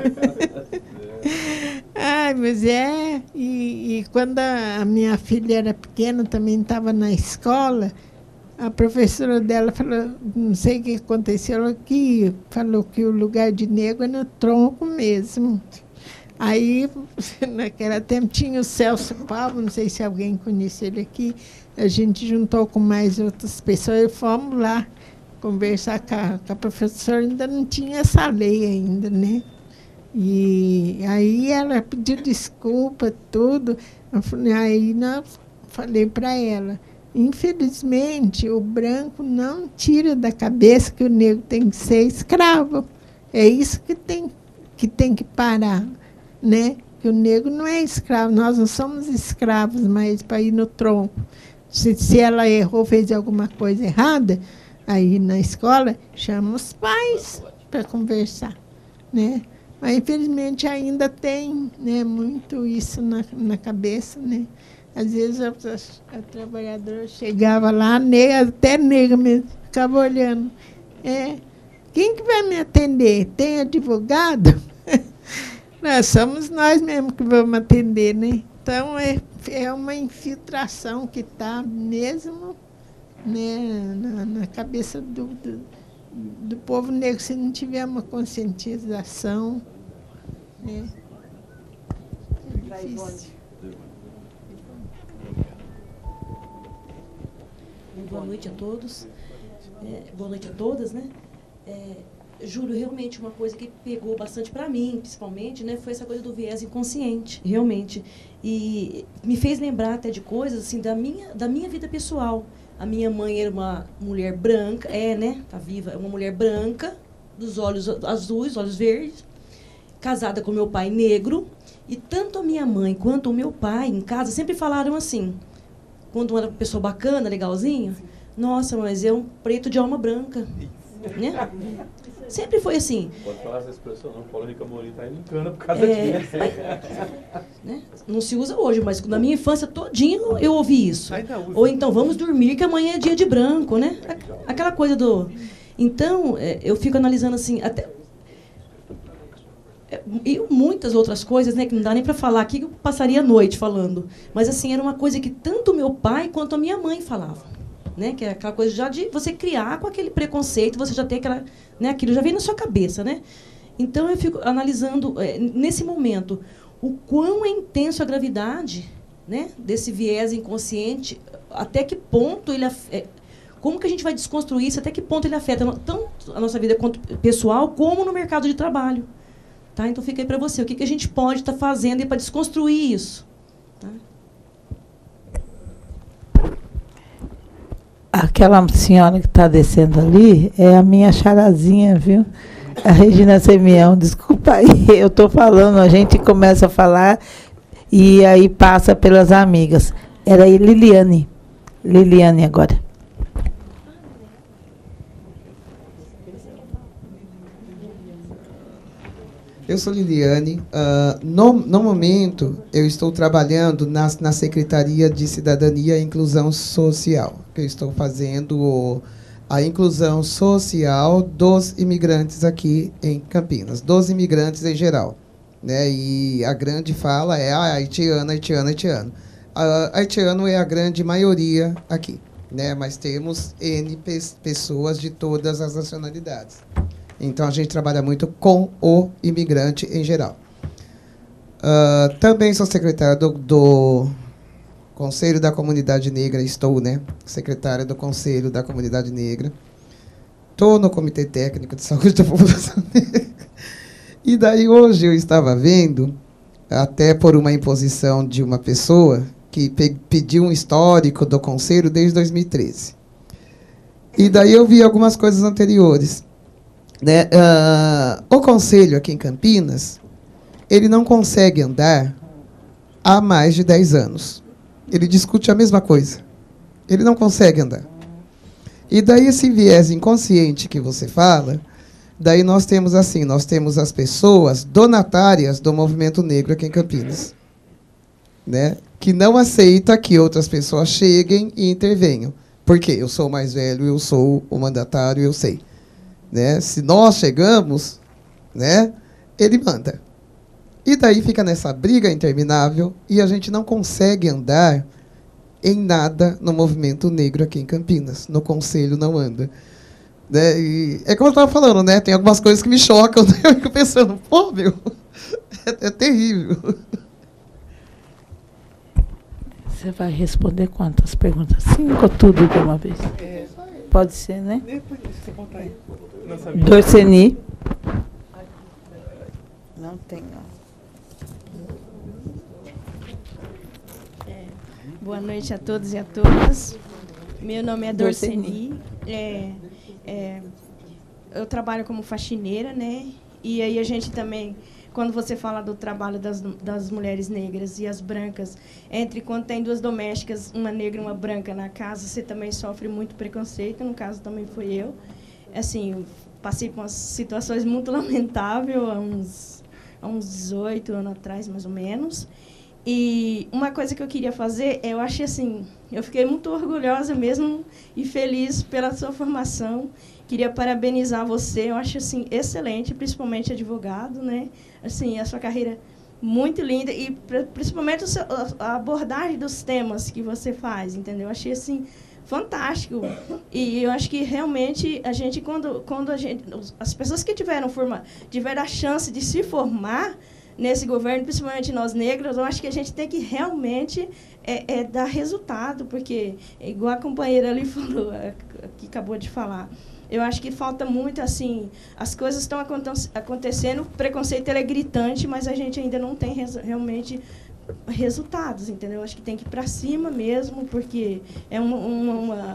Ai, mas e quando a minha filha era pequena, também estava na escola, a professora dela falou, não sei o que aconteceu, que falou que o lugar de negro é no tronco mesmo. Aí, naquele tempo, tinha o Celso Paulo, não sei se alguém conhece ele aqui, a gente juntou com mais outras pessoas e fomos lá conversar com a professora, ainda não tinha essa lei ainda, né? E aí ela pediu desculpa, tudo, aí eu falei para ela, infelizmente, o branco não tira da cabeça que o negro tem que ser escravo. É isso que tem que parar, né? Que o negro não é escravo, nós não somos escravos, mas para ir no tronco. Se ela errou, fez alguma coisa errada, aí na escola, chama os pais para conversar, né? Mas, infelizmente, ainda tem, né, muito isso na cabeça, né? Às vezes a trabalhadora chegava lá, até negra mesmo, ficava olhando. Quem que vai me atender? Tem advogado? Nós somos nós mesmos que vamos atender, né? Então, é uma infiltração que está mesmo, né, na cabeça do povo negro, se não tiver uma conscientização, né? É difícil. Boa noite a todos. Boa noite a todas, né? Júlio, realmente uma coisa que pegou bastante para mim, principalmente, né, foi essa coisa do viés inconsciente, realmente. E me fez lembrar até de coisas assim da minha vida pessoal. A minha mãe era uma mulher branca, né? Tá viva, é uma mulher branca, dos olhos azuis, olhos verdes, casada com meu pai negro. E tanto a minha mãe quanto o meu pai em casa sempre falaram assim, quando era uma pessoa bacana, legalzinho, nossa, mas é um preto de alma branca. Né? Sempre foi assim. Pode falar essa expressão, não. Paulo Rica Morim está indo em cana por causa disso. Né? Não se usa hoje, mas na minha infância todinho eu ouvi isso. Ou então, vamos dormir que amanhã é dia de branco, né? Aquela coisa do... Então, eu fico analisando assim, até... E muitas outras coisas, né, que não dá nem para falar aqui, que eu passaria a noite falando. Mas, assim, era uma coisa que tanto meu pai quanto a minha mãe falavam. Né, que é aquela coisa já de você criar com aquele preconceito, você já tem aquela, né, aquilo já vem na sua cabeça, né? Então eu fico analisando nesse momento o quão é intenso a gravidade, né, desse viés inconsciente, até que ponto ele como que a gente vai desconstruir isso, até que ponto ele afeta tanto a nossa vida pessoal como no mercado de trabalho, tá? Então fica aí para você, o que a gente pode estar fazendo para desconstruir isso, tá? Aquela senhora que está descendo ali é a minha charazinha, viu? A Regina Semião. Desculpa aí, eu estou falando, a gente começa a falar e aí passa pelas amigas. Era a Liliane. Liliane agora. Eu sou Liliane. No momento, eu estou trabalhando na Secretaria de Cidadania e Inclusão Social, que eu estou fazendo a inclusão social dos imigrantes aqui em Campinas, dos imigrantes em geral, né? E a grande fala é haitiano, haitiano, haitiano. Haitiano é a grande maioria aqui, né? Mas temos N pessoas de todas as nacionalidades. Então, a gente trabalha muito com o imigrante em geral. Também sou secretária do Conselho da Comunidade Negra, estou, né, secretária do Conselho da Comunidade Negra. Estou no Comitê Técnico de Saúde da População Negra. E daí, hoje, eu estava vendo, até por uma imposição de uma pessoa, que pediu um histórico do Conselho desde 2013. E daí eu vi algumas coisas anteriores. Né? O Conselho aqui em Campinas, ele não consegue andar há mais de 10 anos. Ele discute a mesma coisa. Ele não consegue andar. E daí esse viés inconsciente que você fala, daí nós temos assim, nós temos as pessoas donatárias do movimento negro aqui em Campinas, né? Que não aceita que outras pessoas cheguem e intervenham. Porque eu sou mais velho, eu sou o mandatário, eu sei. Né? Se nós chegamos, né, ele manda. E daí fica nessa briga interminável e a gente não consegue andar em nada no movimento negro aqui em Campinas. No Conselho não anda. Né? E é como eu estava falando, né? Tem algumas coisas que me chocam, né? Eu fico pensando, pô, meu, é terrível. Você vai responder quantas perguntas? 5 ou tudo de uma vez? Pode ser, né? Dorceni. Não tem, Boa noite a todos e a todas. Meu nome é Dorceni. Eu trabalho como faxineira, né? E aí a gente também, quando você fala do trabalho das mulheres negras e as brancas, quando tem duas domésticas, uma negra e uma branca na casa, você também sofre muito preconceito. No caso, também fui eu. Assim, passei por umas situações muito lamentáveis há uns 18 anos atrás, mais ou menos. E uma coisa que eu queria fazer, eu achei assim, eu fiquei muito orgulhosa mesmo e feliz pela sua formação, queria parabenizar você, eu acho assim excelente, principalmente advogado, né? Assim, a sua carreira muito linda e principalmente a abordagem dos temas que você faz, entendeu? Eu achei assim fantástico. E eu acho que realmente a gente quando as pessoas que tiveram a chance de se formar nesse governo, principalmente nós negros, eu acho que a gente tem que realmente dar resultado, porque, igual a companheira ali falou, que acabou de falar, eu acho que falta muito, assim, as coisas estão acontecendo, o preconceito ele é gritante, mas a gente ainda não tem realmente resultados, entendeu? Eu acho que tem que ir para cima mesmo, porque é uma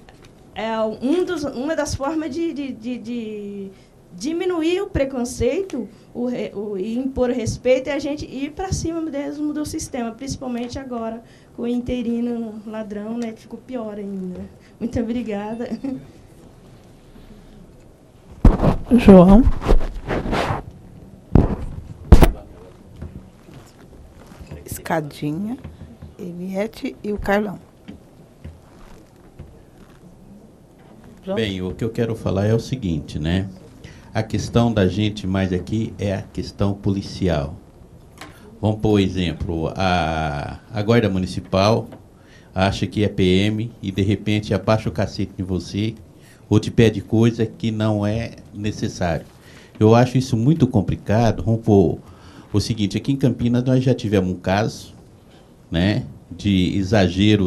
das formas de diminuir o preconceito e impor o respeito é a gente ir para cima mesmo do sistema, principalmente agora com o interino ladrão, né, que ficou pior ainda. Muito obrigada. João. Escadinha, Eliette e o Carlão. Bem, o que eu quero falar é o seguinte, né? A questão da gente mais aqui é a questão policial. Vamos por exemplo, a Guarda Municipal acha que é PM e de repente abaixa o cacete em você ou te pede coisa que não é necessário. Eu acho isso muito complicado. Vamos por o seguinte, aqui em Campinas nós já tivemos um caso, né, de exagero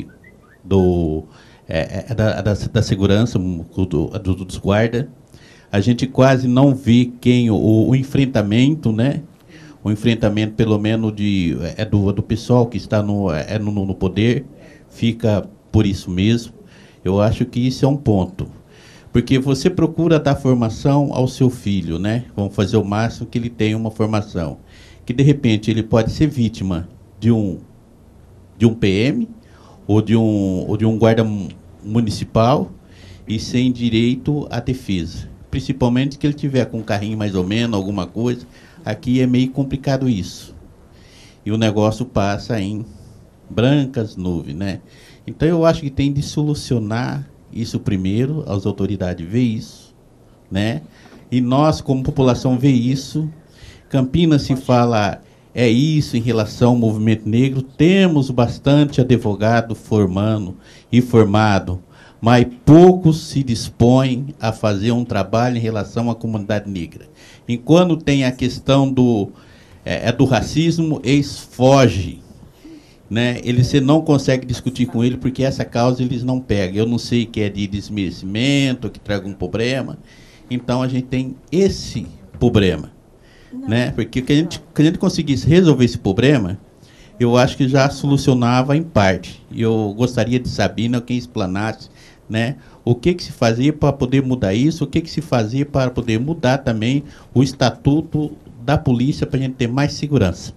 da segurança dos guardas. A gente quase não vê quem o enfrentamento, né? O enfrentamento, pelo menos, do pessoal que está no poder, fica por isso mesmo. Eu acho que isso é um ponto. Porque você procura dar formação ao seu filho, né? Vamos fazer o máximo que ele tenha uma formação. Que, de repente, ele pode ser vítima de um PM ou de um guarda municipal e sem direito à defesa. Principalmente que ele tiver com um carrinho mais ou menos, alguma coisa. Aqui é meio complicado isso. E o negócio passa em brancas nuvens, né? Então eu acho que tem de solucionar isso primeiro, as autoridades ver isso, né? E nós, como população, ver isso. Campinas se fala isso em relação ao movimento negro. Temos bastante advogado formado, mas poucos se dispõem a fazer um trabalho em relação à comunidade negra. Enquanto tem a questão do racismo, eles fogem, né? Você não consegue discutir com ele porque essa causa eles não pegam. Eu não sei que é de desmerecimento, que traga um problema. Então a gente tem esse problema, né? Porque que a gente conseguisse resolver esse problema, eu acho que já solucionava em parte. E eu gostaria de saber, quem explanasse, né, o que se fazia para poder mudar isso, o que se fazia para poder mudar também o estatuto da polícia para a gente ter mais segurança.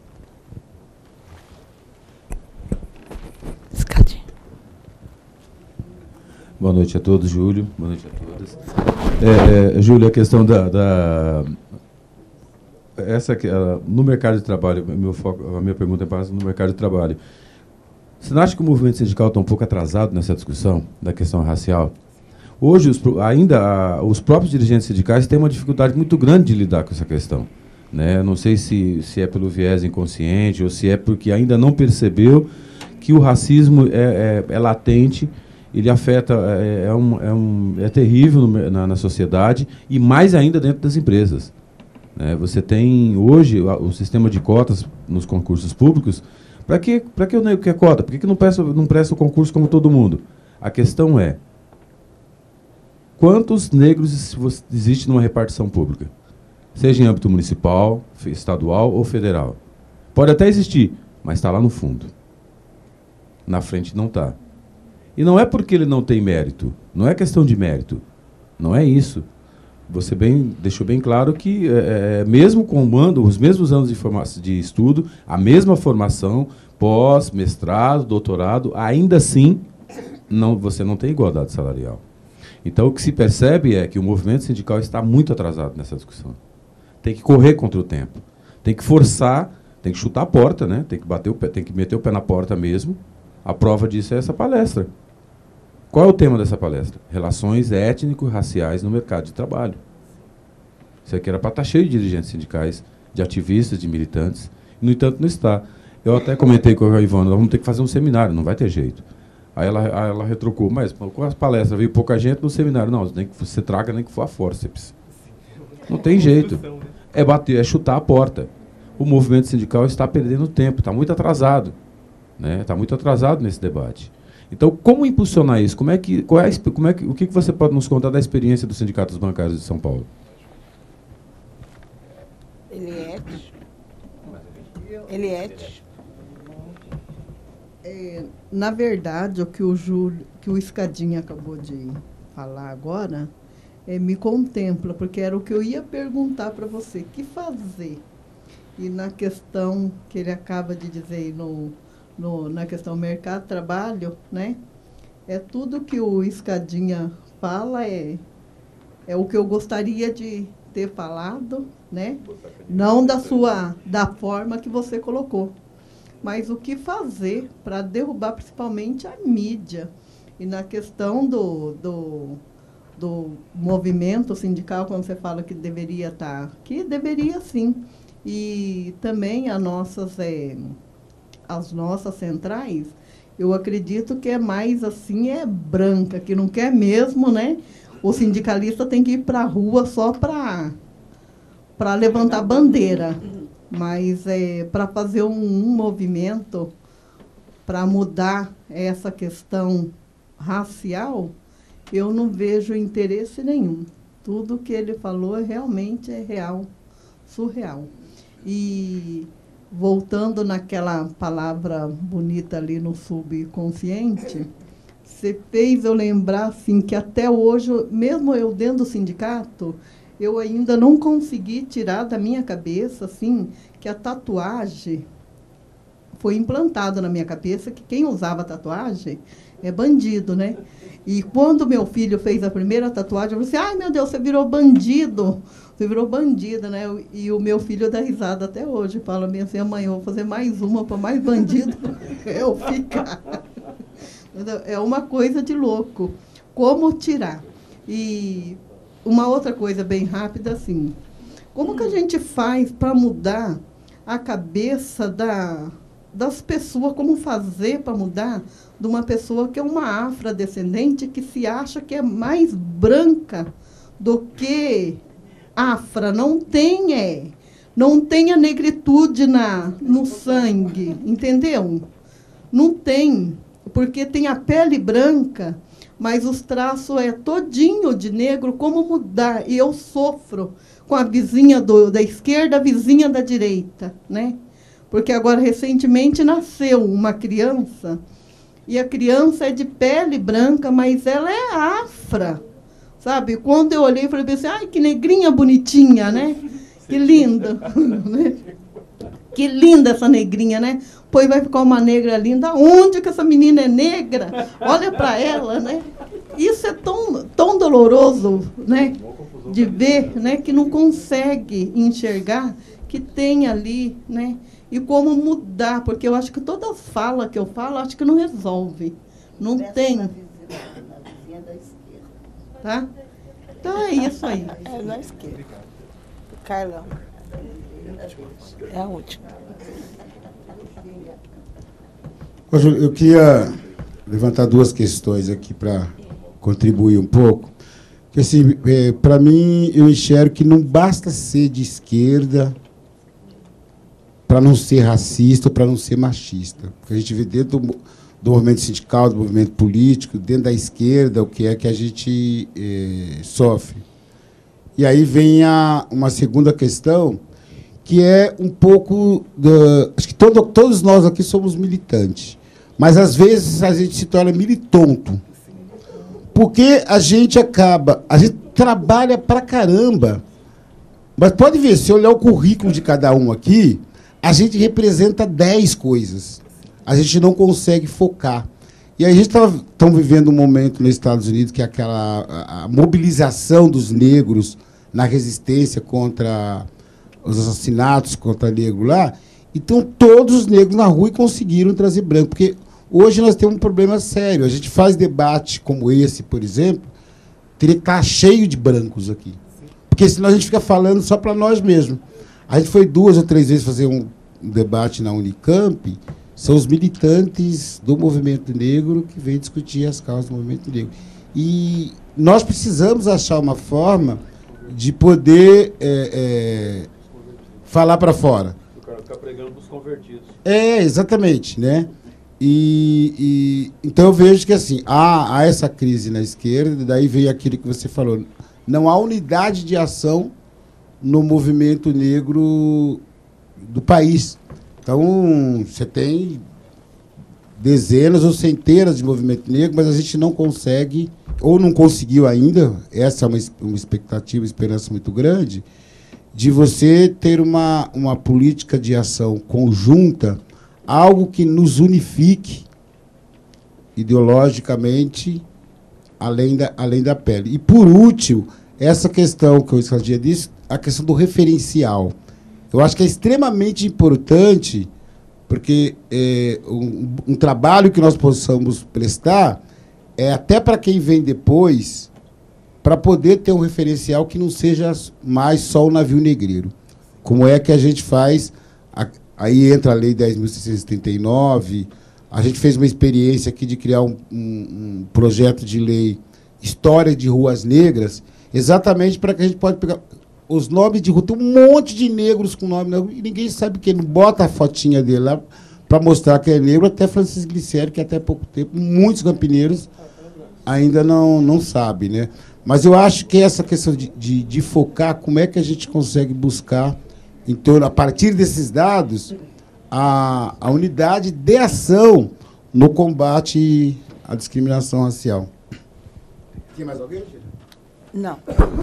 Boa noite a todos, Júlio. Boa noite a todas. Júlio, a questão no mercado de trabalho, a minha pergunta é para no mercado de trabalho. Você não acha que o movimento sindical está um pouco atrasado nessa discussão da questão racial? Hoje, os próprios dirigentes sindicais têm uma dificuldade muito grande de lidar com essa questão, né? Não sei se é pelo viés inconsciente ou se é porque ainda não percebeu que o racismo é latente, ele afeta, é terrível na sociedade e mais ainda dentro das empresas. Você tem hoje o sistema de cotas nos concursos públicos. Para que o negro quer cota? Por que não presta o concurso como todo mundo? A questão é, quantos negros existem numa repartição pública? Seja em âmbito municipal, estadual ou federal. Pode até existir, mas está lá no fundo. Na frente não está. E não é porque ele não tem mérito. Não é questão de mérito. Não é isso. Você deixou bem claro que, mesmo comando os mesmos anos de estudo, a mesma formação, pós, mestrado, doutorado, ainda assim, você não tem igualdade salarial. Então, o que se percebe é que o movimento sindical está muito atrasado nessa discussão. Tem que correr contra o tempo. Tem que forçar, tem que chutar a porta, né? Tem que bater o pé, tem que meter o pé na porta mesmo. A prova disso é essa palestra. Qual é o tema dessa palestra? Relações étnico-raciais no mercado de trabalho. Isso aqui era para estar cheio de dirigentes sindicais, de ativistas, de militantes. No entanto, não está. Eu até comentei com a Ivana, nós vamos ter que fazer um seminário, não vai ter jeito. Aí ela retrocou, mas com as palestras veio pouca gente no seminário. Não, nem que você traga, nem que for a fórceps. Não tem jeito. É bater, é chutar a porta. O movimento sindical está perdendo tempo, está muito atrasado. Né? Está muito atrasado nesse debate. Então, como impulsionar isso? O que você pode nos contar da experiência dos sindicatos bancários de São Paulo? Eliette. Na verdade, o que o Escadinha acabou de falar agora, me contempla, porque era o que eu ia perguntar para você, que fazer? E na questão que ele acaba de dizer na questão mercado de trabalho, né? É tudo que o Escadinha fala, é o que eu gostaria de ter falado, né? Não da forma que você colocou. Mas o que fazer para derrubar principalmente a mídia? E na questão do movimento sindical, quando você fala que deveria estar, que deveria sim. E também as nossas centrais, eu acredito que é mais assim, branca, que não quer mesmo, né? O sindicalista tem que ir para a rua só para levantar bandeira. Mas para fazer um movimento para mudar essa questão racial, eu não vejo interesse nenhum. Tudo que ele falou realmente é real, surreal. E voltando naquela palavra bonita ali no subconsciente, você fez eu lembrar assim, que até hoje, mesmo eu dentro do sindicato, eu ainda não consegui tirar da minha cabeça assim, que a tatuagem foi implantada na minha cabeça, que quem usava tatuagem é bandido, né? E quando meu filho fez a primeira tatuagem, eu falei assim, ai meu Deus, você virou bandido, você virou bandida, né? E o meu filho dá risada até hoje, fala assim, mãe, eu vou fazer mais uma para mais bandido eu ficar. É uma coisa de louco. Como tirar? E uma outra coisa bem rápida, assim, como que a gente faz para mudar a cabeça das pessoas, como fazer para mudar de uma pessoa que é uma afrodescendente, que se acha que é mais branca do que afra, não tem a negritude no sangue, entendeu? Não tem, porque tem a pele branca, mas os traços todinho de negro, como mudar? E eu sofro com a vizinha da esquerda, a vizinha da direita, né? Porque agora, recentemente, nasceu uma criança, e a criança é de pele branca, mas ela é afra, sabe? Quando eu olhei, falei assim, ai, que negrinha bonitinha, né? Que linda, né? Que linda essa negrinha, né? Pois vai ficar uma negra linda. Onde que essa menina é negra? Olha para ela, né? Isso é tão doloroso, né? De ver, né? Que não consegue enxergar que tem ali, né? E como mudar, porque eu acho que toda fala que eu falo, acho que não resolve. Não tem. Na vizinha da esquerda. Tá? Então é isso aí. É na esquerda. Carlão. É a última. Eu queria levantar duas questões aqui para contribuir um pouco. Que, assim, para mim, eu enxergo que não basta ser de esquerda para não ser racista ou para não ser machista. Porque a gente vê dentro do movimento sindical, do movimento político, dentro da esquerda, o que é que a gente sofre. E aí vem uma segunda questão, que é um pouco... acho que todos nós aqui somos militantes, mas, às vezes, a gente se torna militonto. Porque a gente trabalha pra caramba. Mas pode ver, se olhar o currículo de cada um aqui, a gente representa 10 coisas. A gente não consegue focar. E a gente está vivendo um momento nos Estados Unidos que é a mobilização dos negros na resistência contra os assassinatos contra negro lá. Então, todos os negros na rua conseguiram trazer branco. Porque Hoje nós temos um problema sério. A gente faz debate como esse, por exemplo, teria que estar cheio de brancos aqui. Porque senão a gente fica falando só para nós mesmos. A gente foi 2 ou 3 vezes fazer um debate na Unicamp, são os militantes do movimento negro que vêm discutir as causas do movimento negro. E nós precisamos achar uma forma de poder falar para fora. O cara ficar pregando para os convertidos. Exatamente, né? Então eu vejo que assim, há essa crise na esquerda, daí veio aquilo que você falou. Não há unidade de ação no movimento negro do país. Então, você tem dezenas ou centenas de movimento negro, mas a gente não consegue, ou não conseguiu ainda, essa é uma expectativa, uma esperança muito grande, de você ter uma política de ação conjunta, algo que nos unifique ideologicamente, além da pele. E, por último, essa questão que o Escadinha disse, a questão do referencial. Eu acho que é extremamente importante, porque um trabalho que nós possamos prestar é até para quem vem depois, para poder ter um referencial que não seja mais só o navio negreiro. Como é que a gente faz? Aí entra a Lei 10.639, a gente fez uma experiência aqui de criar um projeto de lei História de Ruas Negras, exatamente para que a gente possa pegar os nomes de rua. Tem um monte de negros com nome e ninguém sabe quem. Não bota a fotinha dele lá para mostrar que é negro. Até Francisco Glicério, que até há pouco tempo, muitos campineiros ainda não sabem, né? Mas eu acho que essa questão de focar, como é que a gente consegue buscar, então, a partir desses dados, a unidade de ação no combate à discriminação racial. Tem mais alguém, Gíria? Não.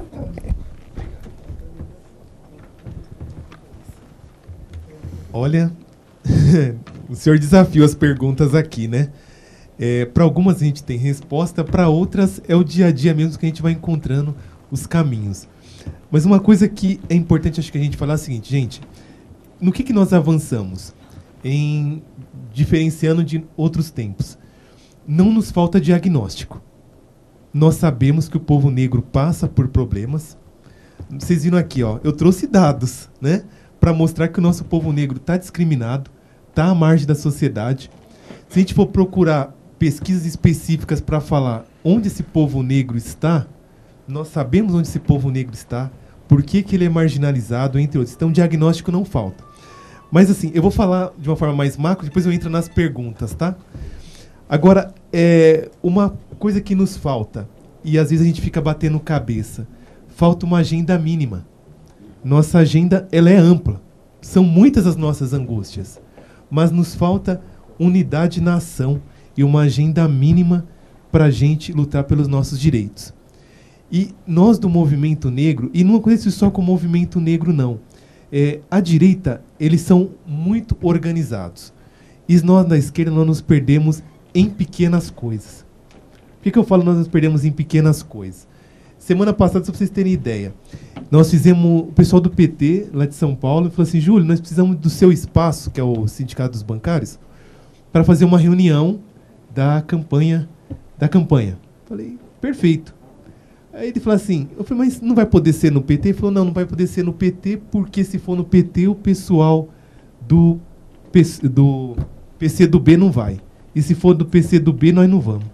Olha, o senhor desafiou as perguntas aqui, né? Para algumas a gente tem resposta, para outras é o dia a dia mesmo que a gente vai encontrando os caminhos. Mas uma coisa que é importante, acho que a gente falar é o seguinte, gente, no que nós avançamos? Em diferenciando de outros tempos. Não nos falta diagnóstico. Nós sabemos que o povo negro passa por problemas. Vocês viram aqui, ó, eu trouxe dados, né? Para mostrar que o nosso povo negro está discriminado, está à margem da sociedade. Se a gente for procurar pesquisas específicas para falar onde esse povo negro está, nós sabemos onde esse povo negro está, por que ele é marginalizado, entre outros. Então, diagnóstico não falta. Mas, assim, eu vou falar de uma forma mais macro, depois eu entro nas perguntas, tá? Agora, uma coisa que nos falta, e às vezes a gente fica batendo cabeça, falta uma agenda mínima. Nossa agenda, ela é ampla. São muitas as nossas angústias. Mas nos falta unidade na ação e uma agenda mínima para a gente lutar pelos nossos direitos. E nós do movimento negro, e não conheço só com o movimento negro, não. A direita, eles são muito organizados. E nós da esquerda, nós nos perdemos em pequenas coisas. Por que eu falo nós nos perdemos em pequenas coisas? Semana passada, só para vocês terem ideia, nós fizemos, o pessoal do PT, lá de São Paulo, falou assim, Júlio, nós precisamos do seu espaço, que é o Sindicato dos Bancários, para fazer uma reunião da campanha. Falei, perfeito. Aí ele falou assim, eu falei, mas não vai poder ser no PT? Ele falou, não vai poder ser no PT, porque se for no PT, o pessoal do PCdoB não vai. E se for do PCdoB, nós não vamos.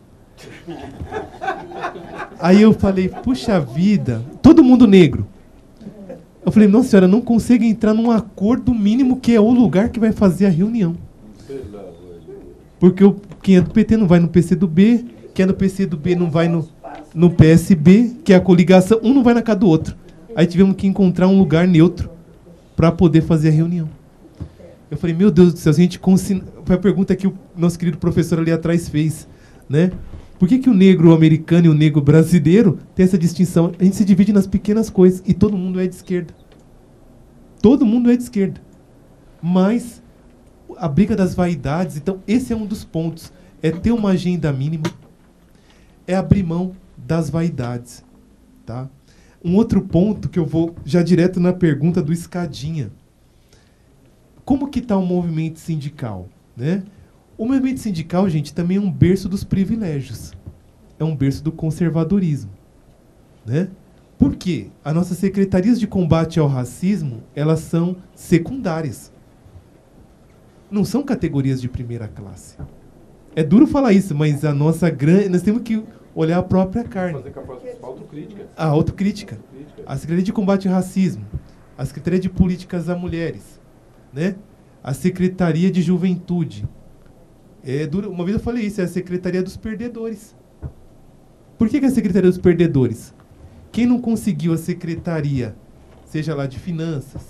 Aí eu falei, puxa vida, todo mundo negro. Eu falei, nossa senhora, não consigo entrar num acordo mínimo que é o lugar que vai fazer a reunião. Porque quem é do PT não vai no PCdoB, quem é do PCdoB não vai no PSB, que é a coligação, um não vai na casa do outro. Aí tivemos que encontrar um lugar neutro para poder fazer a reunião. Eu falei, meu Deus do céu, se a gente foi a pergunta que o nosso querido professor ali atrás fez, né? Por que o negro americano e o negro brasileiro tem essa distinção? A gente se divide nas pequenas coisas e todo mundo é de esquerda. Todo mundo é de esquerda. Mas a briga das vaidades, então esse é um dos pontos. É ter uma agenda mínima, é abrir mão das vaidades. Tá? Um outro ponto que eu vou já direto na pergunta do Escadinha. Como que está o movimento sindical? Né? O movimento sindical, gente, também é um berço dos privilégios. É um berço do conservadorismo, né? Por quê? As nossas secretarias de combate ao racismo, elas são secundárias. Não são categorias de primeira classe. É duro falar isso, mas a nossa grande... Nós temos que olhar a própria carne. Fazer autocrítica. A autocrítica. A Secretaria de Combate ao Racismo. A Secretaria de Políticas a Mulheres. Né? A Secretaria de Juventude. É duro. Uma vez eu falei isso, é a Secretaria dos Perdedores. Por que é a Secretaria dos Perdedores? Quem não conseguiu a secretaria, seja lá de finanças,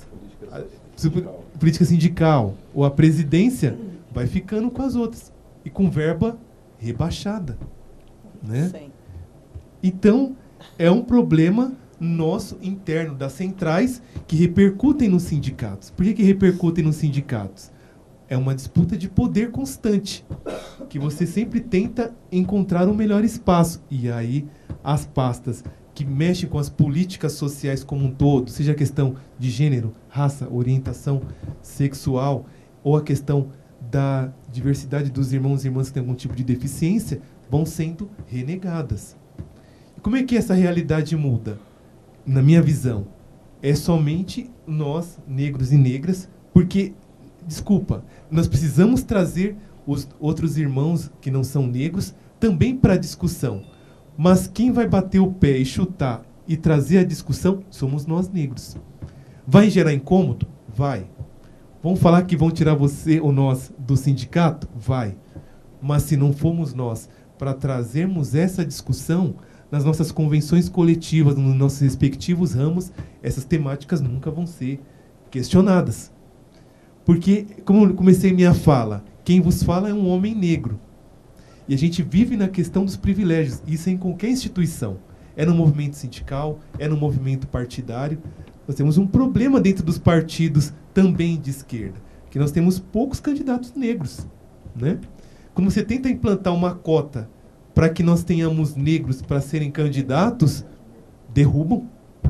política sindical ou a presidência, vai ficando com as outras. E com verba rebaixada. Né? Sim. Então, é um problema nosso interno, das centrais, que repercutem nos sindicatos. Por que repercutem nos sindicatos? É uma disputa de poder constante, que você sempre tenta encontrar um melhor espaço. E aí, as pastas que mexem com as políticas sociais como um todo, seja a questão de gênero, raça, orientação sexual, ou a questão da diversidade dos irmãos e irmãs que têm algum tipo de deficiência, vão sendo renegadas. E como é que essa realidade muda? Na minha visão, é somente nós, negros e negras, porque, desculpa, nós precisamos trazer os outros irmãos que não são negros também para a discussão. Mas quem vai bater o pé e chutar e trazer a discussão somos nós negros. Vai gerar incômodo? Vai. Vão falar que vão tirar você ou nós do sindicato? Vai. Mas se não formos nós para trazermos essa discussão nas nossas convenções coletivas, nos nossos respectivos ramos, essas temáticas nunca vão ser questionadas. Porque, como eu comecei minha fala, quem vos fala é um homem negro. E a gente vive na questão dos privilégios, isso é em qualquer instituição. É no movimento sindical, é no movimento partidário. Nós temos um problema dentro dos partidos também de esquerda, que nós temos poucos candidatos negros, né? Quando você tenta implantar uma cota para que nós tenhamos negros para serem candidatos, derrubam.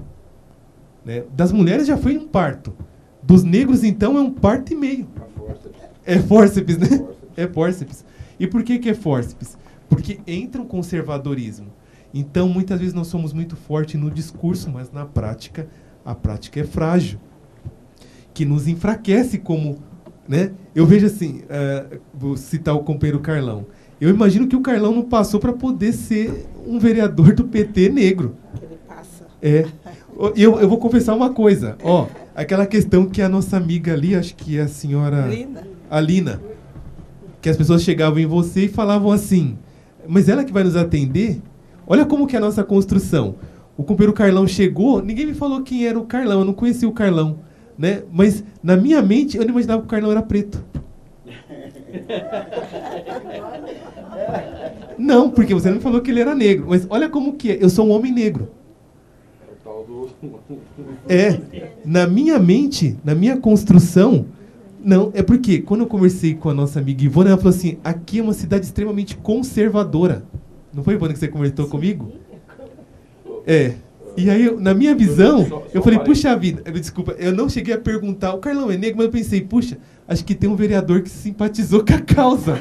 Né? Das mulheres já foi um parto. Dos negros, então, é um parto e meio. É fórceps, né? É fórceps. E por que é fórceps? Porque entra um conservadorismo. Então, muitas vezes nós somos muito fortes no discurso, mas na prática, a prática é frágil. Que nos enfraquece como... Né? Eu vejo assim, vou citar o companheiro Carlão. Eu imagino que o Carlão não passou para poder ser um vereador do PT negro. Ele passa. É. Eu vou confessar uma coisa. Ó, aquela questão que a nossa amiga ali, acho que é a senhora... Alina. Que as pessoas chegavam em você e falavam assim, mas ela que vai nos atender? Olha como que é a nossa construção. O companheiro Carlão chegou, ninguém me falou quem era o Carlão, eu não conhecia o Carlão. Né? Mas na minha mente, eu não imaginava que o Carlão era preto. Não, porque você não me falou que ele era negro. Mas olha como que é. Eu sou um homem negro. É. Na minha mente, na minha construção... Não, é porque quando eu conversei com a nossa amiga Ivone, ela falou assim, aqui é uma cidade extremamente conservadora. Não foi, Ivone, que você conversou comigo? É. E aí, na minha visão, eu falei, puxa vida, desculpa, eu não cheguei a perguntar, o Carlão é negro, mas eu pensei, puxa, acho que tem um vereador que simpatizou com a causa.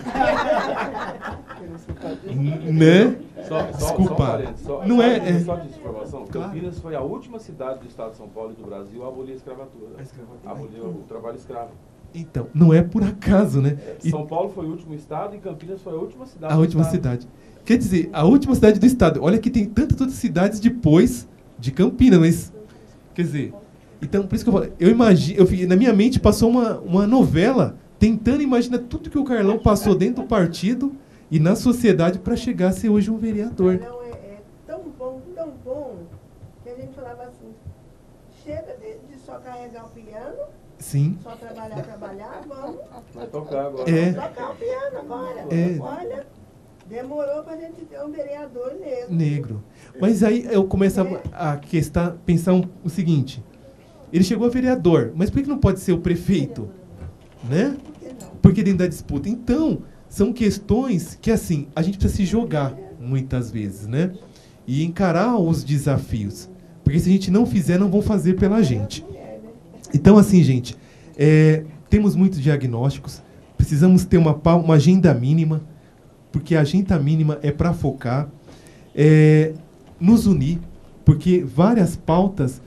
Né? Desculpa. Não é... Só de informação, claro. Campinas foi a última cidade do estado de São Paulo e do Brasil a abolir a escravatura. Abolir o trabalho escravo. Então, não é por acaso, né? São Paulo foi o último estado e Campinas foi a última cidade. A última cidade. Quer dizer, a última cidade do estado. Olha que tem tantas outras cidades depois de Campinas, mas... Quer dizer... Então, por isso que eu falo... Eu imagino... Na minha mente passou uma novela tentando imaginar tudo que o Carlão passou dentro do partido e na sociedade para chegar a ser hoje um vereador. O Carlão é tão bom, que a gente falava assim... Chega de só carregar o piano... Sim. Só trabalhar, vamos. Vai tocar agora. Vamos tocar o piano agora. Olha, demorou pra gente ter um vereador negro. Mas aí eu começo a pensar o seguinte. Ele chegou a vereador, mas por que não pode ser o prefeito? Né? Porque dentro da disputa. Então, são questões que, assim, a gente precisa se jogar, muitas vezes, né? E encarar os desafios. Porque se a gente não fizer, não vão fazer pela gente. Então, assim, gente, temos muitos diagnósticos, precisamos ter uma agenda mínima, porque a agenda mínima é para focar, nos unir, porque várias pautas,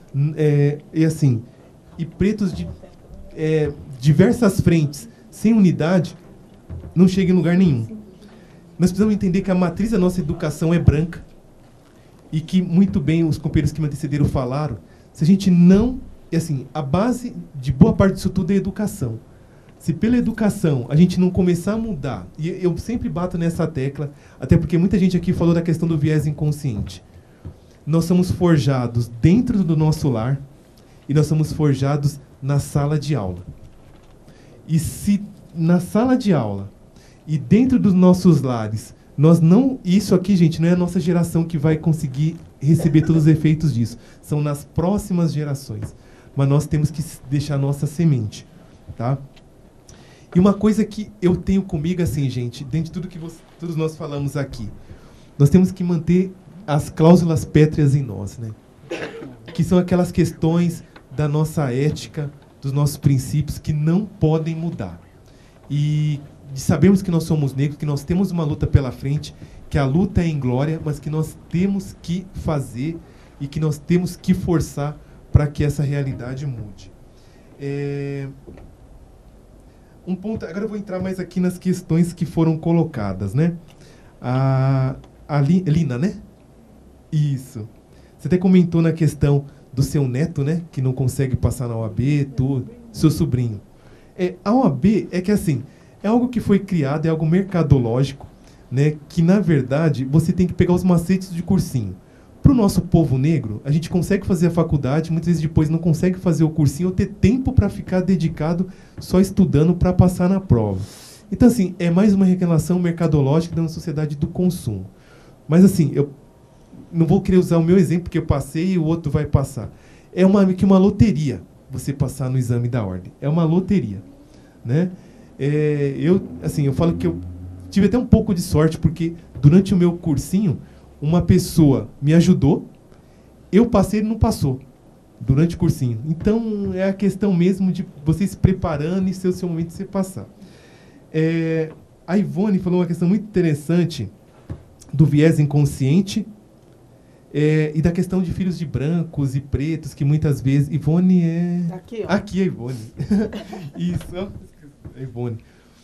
e pretos de diversas frentes, sem unidade, não chega em lugar nenhum. Nós precisamos entender que a matriz da nossa educação é branca, e que, muito bem, os companheiros que me antecederam falaram, se a gente não... a base de boa parte disso tudo é a educação. Se pela educação a gente não começar a mudar, e eu sempre bato nessa tecla, até porque muita gente aqui falou da questão do viés inconsciente. Nós somos forjados dentro do nosso lar e nós somos forjados na sala de aula. E se na sala de aula e dentro dos nossos lares, isso aqui, gente, não é a nossa geração que vai conseguir receber todos os efeitos disso. São nas próximas gerações. Mas nós temos que deixar a nossa semente, tá? E uma coisa que eu tenho comigo, gente, dentro de tudo que todos nós falamos aqui, nós temos que manter as cláusulas pétreas em nós, né? Que são aquelas questões da nossa ética, dos nossos princípios, que não podem mudar. E sabemos que nós somos negros, que nós temos uma luta pela frente, que a luta é em glória, mas que nós temos que fazer e que nós temos que forçar para que essa realidade mude. Um ponto, agora eu vou entrar mais aqui nas questões que foram colocadas, né? A Lina, né? Isso. Você até comentou na questão do seu neto, né? Que não consegue passar na OAB, tudo. Seu sobrinho. A OAB é algo que foi criado, é algo mercadológico, né? Que, na verdade, você tem que pegar os macetes de cursinho. Para o nosso povo negro, a gente consegue fazer a faculdade, muitas vezes depois não consegue fazer o cursinho ou ter tempo para ficar dedicado só estudando para passar na prova. Então, é mais uma relação mercadológica da sociedade do consumo. Mas, eu não vou querer usar o meu exemplo, porque eu passei e o outro vai passar. É uma loteria você passar no exame da ordem. É uma loteria, né? Eu falo que eu tive até um pouco de sorte, porque durante o meu cursinho, uma pessoa me ajudou, eu passei e ele não passou, durante o cursinho. Então, é a questão mesmo de você se preparando e ser o seu momento de você passar. A Ivone falou uma questão muito interessante do viés inconsciente e da questão de filhos de brancos e pretos, que muitas vezes... Ivone é... Aqui, ó. Aqui é a Ivone. Isso, a Ivone.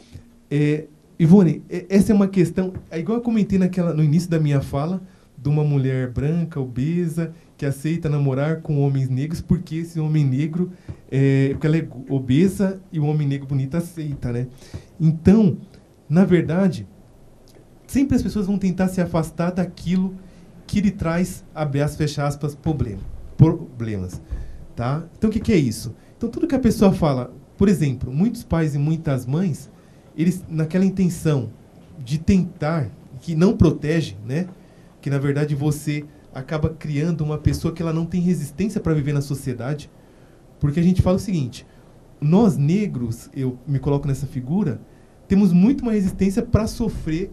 Ivone, essa é uma questão, igual eu comentei no início da minha fala, de uma mulher branca, obesa, que aceita namorar com homens negros, porque esse homem negro, porque ela é obesa e o homem negro bonito aceita, né? Então, na verdade, sempre as pessoas vão tentar se afastar daquilo que lhe traz, abre aspas, fecha aspas, problemas, tá? Então, o que é isso? Então, tudo que a pessoa fala, por exemplo, muitos pais e muitas mães, eles, naquela intenção de tentar, que não protege, né? Que, na verdade, você acaba criando uma pessoa que ela não tem resistência para viver na sociedade. Porque a gente fala o seguinte, nós negros, eu me coloco nessa figura, temos muito mais resistência para sofrer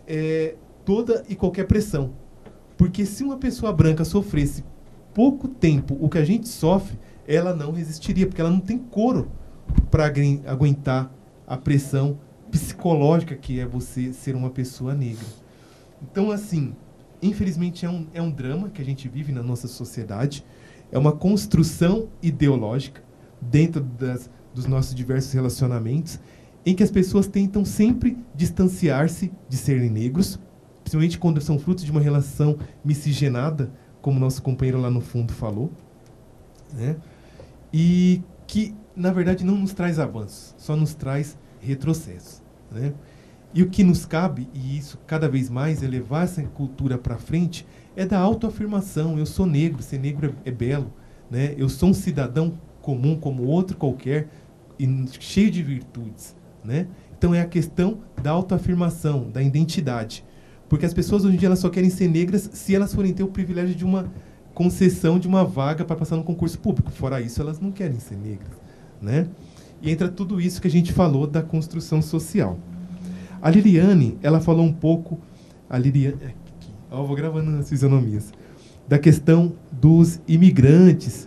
toda e qualquer pressão. Porque se uma pessoa branca sofresse pouco tempo o que a gente sofre, ela não resistiria, porque ela não tem couro para aguentar a pressão psicológica que é você ser uma pessoa negra. Então, infelizmente é um drama que a gente vive na nossa sociedade, é uma construção ideológica dentro dos nossos diversos relacionamentos, em que as pessoas tentam sempre distanciar-se de serem negros, principalmente quando são frutos de uma relação miscigenada, como nosso companheiro lá no fundo falou, né? E que, na verdade, não nos traz avanços, só nos traz retrocesso, né? E o que nos cabe, e isso cada vez mais, é levar essa cultura para frente, é da autoafirmação. Eu sou negro, ser negro é belo, né? Eu sou um cidadão comum como outro qualquer, e cheio de virtudes, né? Então é a questão da autoafirmação, da identidade. Porque as pessoas hoje em dia elas só querem ser negras se elas forem ter o privilégio de uma concessão de uma vaga para passar no concurso público. Fora isso, elas não querem ser negras, né? E entra tudo isso que a gente falou da construção social. A Liliane, ela falou um pouco, eu vou gravando as fisionomias, da questão dos imigrantes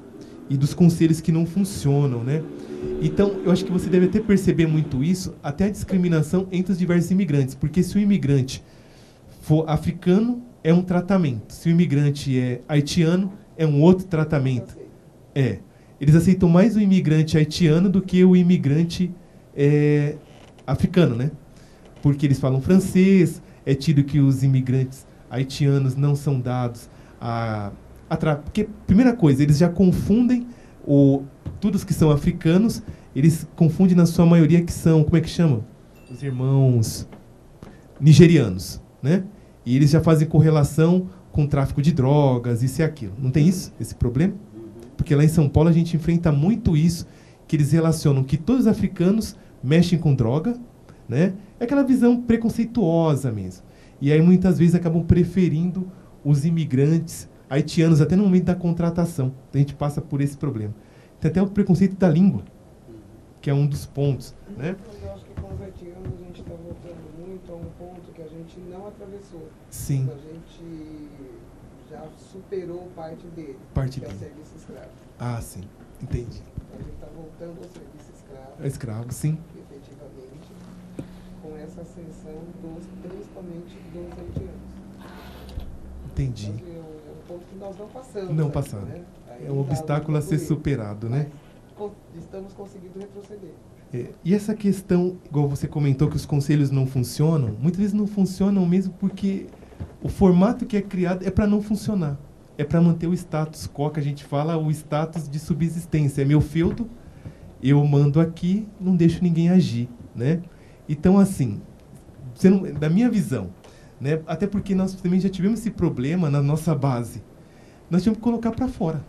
e dos conselhos que não funcionam, né? Então, eu acho que você deve até perceber muito isso, até a discriminação entre os diversos imigrantes, porque se o imigrante for africano, é um tratamento. Se o imigrante é haitiano, é um outro tratamento. Eles aceitam mais o imigrante haitiano do que o imigrante africano, né? Porque eles falam francês, é tido que os imigrantes haitianos não são dados porque, primeira coisa, eles já confundem todos que são africanos, eles confundem na sua maioria que são, como é que chama? Os irmãos nigerianos, né? E eles já fazem correlação com tráfico de drogas, isso e aquilo. Não tem isso? Esse problema? Porque lá em São Paulo a gente enfrenta muito isso, que eles relacionam que todos os africanos mexem com droga, né? É aquela visão preconceituosa mesmo. E aí muitas vezes acabam preferindo os imigrantes haitianos até no momento da contratação. A gente passa por esse problema. Tem até o preconceito da língua, que é um dos pontos, né? Eu acho que com os haitianos a gente está voltando muito a um ponto que a gente não atravessou. Sim. A gente já superou parte dele, Parte que é o dele. serviço escravo. Ah, sim. Entendi. A gente está voltando ao serviço escravo. É escravo, sim. Efetivamente, com essa ascensão principalmente dos haitianos. Entendi. É um ponto que nós não passamos. Não ainda, passando. né? É um obstáculo a ser superado, né? Estamos conseguindo retroceder. E essa questão, igual você comentou, que os conselhos não funcionam, muitas vezes não funcionam mesmo porque o formato que é criado é para não funcionar. É para manter o status quo, que a gente fala, o status de subsistência. É meu feudo, eu mando aqui, não deixo ninguém agir, né? Então, assim, da minha visão, né? Até porque nós também já tivemos esse problema na nossa base. Nós tínhamos que colocar para fora.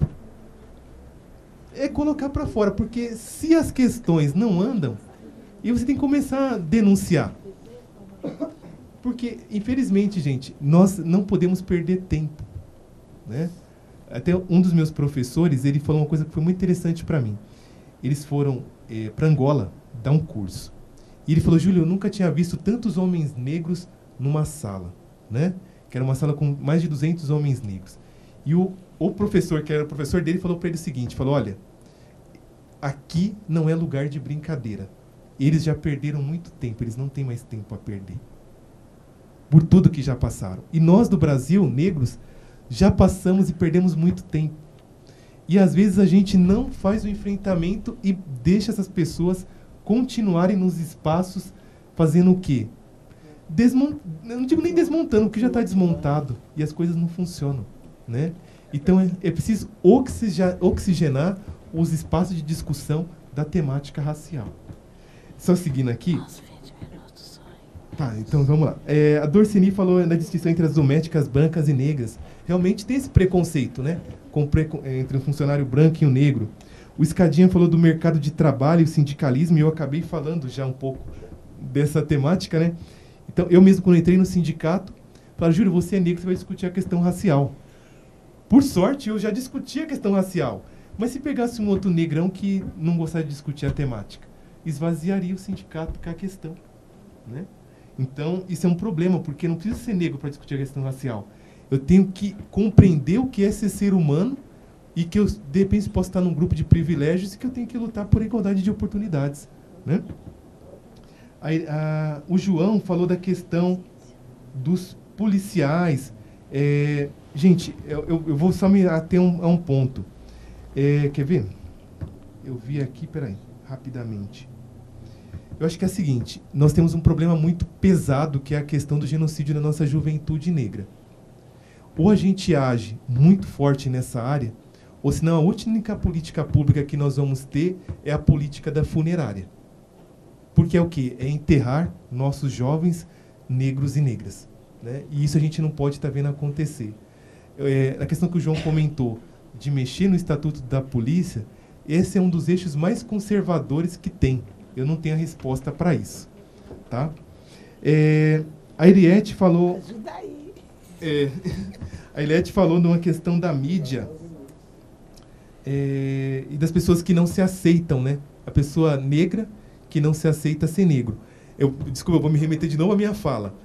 É colocar para fora, porque se as questões não andam, e você tem que começar a denunciar. Porque, infelizmente, gente, nós não podemos perder tempo, né? Até um dos meus professores, ele falou uma coisa que foi muito interessante para mim. Eles foram para Angola dar um curso. E ele falou, Júlio, eu nunca tinha visto tantos homens negros numa sala, né? Que era uma sala com mais de 200 homens negros. E o professor, que era o professor dele, falou para ele o seguinte, falou, olha, aqui não é lugar de brincadeira. Eles já perderam muito tempo, eles não têm mais tempo a perder. Por tudo que já passaram. E nós do Brasil, negros, já passamos e perdemos muito tempo. E às vezes a gente não faz o enfrentamento e deixa essas pessoas continuarem nos espaços fazendo o quê? Eu não digo nem desmontando, porque já está desmontado e as coisas não funcionam, né? Então é preciso oxigenar os espaços de discussão da temática racial. Só seguindo aqui. Tá, então vamos lá. A Dorceni falou da distinção entre as domésticas brancas e negras. Realmente tem esse preconceito, né? Entre um funcionário branco e um negro. O Escadinha falou do mercado de trabalho e o sindicalismo, e eu acabei falando já um pouco dessa temática, né? Então, eu mesmo, quando entrei no sindicato, falei, Júlio, você é negro, você vai discutir a questão racial. Por sorte, eu já discuti a questão racial. Mas se pegasse um outro negrão que não gostaria de discutir a temática, esvaziaria o sindicato com a questão, né? Então, isso é um problema, porque não precisa ser negro para discutir a questão racial. Eu tenho que compreender o que é ser humano e que eu, de repente, posso estar num grupo de privilégios e que eu tenho que lutar por igualdade de oportunidades, né? Aí, o João falou da questão dos policiais. Gente, eu vou só me ater a um ponto. Quer ver? Eu vi aqui, peraí, rapidamente. Eu acho que é o seguinte, nós temos um problema muito pesado, que é a questão do genocídio na nossa juventude negra. Ou a gente age muito forte nessa área, ou senão a única política pública que nós vamos ter é a política da funerária. Porque é o quê? É enterrar nossos jovens negros e negras, né? E isso a gente não pode estar vendo acontecer. A questão que o João comentou, de mexer no Estatuto da Polícia, esse é um dos eixos mais conservadores que tem. Eu não tenho a resposta para isso, tá? A Eliette falou... a Eliette falou de uma questão da mídia e das pessoas que não se aceitam, né? A pessoa negra que não se aceita ser negro. Desculpa, eu vou me remeter de novo à minha fala.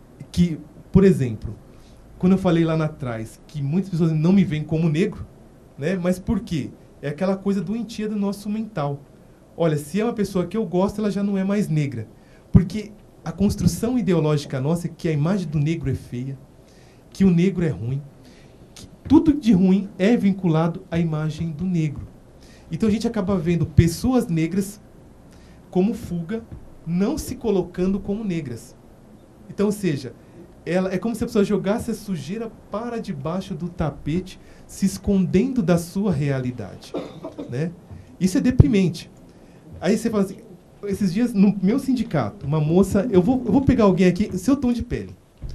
Que, por exemplo, quando eu falei lá atrás que muitas pessoas não me veem como negro, né? Mas por quê? É aquela coisa doentia do nosso mental. Olha, se é uma pessoa que eu gosto, ela já não é mais negra. Porque a construção ideológica nossa é que a imagem do negro é feia, que o negro é ruim, que tudo de ruim é vinculado à imagem do negro. Então a gente acaba vendo pessoas negras como fuga, não se colocando como negras. Então, ou seja, ela, é como se a pessoa jogasse a sujeira para debaixo do tapete, se escondendo da sua realidade, né? Isso é deprimente. Aí você fala assim, esses dias no meu sindicato, uma moça, eu vou pegar alguém aqui, seu tom de pele.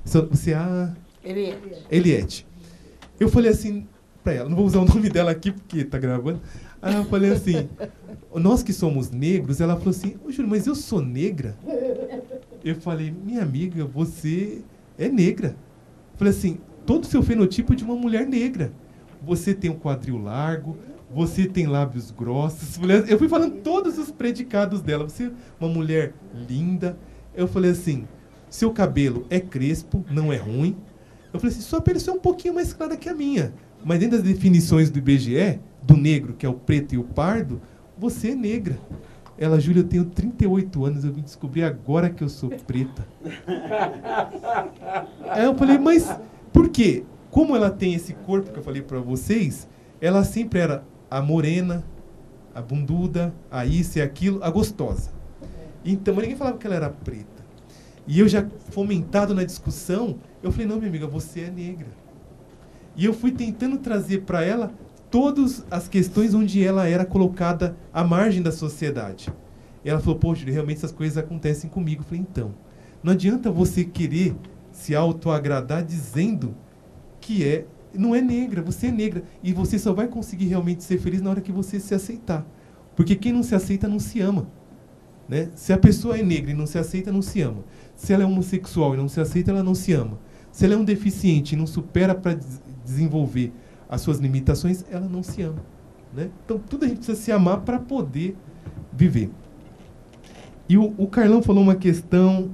Eliette. Eu falei assim para ela, não vou usar o nome dela aqui porque tá gravando. Aí eu falei assim, nós que somos negros, ela falou assim, ô Júlio, mas eu sou negra? Eu falei, minha amiga, você é negra. Eu falei assim, todo o seu fenotipo é de uma mulher negra. Você tem um quadril largo, você tem lábios grossos. Eu fui falando todos os predicados dela. Você é uma mulher linda. Eu falei assim, seu cabelo é crespo, não é ruim. Eu falei assim, sua pele só é um pouquinho mais clara que a minha. Mas dentro das definições do IBGE, do negro, que é o preto e o pardo, você é negra. Ela, Júlia, eu tenho 38 anos, eu vim descobrir agora que eu sou preta. Aí eu falei, mas por quê? Como ela tem esse corpo que eu falei pra vocês, ela sempre era a morena, a bunduda, a isso e aquilo, a gostosa. Então, mas ninguém falava que ela era preta. E eu já fomentado na discussão, eu falei, não, minha amiga, você é negra. E eu fui tentando trazer para ela todas as questões onde ela era colocada à margem da sociedade. E ela falou, pô, Júlio, realmente essas coisas acontecem comigo. Eu falei, então, não adianta você querer se autoagradar dizendo que não é negra, você é negra. E você só vai conseguir realmente ser feliz na hora que você se aceitar. Porque quem não se aceita não se ama. Né? Se a pessoa é negra e não se aceita, não se ama. Se ela é homossexual e não se aceita, ela não se ama. Se ela é um deficiente e não supera para desenvolver as suas limitações, ela não se ama. Né? Então, tudo a gente precisa se amar para poder viver. E o Carlão falou uma questão...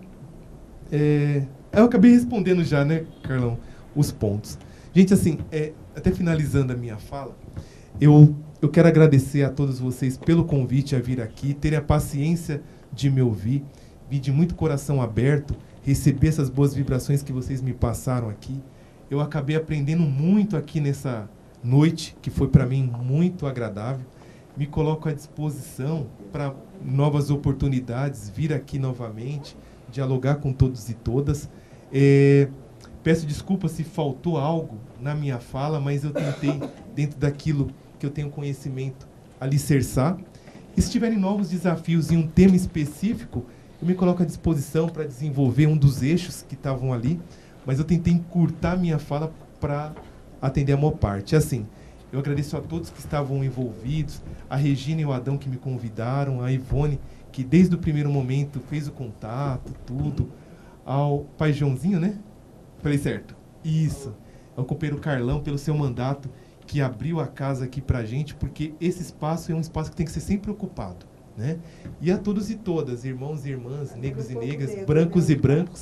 eu acabei respondendo já, né, Carlão, os pontos. Gente, assim, até finalizando a minha fala, eu quero agradecer a todos vocês pelo convite a vir aqui, terem a paciência de me ouvir, vir de muito coração aberto, receber essas boas vibrações que vocês me passaram aqui. Eu acabei aprendendo muito aqui nessa noite, que foi para mim muito agradável. Me coloco à disposição para novas oportunidades, vir aqui novamente, dialogar com todos e todas. Peço desculpa se faltou algo na minha fala, mas eu tentei, dentro daquilo que eu tenho conhecimento, alicerçar. E se tiverem novos desafios em um tema específico, eu me coloco à disposição para desenvolver um dos eixos que estavam ali, mas eu tentei encurtar minha fala para atender a maior parte. Assim, eu agradeço a todos que estavam envolvidos, a Regina e o Adão que me convidaram, a Ivone, que desde o primeiro momento fez o contato, tudo, ao pai Joãozinho, né? Falei certo? Isso. Ao companheiro Carlão, pelo seu mandato, que abriu a casa aqui pra gente, porque esse espaço é um espaço que tem que ser sempre ocupado, né? E a todos e todas, irmãos e irmãs, negros e negras, brancos e brancos,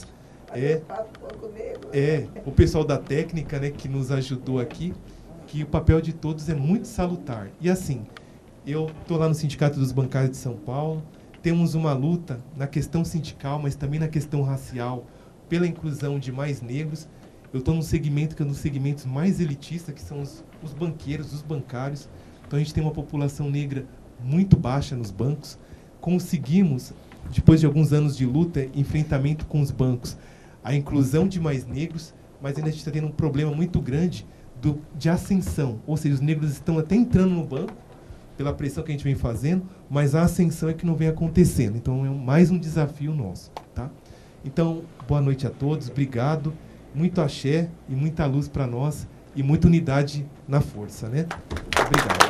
o pessoal da técnica, né, que nos ajudou aqui, que o papel de todos é muito salutar. E assim, eu estou lá no Sindicato dos Bancários de São Paulo, temos uma luta na questão sindical, mas também na questão racial, pela inclusão de mais negros. Eu estou num segmento que é um dos segmentos mais elitistas, que são os banqueiros, os bancários. Então a gente tem uma população negra muito baixa nos bancos. Conseguimos, depois de alguns anos de luta, enfrentamento com os bancos, a inclusão de mais negros, mas ainda a gente está tendo um problema muito grande de ascensão. Ou seja, os negros estão até entrando no banco, pela pressão que a gente vem fazendo, mas a ascensão é que não vem acontecendo. Então é mais um desafio nosso. Tá? Então, boa noite a todos, obrigado. Muito axé e muita luz para nós e muita unidade na força, né? Obrigado.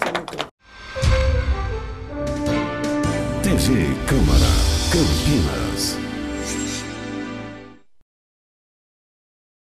TV Câmara Campinas.